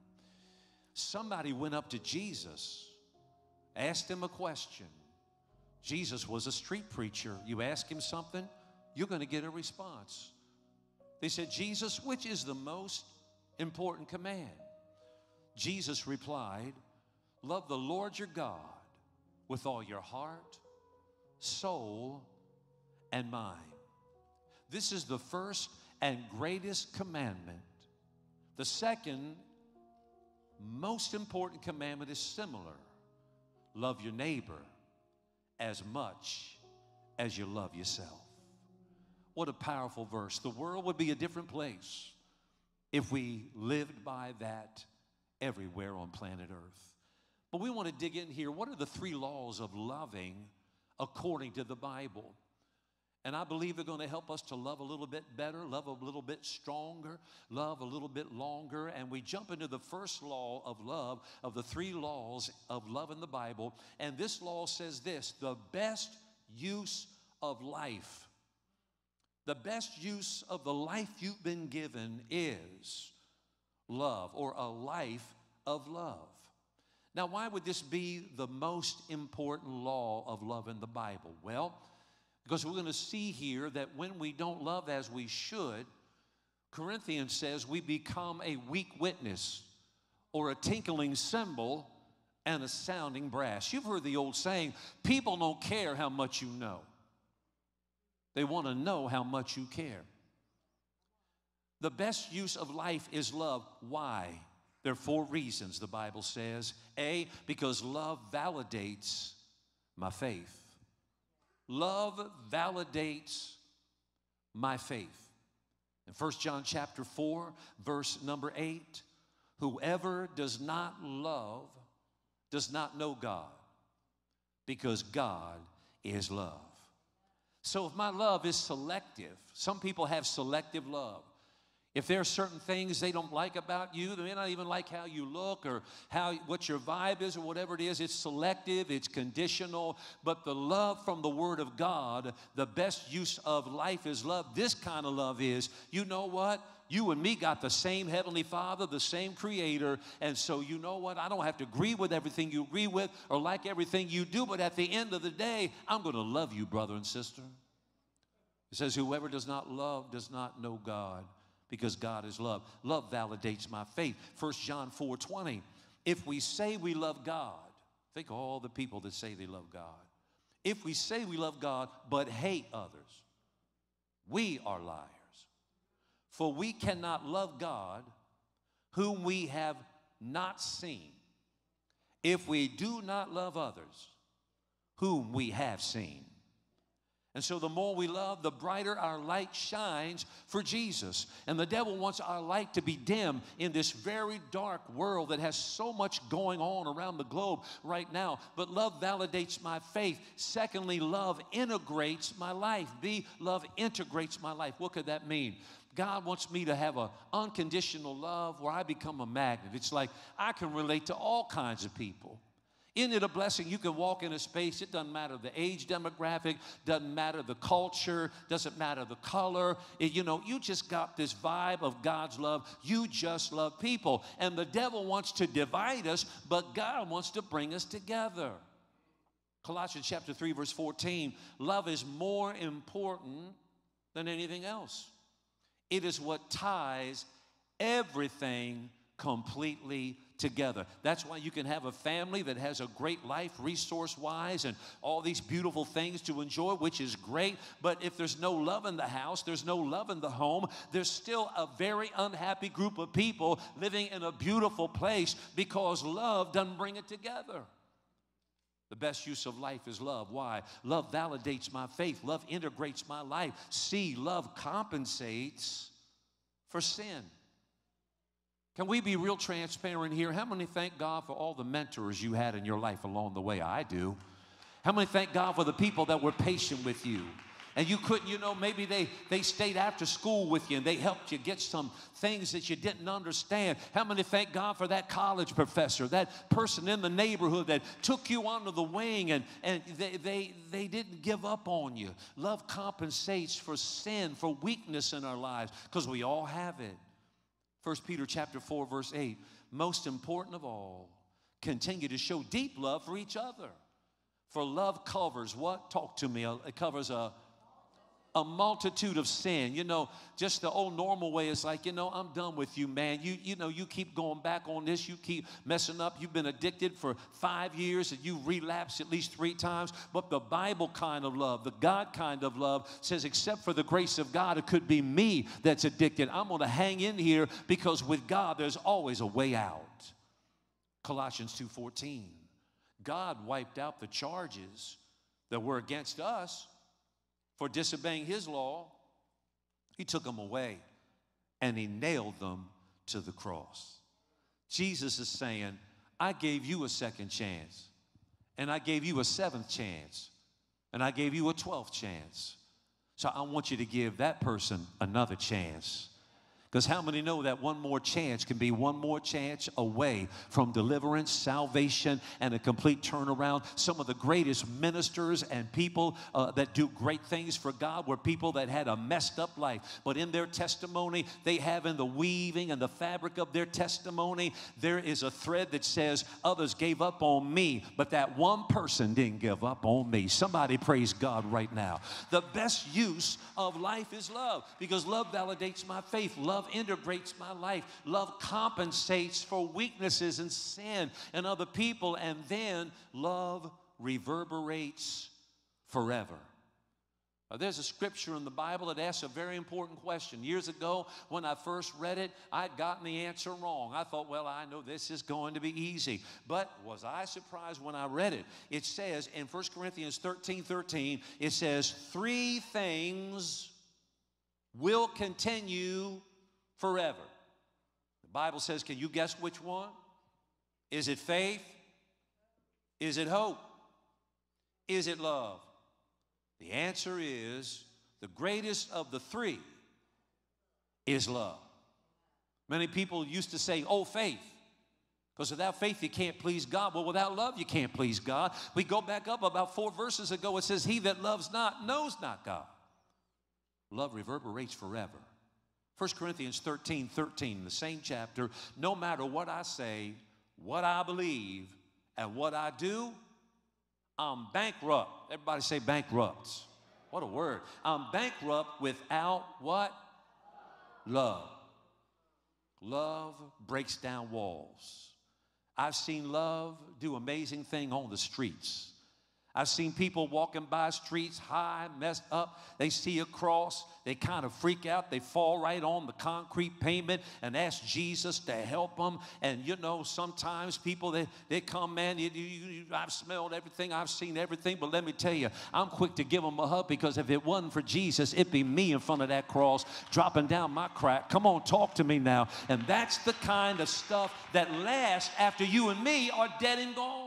Somebody went up to Jesus, asked him a question. Jesus was a street preacher. You ask him something, you're going to get a response. They said, Jesus, which is the most important command? Jesus replied, love the Lord your God with all your heart, soul, and mind. This is the first and greatest commandment. The second most important commandment is similar. Love your neighbor as much as you love yourself. What a powerful verse. The world would be a different place if we lived by that everywhere on planet Earth. But we want to dig in here. What are the 3 laws of loving according to the Bible? And I believe they're going to help us to love a little bit better, love a little bit stronger, love a little bit longer. And we jump into the first law of love, of the 3 laws of love in the Bible. And this law says this: the best use of life, the best use of the life you've been given is love, or a life of love. Now, why would this be the most important law of love in the Bible? Well, because we're going to see here that when we don't love as we should, Corinthians says we become a weak witness, or a tinkling cymbal and a sounding brass. You've heard the old saying, people don't care how much you know. They want to know how much you care. The best use of life is love. Why? There are 4 reasons, the Bible says. A, because love validates my faith. Love validates my faith. In 1 John chapter 4, verse number 8, whoever does not love does not know God, because God is love. So if my love is selective, some people have selective love. If there are certain things they don't like about you, they may not even like how you look or what your vibe is or whatever it is. It's selective, it's conditional. But the love from the Word of God, the best use of life is love. This kind of love is, you know what? You and me got the same Heavenly Father, the same Creator. And so you know what? I don't have to agree with everything you agree with or like everything you do. But at the end of the day, I'm going to love you, brother and sister. It says, whoever does not love does not know God, because God is love. Love validates my faith. 1 John 4:20. If we say we love God, think of all the people that say they love God. If we say we love God but hate others, we are liars. For we cannot love God whom we have not seen, if we do not love others whom we have seen. And so the more we love, the brighter our light shines for Jesus. And the devil wants our light to be dim in this very dark world that has so much going on around the globe right now. But love validates my faith. Secondly, love integrates my life. Love integrates my life. What could that mean? God wants me to have an unconditional love where I become a magnet. It's like I can relate to all kinds of people. Isn't it a blessing? You can walk in a space, it doesn't matter the age demographic, doesn't matter the culture, doesn't matter the color. You just got this vibe of God's love. You just love people. And the devil wants to divide us, but God wants to bring us together. Colossians chapter 3, verse 14, love is more important than anything else. It is what ties everything completely together. That's why you can have a family that has a great life resource-wise and all these beautiful things to enjoy, which is great. But if there's no love in the house, there's no love in the home, there's still a very unhappy group of people living in a beautiful place because love doesn't bring it together. The best use of life is love. Why? Love validates my faith. Love integrates my life. C, love compensates for sin. Can we be real transparent here? How many thank God for all the mentors you had in your life along the way? I do. How many thank God for the people that were patient with you? And you couldn't, maybe they stayed after school with you and they helped you get some things that you didn't understand. How many thank God for that college professor, that person in the neighborhood that took you under the wing and they didn't give up on you? Love compensates for sin, for weakness in our lives, because we all have it. 1 Peter chapter 4, verse 8, most important of all, continue to show deep love for each other. For love covers what? Talk to me. It covers a multitude of sin. Just the old normal way is like, I'm done with you, man. You keep going back on this. You keep messing up. You've been addicted for 5 years and you relapsed at least 3 times. But the Bible kind of love, the God kind of love says, except for the grace of God, it could be me that's addicted. I'm going to hang in here because with God, there's always a way out. Colossians 2:14. God wiped out the charges that were against us for disobeying his law. He took them away and he nailed them to the cross. Jesus is saying, I gave you a second chance, and I gave you a 7th chance, and I gave you a 12th chance. So I want you to give that person another chance. Because how many know that one more chance can be one more chance away from deliverance, salvation, and a complete turnaround? Some of the greatest ministers and people that do great things for God were people that had a messed up life. But in their testimony, they have in the weaving and the fabric of their testimony, there is a thread that says, others gave up on me, but that one person didn't give up on me. Somebody praise God right now. The best use of life is love, because love validates my faith. Love integrates my life. Love compensates for weaknesses and sin and other people. And then love reverberates forever. There's a scripture in the Bible that asks a very important question. Years ago, when I first read it, I'd gotten the answer wrong. I thought, well, I know this is going to be easy. But was I surprised when I read it? It says in 1 Corinthians 13:13, it says, 3 things will continue forever. The Bible says, can you guess which one? Is it faith? Is it hope? Is it love? The answer is the greatest of the 3 is love. Many people used to say, oh, faith. Because without faith, you can't please God. Well, without love, you can't please God. We go back up about 4 verses ago. It says, he that loves not knows not God. Love reverberates forever. 1 Corinthians 13:13, the same chapter, no matter what I say, what I believe, and what I do, I'm bankrupt. Everybody say bankrupt. What a word. I'm bankrupt without what? Love. Love breaks down walls. I've seen love do amazing things on the streets. I've seen people walking by streets high, messed up. They see a cross. They kind of freak out. They fall right on the concrete pavement and ask Jesus to help them. And, you know, sometimes people, they come, man, I've smelled everything. I've seen everything. But let me tell you, I'm quick to give them a hug, because if it wasn't for Jesus, it'd be me in front of that cross dropping down my crack. Come on, talk to me now. And that's the kind of stuff that lasts after you and me are dead and gone.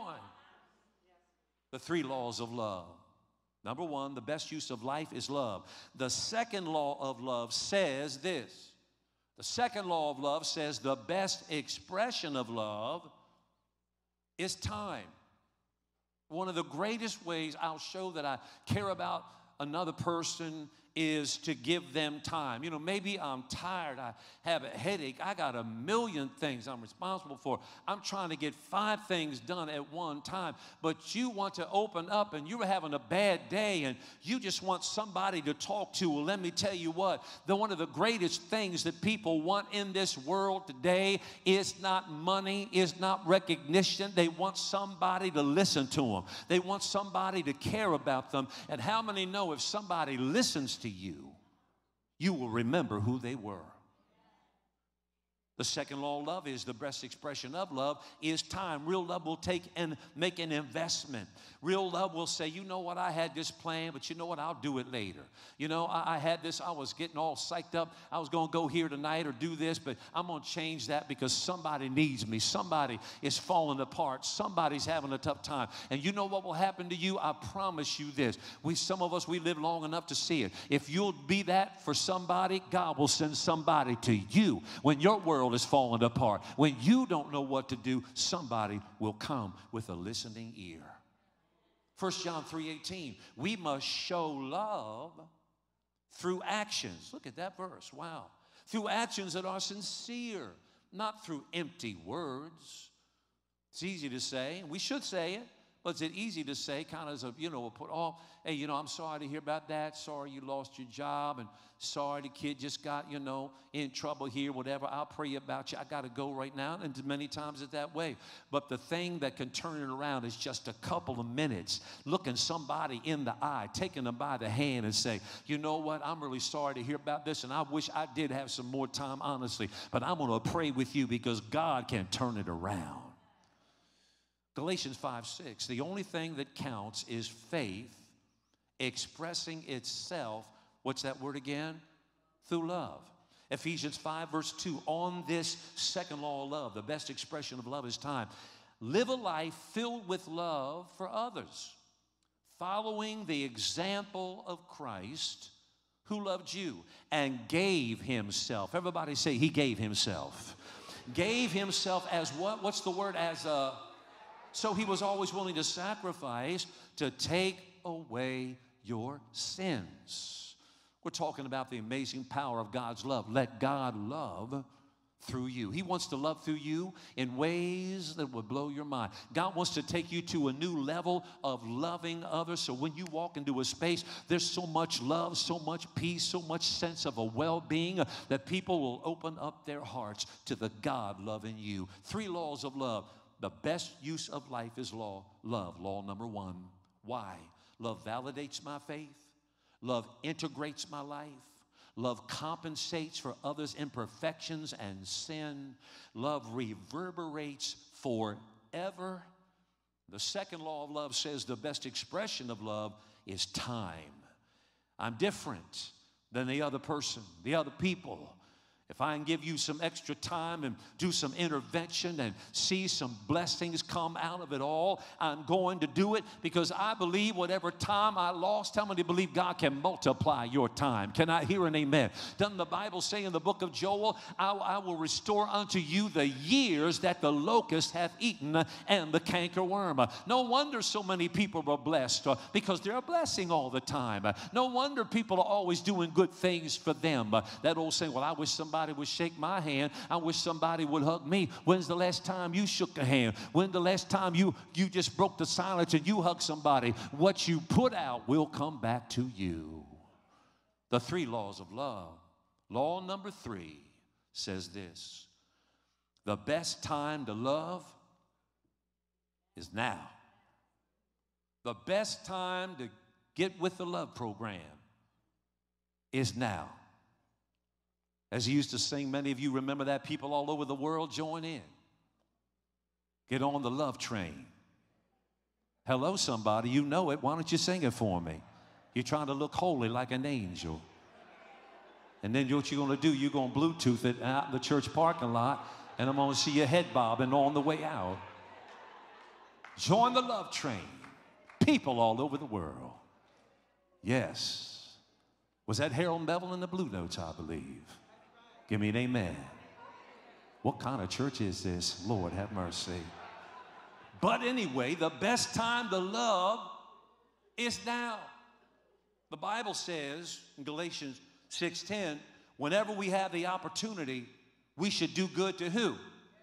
The 3 laws of love. Number 1, the best use of life is love. The second law of love says this. The second law of love says the best expression of love is time. One of the greatest ways I'll show that I care about another person is to give them time. You know, maybe I'm tired, I have a headache, I got a million things I'm responsible for. I'm trying to get 5 things done at one time, but you want to open up and you're having a bad day and you just want somebody to talk to. Well, let me tell you what, one of the greatest things that people want in this world today is not money, is not recognition. They want somebody to listen to them. They want somebody to care about them. And how many know if somebody listens to you, you will remember who they were? The second law of love is the best expression of love is time. Real love will take and make an investment. Real love will say, you know what, I had this plan, but you know what, I'll do it later. You know, I had this, I was getting all psyched up. I was going to go here tonight or do this, but I'm going to change that because somebody needs me. Somebody is falling apart. Somebody's having a tough time. And you know what will happen to you? I promise you this. Some of us, we live long enough to see it. If you'll be that for somebody, God will send somebody to you. When your world is falling apart, when you don't know what to do, somebody will come with a listening ear. 1 John 3:18, we must show love through actions. Look at that verse. Wow. Through actions that are sincere, not through empty words. It's easy to say, and we should say it, but it's easy to say kind of as a, you know, we'll put, oh, hey, you know, I'm sorry to hear about that. Sorry you lost your job, and sorry the kid just got, you know, in trouble here, whatever. I'll pray about you. I got to go right now. And many times it's that way. But the thing that can turn it around is just a couple of minutes looking somebody in the eye, taking them by the hand and say, you know what, I'm really sorry to hear about this, and I wish I did have some more time, honestly. But I'm going to pray with you because God can turn it around. Galatians 5:6, the only thing that counts is faith expressing itself, what's that word again? Through love. Ephesians 5 verse 2, on this second law of love, the best expression of love is time. Live a life filled with love for others, following the example of Christ who loved you and gave himself. Everybody say he gave himself. Gave himself as what? What's the word? As a... So he was always willing to sacrifice to take away your sins. We're talking about the amazing power of God's love. Let God love through you. He wants to love through you in ways that would blow your mind. God wants to take you to a new level of loving others. So when you walk into a space, there's so much love, so much peace, so much sense of a well-being that people will open up their hearts to the God loving you. 3 laws of love. The best use of life is love. Law number 1. Why? Love validates my faith. Love integrates my life. Love compensates for others' imperfections and sin. Love reverberates forever. The second law of love says the best expression of love is time. I'm different than the other person, the other people. If I can give you some extra time and do some intervention and see some blessings come out of it all, I'm going to do it because I believe whatever time I lost, how many believe God can multiply your time? Can I hear an amen? Doesn't the Bible say in the book of Joel, I will restore unto you the years that the locust hath eaten and the cankerworm? No wonder so many people are blessed because they're a blessing all the time. No wonder people are always doing good things for them. That old saying, well, I wish somebody would shake my hand. I wish somebody would hug me. When's the last time you shook a hand? When's the last time you just broke the silence and you hugged somebody? What you put out will come back to you. The 3 laws of love. Law number 3 says this: the best time to love is now. The best time to get with the love program is now. As he used to sing, many of you remember that. People all over the world join in. Get on the love train. Hello, somebody. You know it. Why don't you sing it for me? You're trying to look holy like an angel. And then what you're going to do, you're going to Bluetooth it out in the church parking lot, and I'm going to see your head bobbing on the way out. Join the love train. People all over the world. Yes. Was that Harold Bevel in the Blue Notes, I believe? Give me an amen. What kind of church is this? Lord, have mercy. But anyway, the best time to love is now. The Bible says in Galatians 6:10, whenever we have the opportunity, we should do good to who?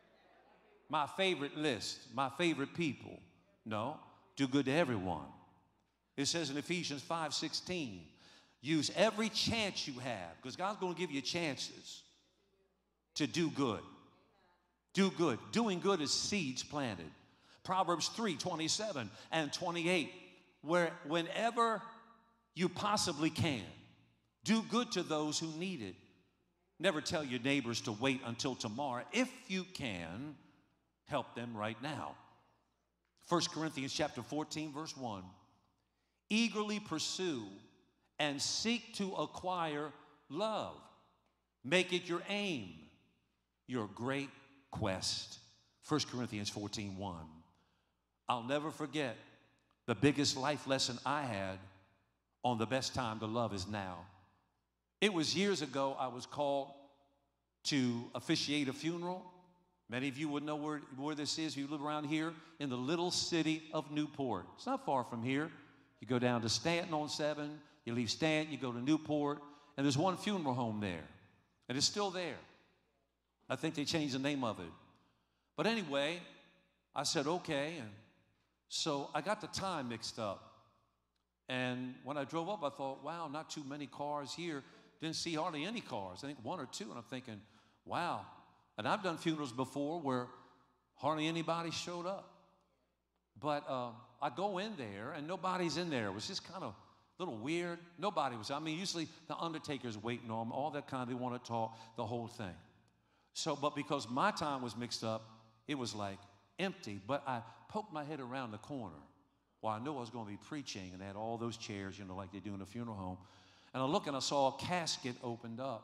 My favorite list, my favorite people. No, do good to everyone. It says in Ephesians 5:16, use every chance you have, because God's going to give you chances to do good. Do good. Doing good is seeds planted. Proverbs 3:27 and 28, whenever you possibly can, do good to those who need it. Never tell your neighbors to wait until tomorrow. If you can, help them right now. 1 Corinthians chapter 14, verse 1. Eagerly pursue and seek to acquire love. Make it your aim, your great quest. 1 Corinthians 14:1. I'll never forget the biggest life lesson I had on the best time to love is now. It was years ago I was called to officiate a funeral. Many of you would know where this is if you live around here in the little city of Newport. It's not far from here. You go down to Stanton on 7, you leave Stanton, you go to Newport, and there's one funeral home there, and it's still there. I think they changed the name of it. But anyway, I said, okay, and so I got the time mixed up. And when I drove up, I thought, wow, not too many cars here. Didn't see hardly any cars. I think one or two, and I'm thinking, wow. And I've done funerals before where hardly anybody showed up. But I go in there, and nobody's in there. It was just kind of a little weird. Nobody was. I mean, usually the undertaker's waiting on them, all that kind of, they want to talk, the whole thing. So, but because my time was mixed up, it was like empty. But I poked my head around the corner. Well, I knew I was going to be preaching, and they had all those chairs, you know, like they do in a funeral home. And I looked, and I saw a casket opened up.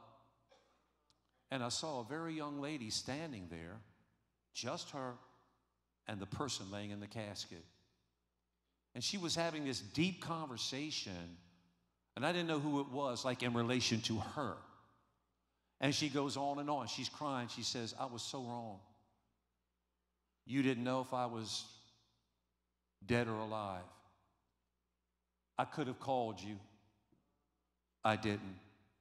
And I saw a very young lady standing there, just her and the person laying in the casket. And she was having this deep conversation, and I didn't know who it was, like in relation to her. And she goes on and on. She's crying. She says, I was so wrong. You didn't know if I was dead or alive. I could have called you. I didn't.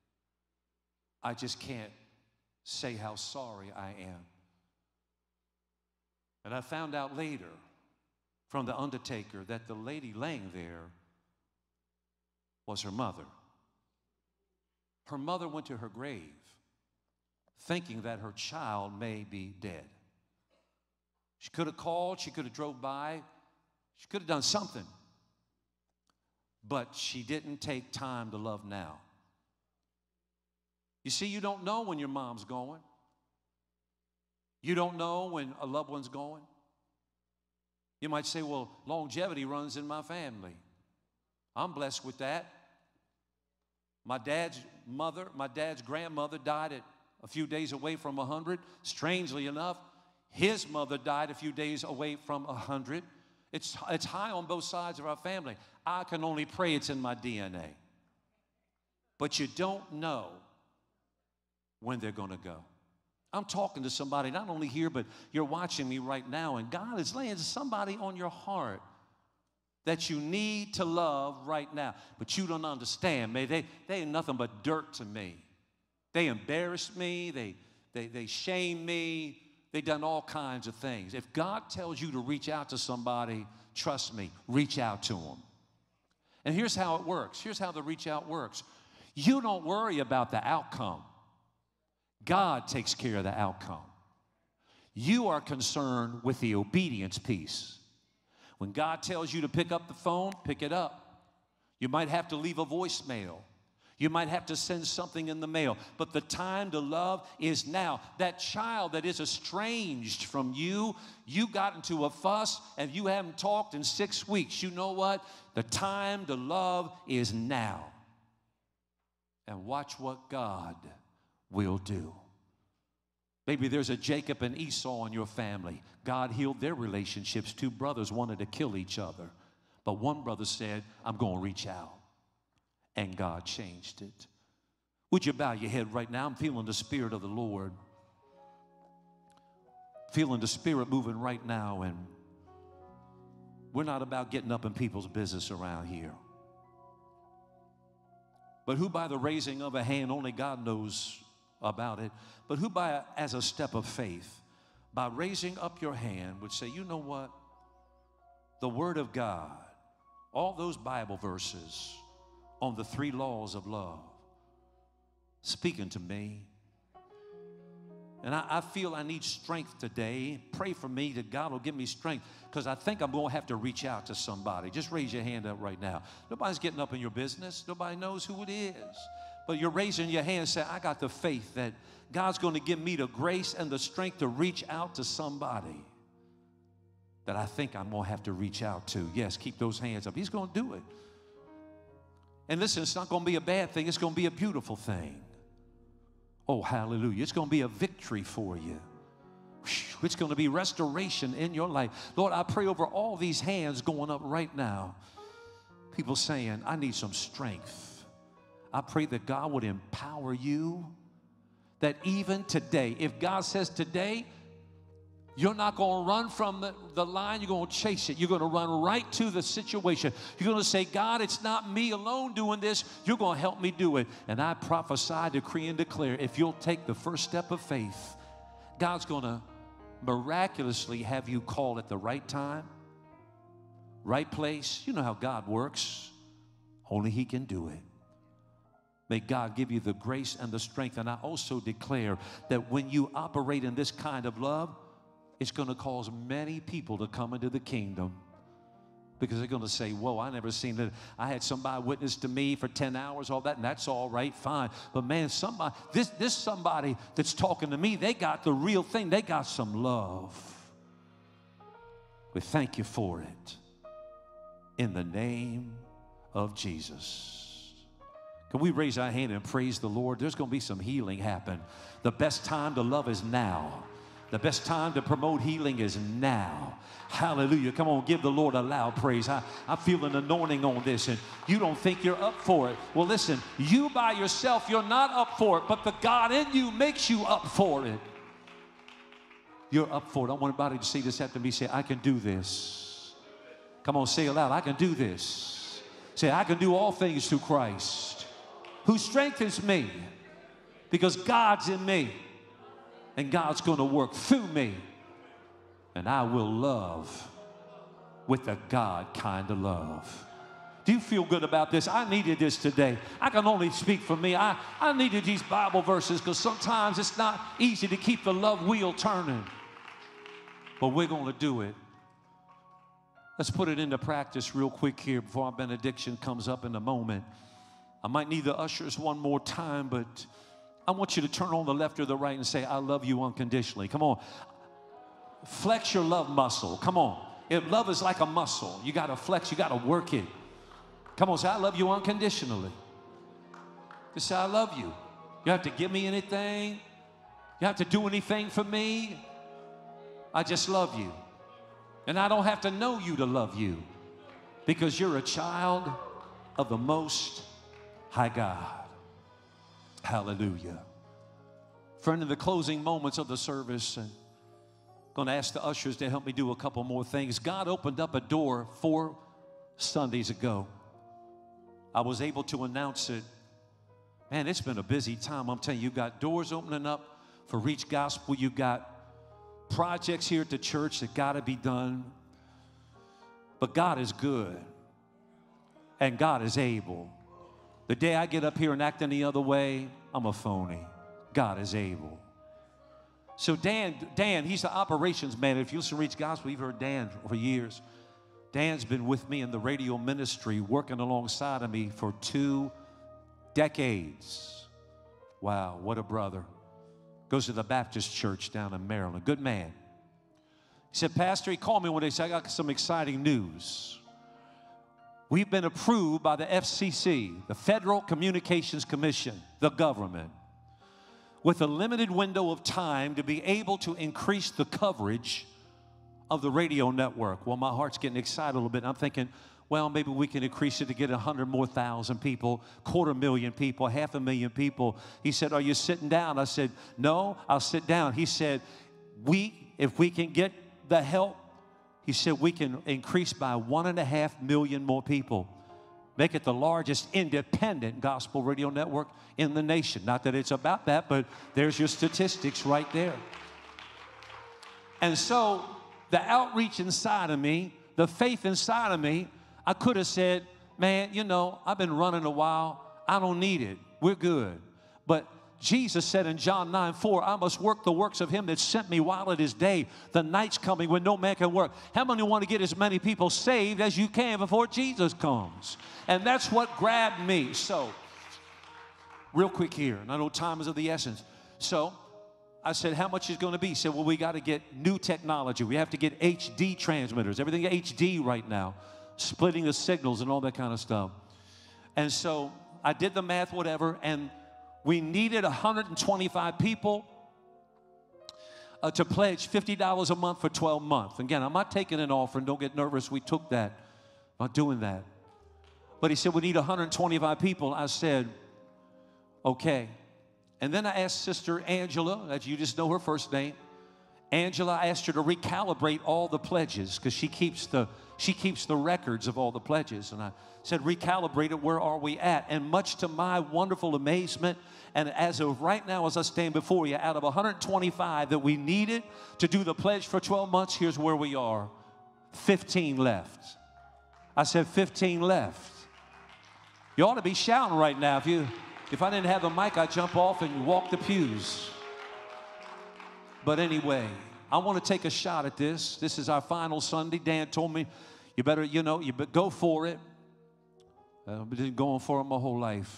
I just can't say how sorry I am. And I found out later from the undertaker that the lady laying there was her mother. Her mother went to her grave thinking that her child may be dead. She could have called, she could have drove by, she could have done something. But she didn't take time to love now. You see, you don't know when your mom's going. You don't know when a loved one's going. You might say, well, longevity runs in my family. I'm blessed with that. My dad's grandmother died at a few days away from 100. Strangely enough, his mother died a few days away from 100. It's high on both sides of our family. I can only pray it's in my DNA. But you don't know when they're going to go. I'm talking to somebody not only here, but you're watching me right now, and God is laying somebody on your heart that you need to love right now. But you don't understand, man. They ain't nothing but dirt to me. They embarrassed me. They shamed me. They done all kinds of things. If God tells you to reach out to somebody, trust me, reach out to them. And here's how it works. Here's how the reach out works. You don't worry about the outcome. God takes care of the outcome. You are concerned with the obedience piece. When God tells you to pick up the phone, pick it up. You might have to leave a voicemail. You might have to send something in the mail. But the time to love is now. That child that is estranged from you, you got into a fuss and you haven't talked in 6 weeks. You know what? The time to love is now. And watch what God will do. Maybe there's a Jacob and Esau in your family. God healed their relationships. 2 brothers wanted to kill each other. But one brother said, I'm going to reach out. And God changed it. Would you bow your head right now? I'm feeling the Spirit of the Lord. Feeling the Spirit moving right now. And we're not about getting up in people's business around here. But who by the raising of a hand, only God knows about it, but who by as a step of faith, by raising up your hand would say, you know what? The Word of God, all those Bible verses on the 3 laws of love, speaking to me. And I feel I need strength today. Pray for me that God will give me strength, because I think I'm going to have to reach out to somebody. Just raise your hand up right now. Nobody's getting up in your business. Nobody knows who it is. But you're raising your hand and saying, I got the faith that God's going to give me the grace and the strength to reach out to somebody that I think I'm going to have to reach out to. Yes, keep those hands up. He's going to do it. And listen, it's not going to be a bad thing. It's going to be a beautiful thing. Oh, hallelujah. It's going to be a victory for you. It's going to be restoration in your life. Lord, I pray over all these hands going up right now. People saying, I need some strength. I pray that God would empower you, that even today, if God says today, you're not going to run from the line. You're going to chase it. You're going to run right to the situation. You're going to say, God, it's not me alone doing this. You're going to help me do it. And I prophesy, decree, and declare, if you'll take the first step of faith, God's going to miraculously have you called at the right time, right place. You know how God works. Only He can do it. May God give you the grace and the strength. And I also declare that when you operate in this kind of love, it's going to cause many people to come into the kingdom, because they're going to say, whoa, I never seen that. I had somebody witness to me for 10 hours, all that, and that's all right, fine. But man, this somebody that's talking to me, they got the real thing. They got some love. We thank you for it. In the name of Jesus. Can we raise our hand and praise the Lord? There's going to be some healing happen. The best time to love is now. The best time to promote healing is now. Hallelujah. Come on, give the Lord a loud praise. I feel an anointing on this, and you don't think you're up for it. Well, listen, you by yourself, you're not up for it, but the God in you makes you up for it. You're up for it. I want everybody to say this after me. Say, I can do this. Come on, say it loud. I can do this. Say, I can do all things through Christ, who strengthens me, because God's in me. And God's going to work through me. And I will love with a God kind of love. Do you feel good about this? I needed this today. I can only speak for me. I needed these Bible verses, because sometimes it's not easy to keep the love wheel turning. But we're going to do it. Let's put it into practice real quick here before our benediction comes up in a moment. I might need the ushers one more time, but I want you to turn on the left or the right and say, I love you unconditionally. Come on. Flex your love muscle. Come on. If love is like a muscle, you got to flex, you got to work it. Come on, say, I love you unconditionally. Just say, I love you. You have to give me anything. You have to do anything for me. I just love you. And I don't have to know you to love you, because you're a child of the Most High God. Hallelujah. Friend, in the closing moments of the service, I'm going to ask the ushers to help me do a couple more things. God opened up a door 4 Sundays ago. I was able to announce it. Man, it's been a busy time. I'm telling you, you got doors opening up for Reach Gospel. You got projects here at the church that got to be done. But God is good, and God is able. The day I get up here and act any other way, I'm a phony. God is able. So Dan, he's the operations man. If you listen to Reach Gospel, you've heard Dan for years. Dan's been with me in the radio ministry, working alongside of me for 2 decades. Wow, what a brother. Goes to the Baptist church down in Maryland. Good man. He said, Pastor, he called me one day and said, I got some exciting news. We've been approved by the FCC, the Federal Communications Commission, the government, with a limited window of time to be able to increase the coverage of the radio network. Well, my heart's getting excited a little bit. I'm thinking, well, maybe we can increase it to get 100,000 more people, 250,000 people, 500,000 people. He said, are you sitting down? I said, no, I'll sit down. He said, if we can get the help, he said, we can increase by 1.5 million more people. Make it the largest independent gospel radio network in the nation. Not that it's about that, but there's your statistics right there. And so the outreach inside of me, the faith inside of me, I could have said, man, you know, I've been running a while. I don't need it. We're good. But Jesus said in John 9:4, I must work the works of him that sent me while it is day. The night's coming when no man can work. How many want to get as many people saved as you can before Jesus comes? And that's what grabbed me. So, real quick here, and I know time is of the essence. So, I said, how much is going to be? He said, well, we got to get new technology. We have to get HD transmitters. Everything HD right now. Splitting the signals and all that kind of stuff. And so I did the math, whatever, and we needed 125 people to pledge $50 a month for 12 months. Again, I'm not taking an offering. Don't get nervous. We took that. I'm not doing that. But he said, we need 125 people. I said, okay. And then I asked Sister Angela, that you just know her first name. Angela, I asked her to recalibrate all the pledges because she keeps the records of all the pledges. And I said, recalibrate it, where are we at? And much to my wonderful amazement, and as of right now, as I stand before you, out of 125 that we needed to do the pledge for 12 months, here's where we are. 15 left. I said 15 left. You ought to be shouting right now. If I didn't have a mic, I'd jump off and walk the pews. But anyway, I want to take a shot at this. This is our final Sunday. Dan told me, you better go for it. I've been going for it my whole life.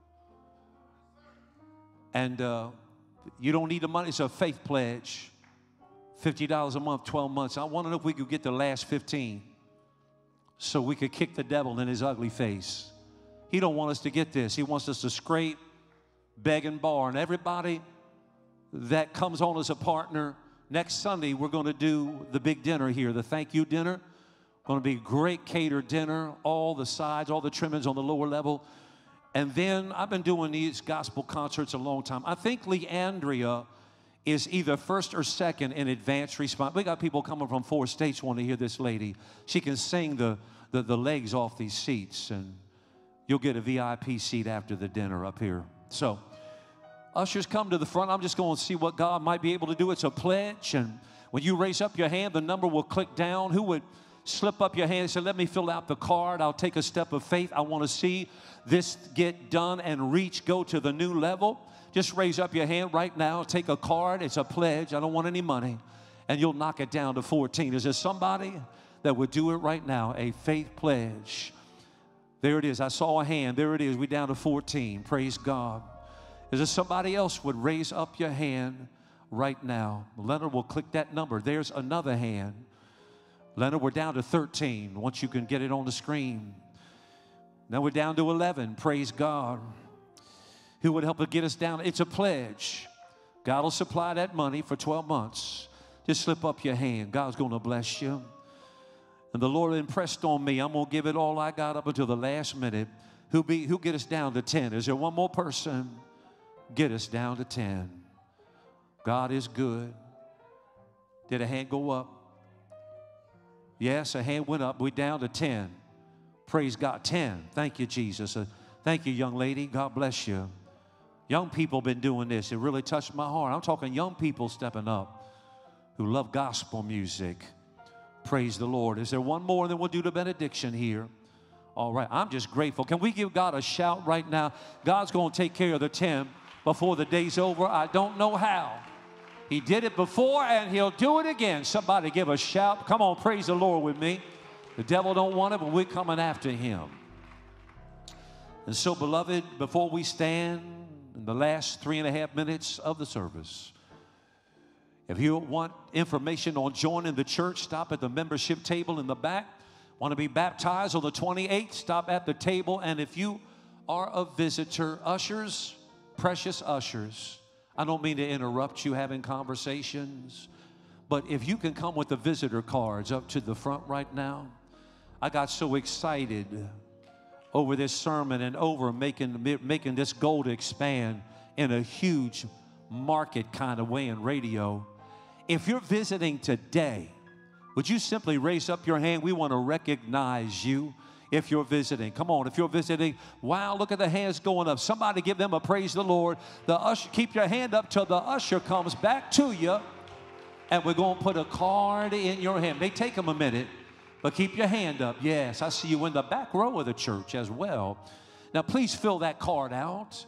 And you don't need the money. It's a faith pledge. $50 a month, 12 months. I want to know if we could get the last 15 so we could kick the devil in his ugly face. He don't want us to get this. He wants us to scrape, beg, and borrow. And everybody that comes on as a partner, next Sunday we're going to do the big dinner here, the thank you dinner. Going to be a great catered dinner, all the sides, all the trimmings on the lower level. And then I've been doing these gospel concerts a long time. I think Leandria is either first or second in advanced response. We got people coming from 4 states want to hear this lady. She can sing the legs off these seats, and you'll get a VIP seat after the dinner up here. So, ushers, come to the front. I'm just going to see what God might be able to do. It's a pledge, and when you raise up your hand, the number will click down. Who would slip up your hand and say, let me fill out the card. I'll take a step of faith. I want to see this get done and go to the new level. Just raise up your hand right now. Take a card. It's a pledge. I don't want any money. And you'll knock it down to 14. Is there somebody that would do it right now? A faith pledge. There it is. I saw a hand. There it is. We're down to 14. Praise God. Is there somebody else would raise up your hand right now? Leonard will click that number. There's another hand. Leonard, we're down to 13. Once you can get it on the screen. Now we're down to 11. Praise God. Who would help to get us down? It's a pledge. God will supply that money for 12 months. Just slip up your hand. God's going to bless you. And the Lord impressed on me, I'm going to give it all I got up until the last minute. Who'll get us down to 10? Is there one more person? Get us down to 10. God is good. Did a hand go up? Yes, a hand went up. We're down to 10. Praise God. 10. Thank you, Jesus. Thank you, young lady. God bless you. Young people been doing this. It really touched my heart. I'm talking young people stepping up who love gospel music. Praise the Lord. Is there one more? And then we'll do the benediction here. All right. I'm just grateful. Can we give God a shout right now? God's going to take care of the 10 before the day's over. I don't know how. He did it before, and he'll do it again. Somebody give a shout. Come on, praise the Lord with me. The devil don't want it, but we're coming after him. And so, beloved, before we stand in the last 3.5 minutes of the service, if you want information on joining the church, stop at the membership table in the back. Want to be baptized on the 28th, stop at the table. And if you are a visitor, ushers, precious ushers, I don't mean to interrupt you having conversations, but if you can come with the visitor cards up to the front right now. I got so excited over this sermon and over making this goal to expand in a huge market kind of way in radio. If you're visiting today, would you simply raise up your hand? We want to recognize you if you're visiting. Come on, if you're visiting, wow, look at the hands going up. Somebody give them a praise the Lord. The usher, keep your hand up till the usher comes back to you, and we're going to put a card in your hand. May take them a minute, but keep your hand up. Yes, I see you in the back row of the church as well. Now, please fill that card out.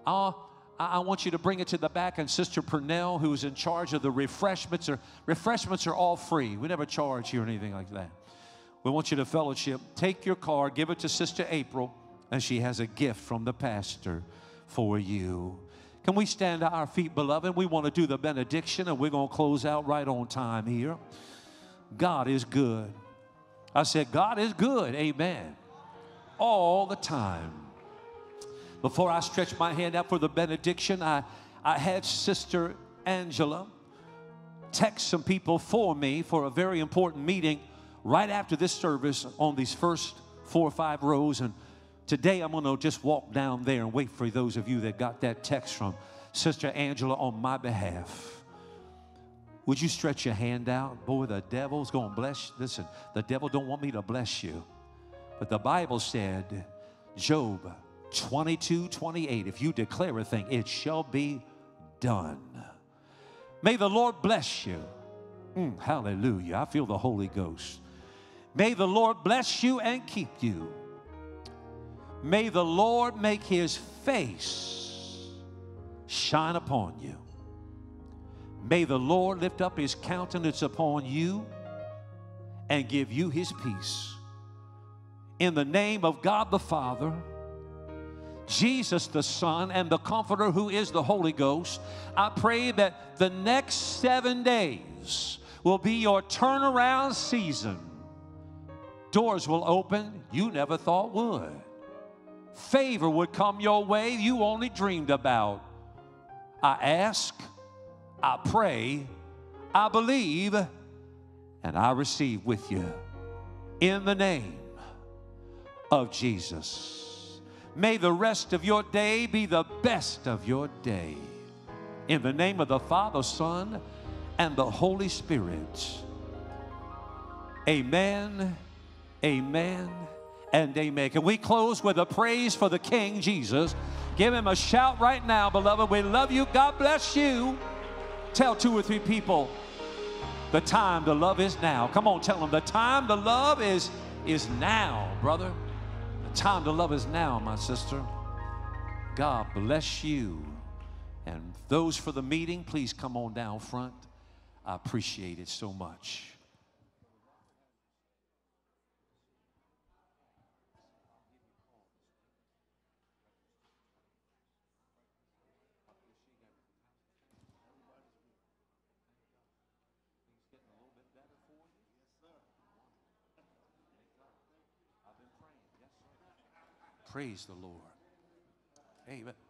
I want you to bring it to the back, and Sister Purnell, who's in charge of the refreshments are all free. We never charge you or anything like that. We want you to fellowship. Take your card, give it to Sister April, and she has a gift from the pastor for you. Can we stand to our feet, beloved? We want to do the benediction, and we're going to close out right on time here. God is good. I said, God is good. Amen. All the time. Before I stretch my hand out for the benediction, I had Sister Angela text some people for me for a very important meeting right after this service on these first 4 or 5 rows. And today I'm going to just walk down there and wait for those of you that got that text from Sister Angela on my behalf. Would you stretch your hand out? Boy, the devil's going to bless you. Listen, the devil don't want me to bless you. But the Bible said, Job 22:28, if you declare a thing, it shall be done. May the Lord bless you. Hallelujah. I feel the Holy Ghost. May the Lord bless you and keep you. May the Lord make his face shine upon you. May the Lord lift up his countenance upon you and give you his peace. In the name of God the Father, Jesus the Son, and the Comforter who is the Holy Ghost, I pray that the next 7 days will be your turnaround season. Doors will open you never thought would. Favor would come your way you only dreamed about. I ask, I pray, I believe, and I receive with you. In the name of Jesus. May the rest of your day be the best of your day. In the name of the Father, Son, and the Holy Spirit. Amen, amen, and amen. Can we close with a praise for the King Jesus? Give him a shout right now, beloved. We love you. God bless you. Tell 2 or 3 people, the time to love is now. Come on, tell them the time to love is now, brother. The time to love is now, my sister. God bless you. And those for the meeting, please come on down front. I appreciate it so much. Praise the Lord. Amen.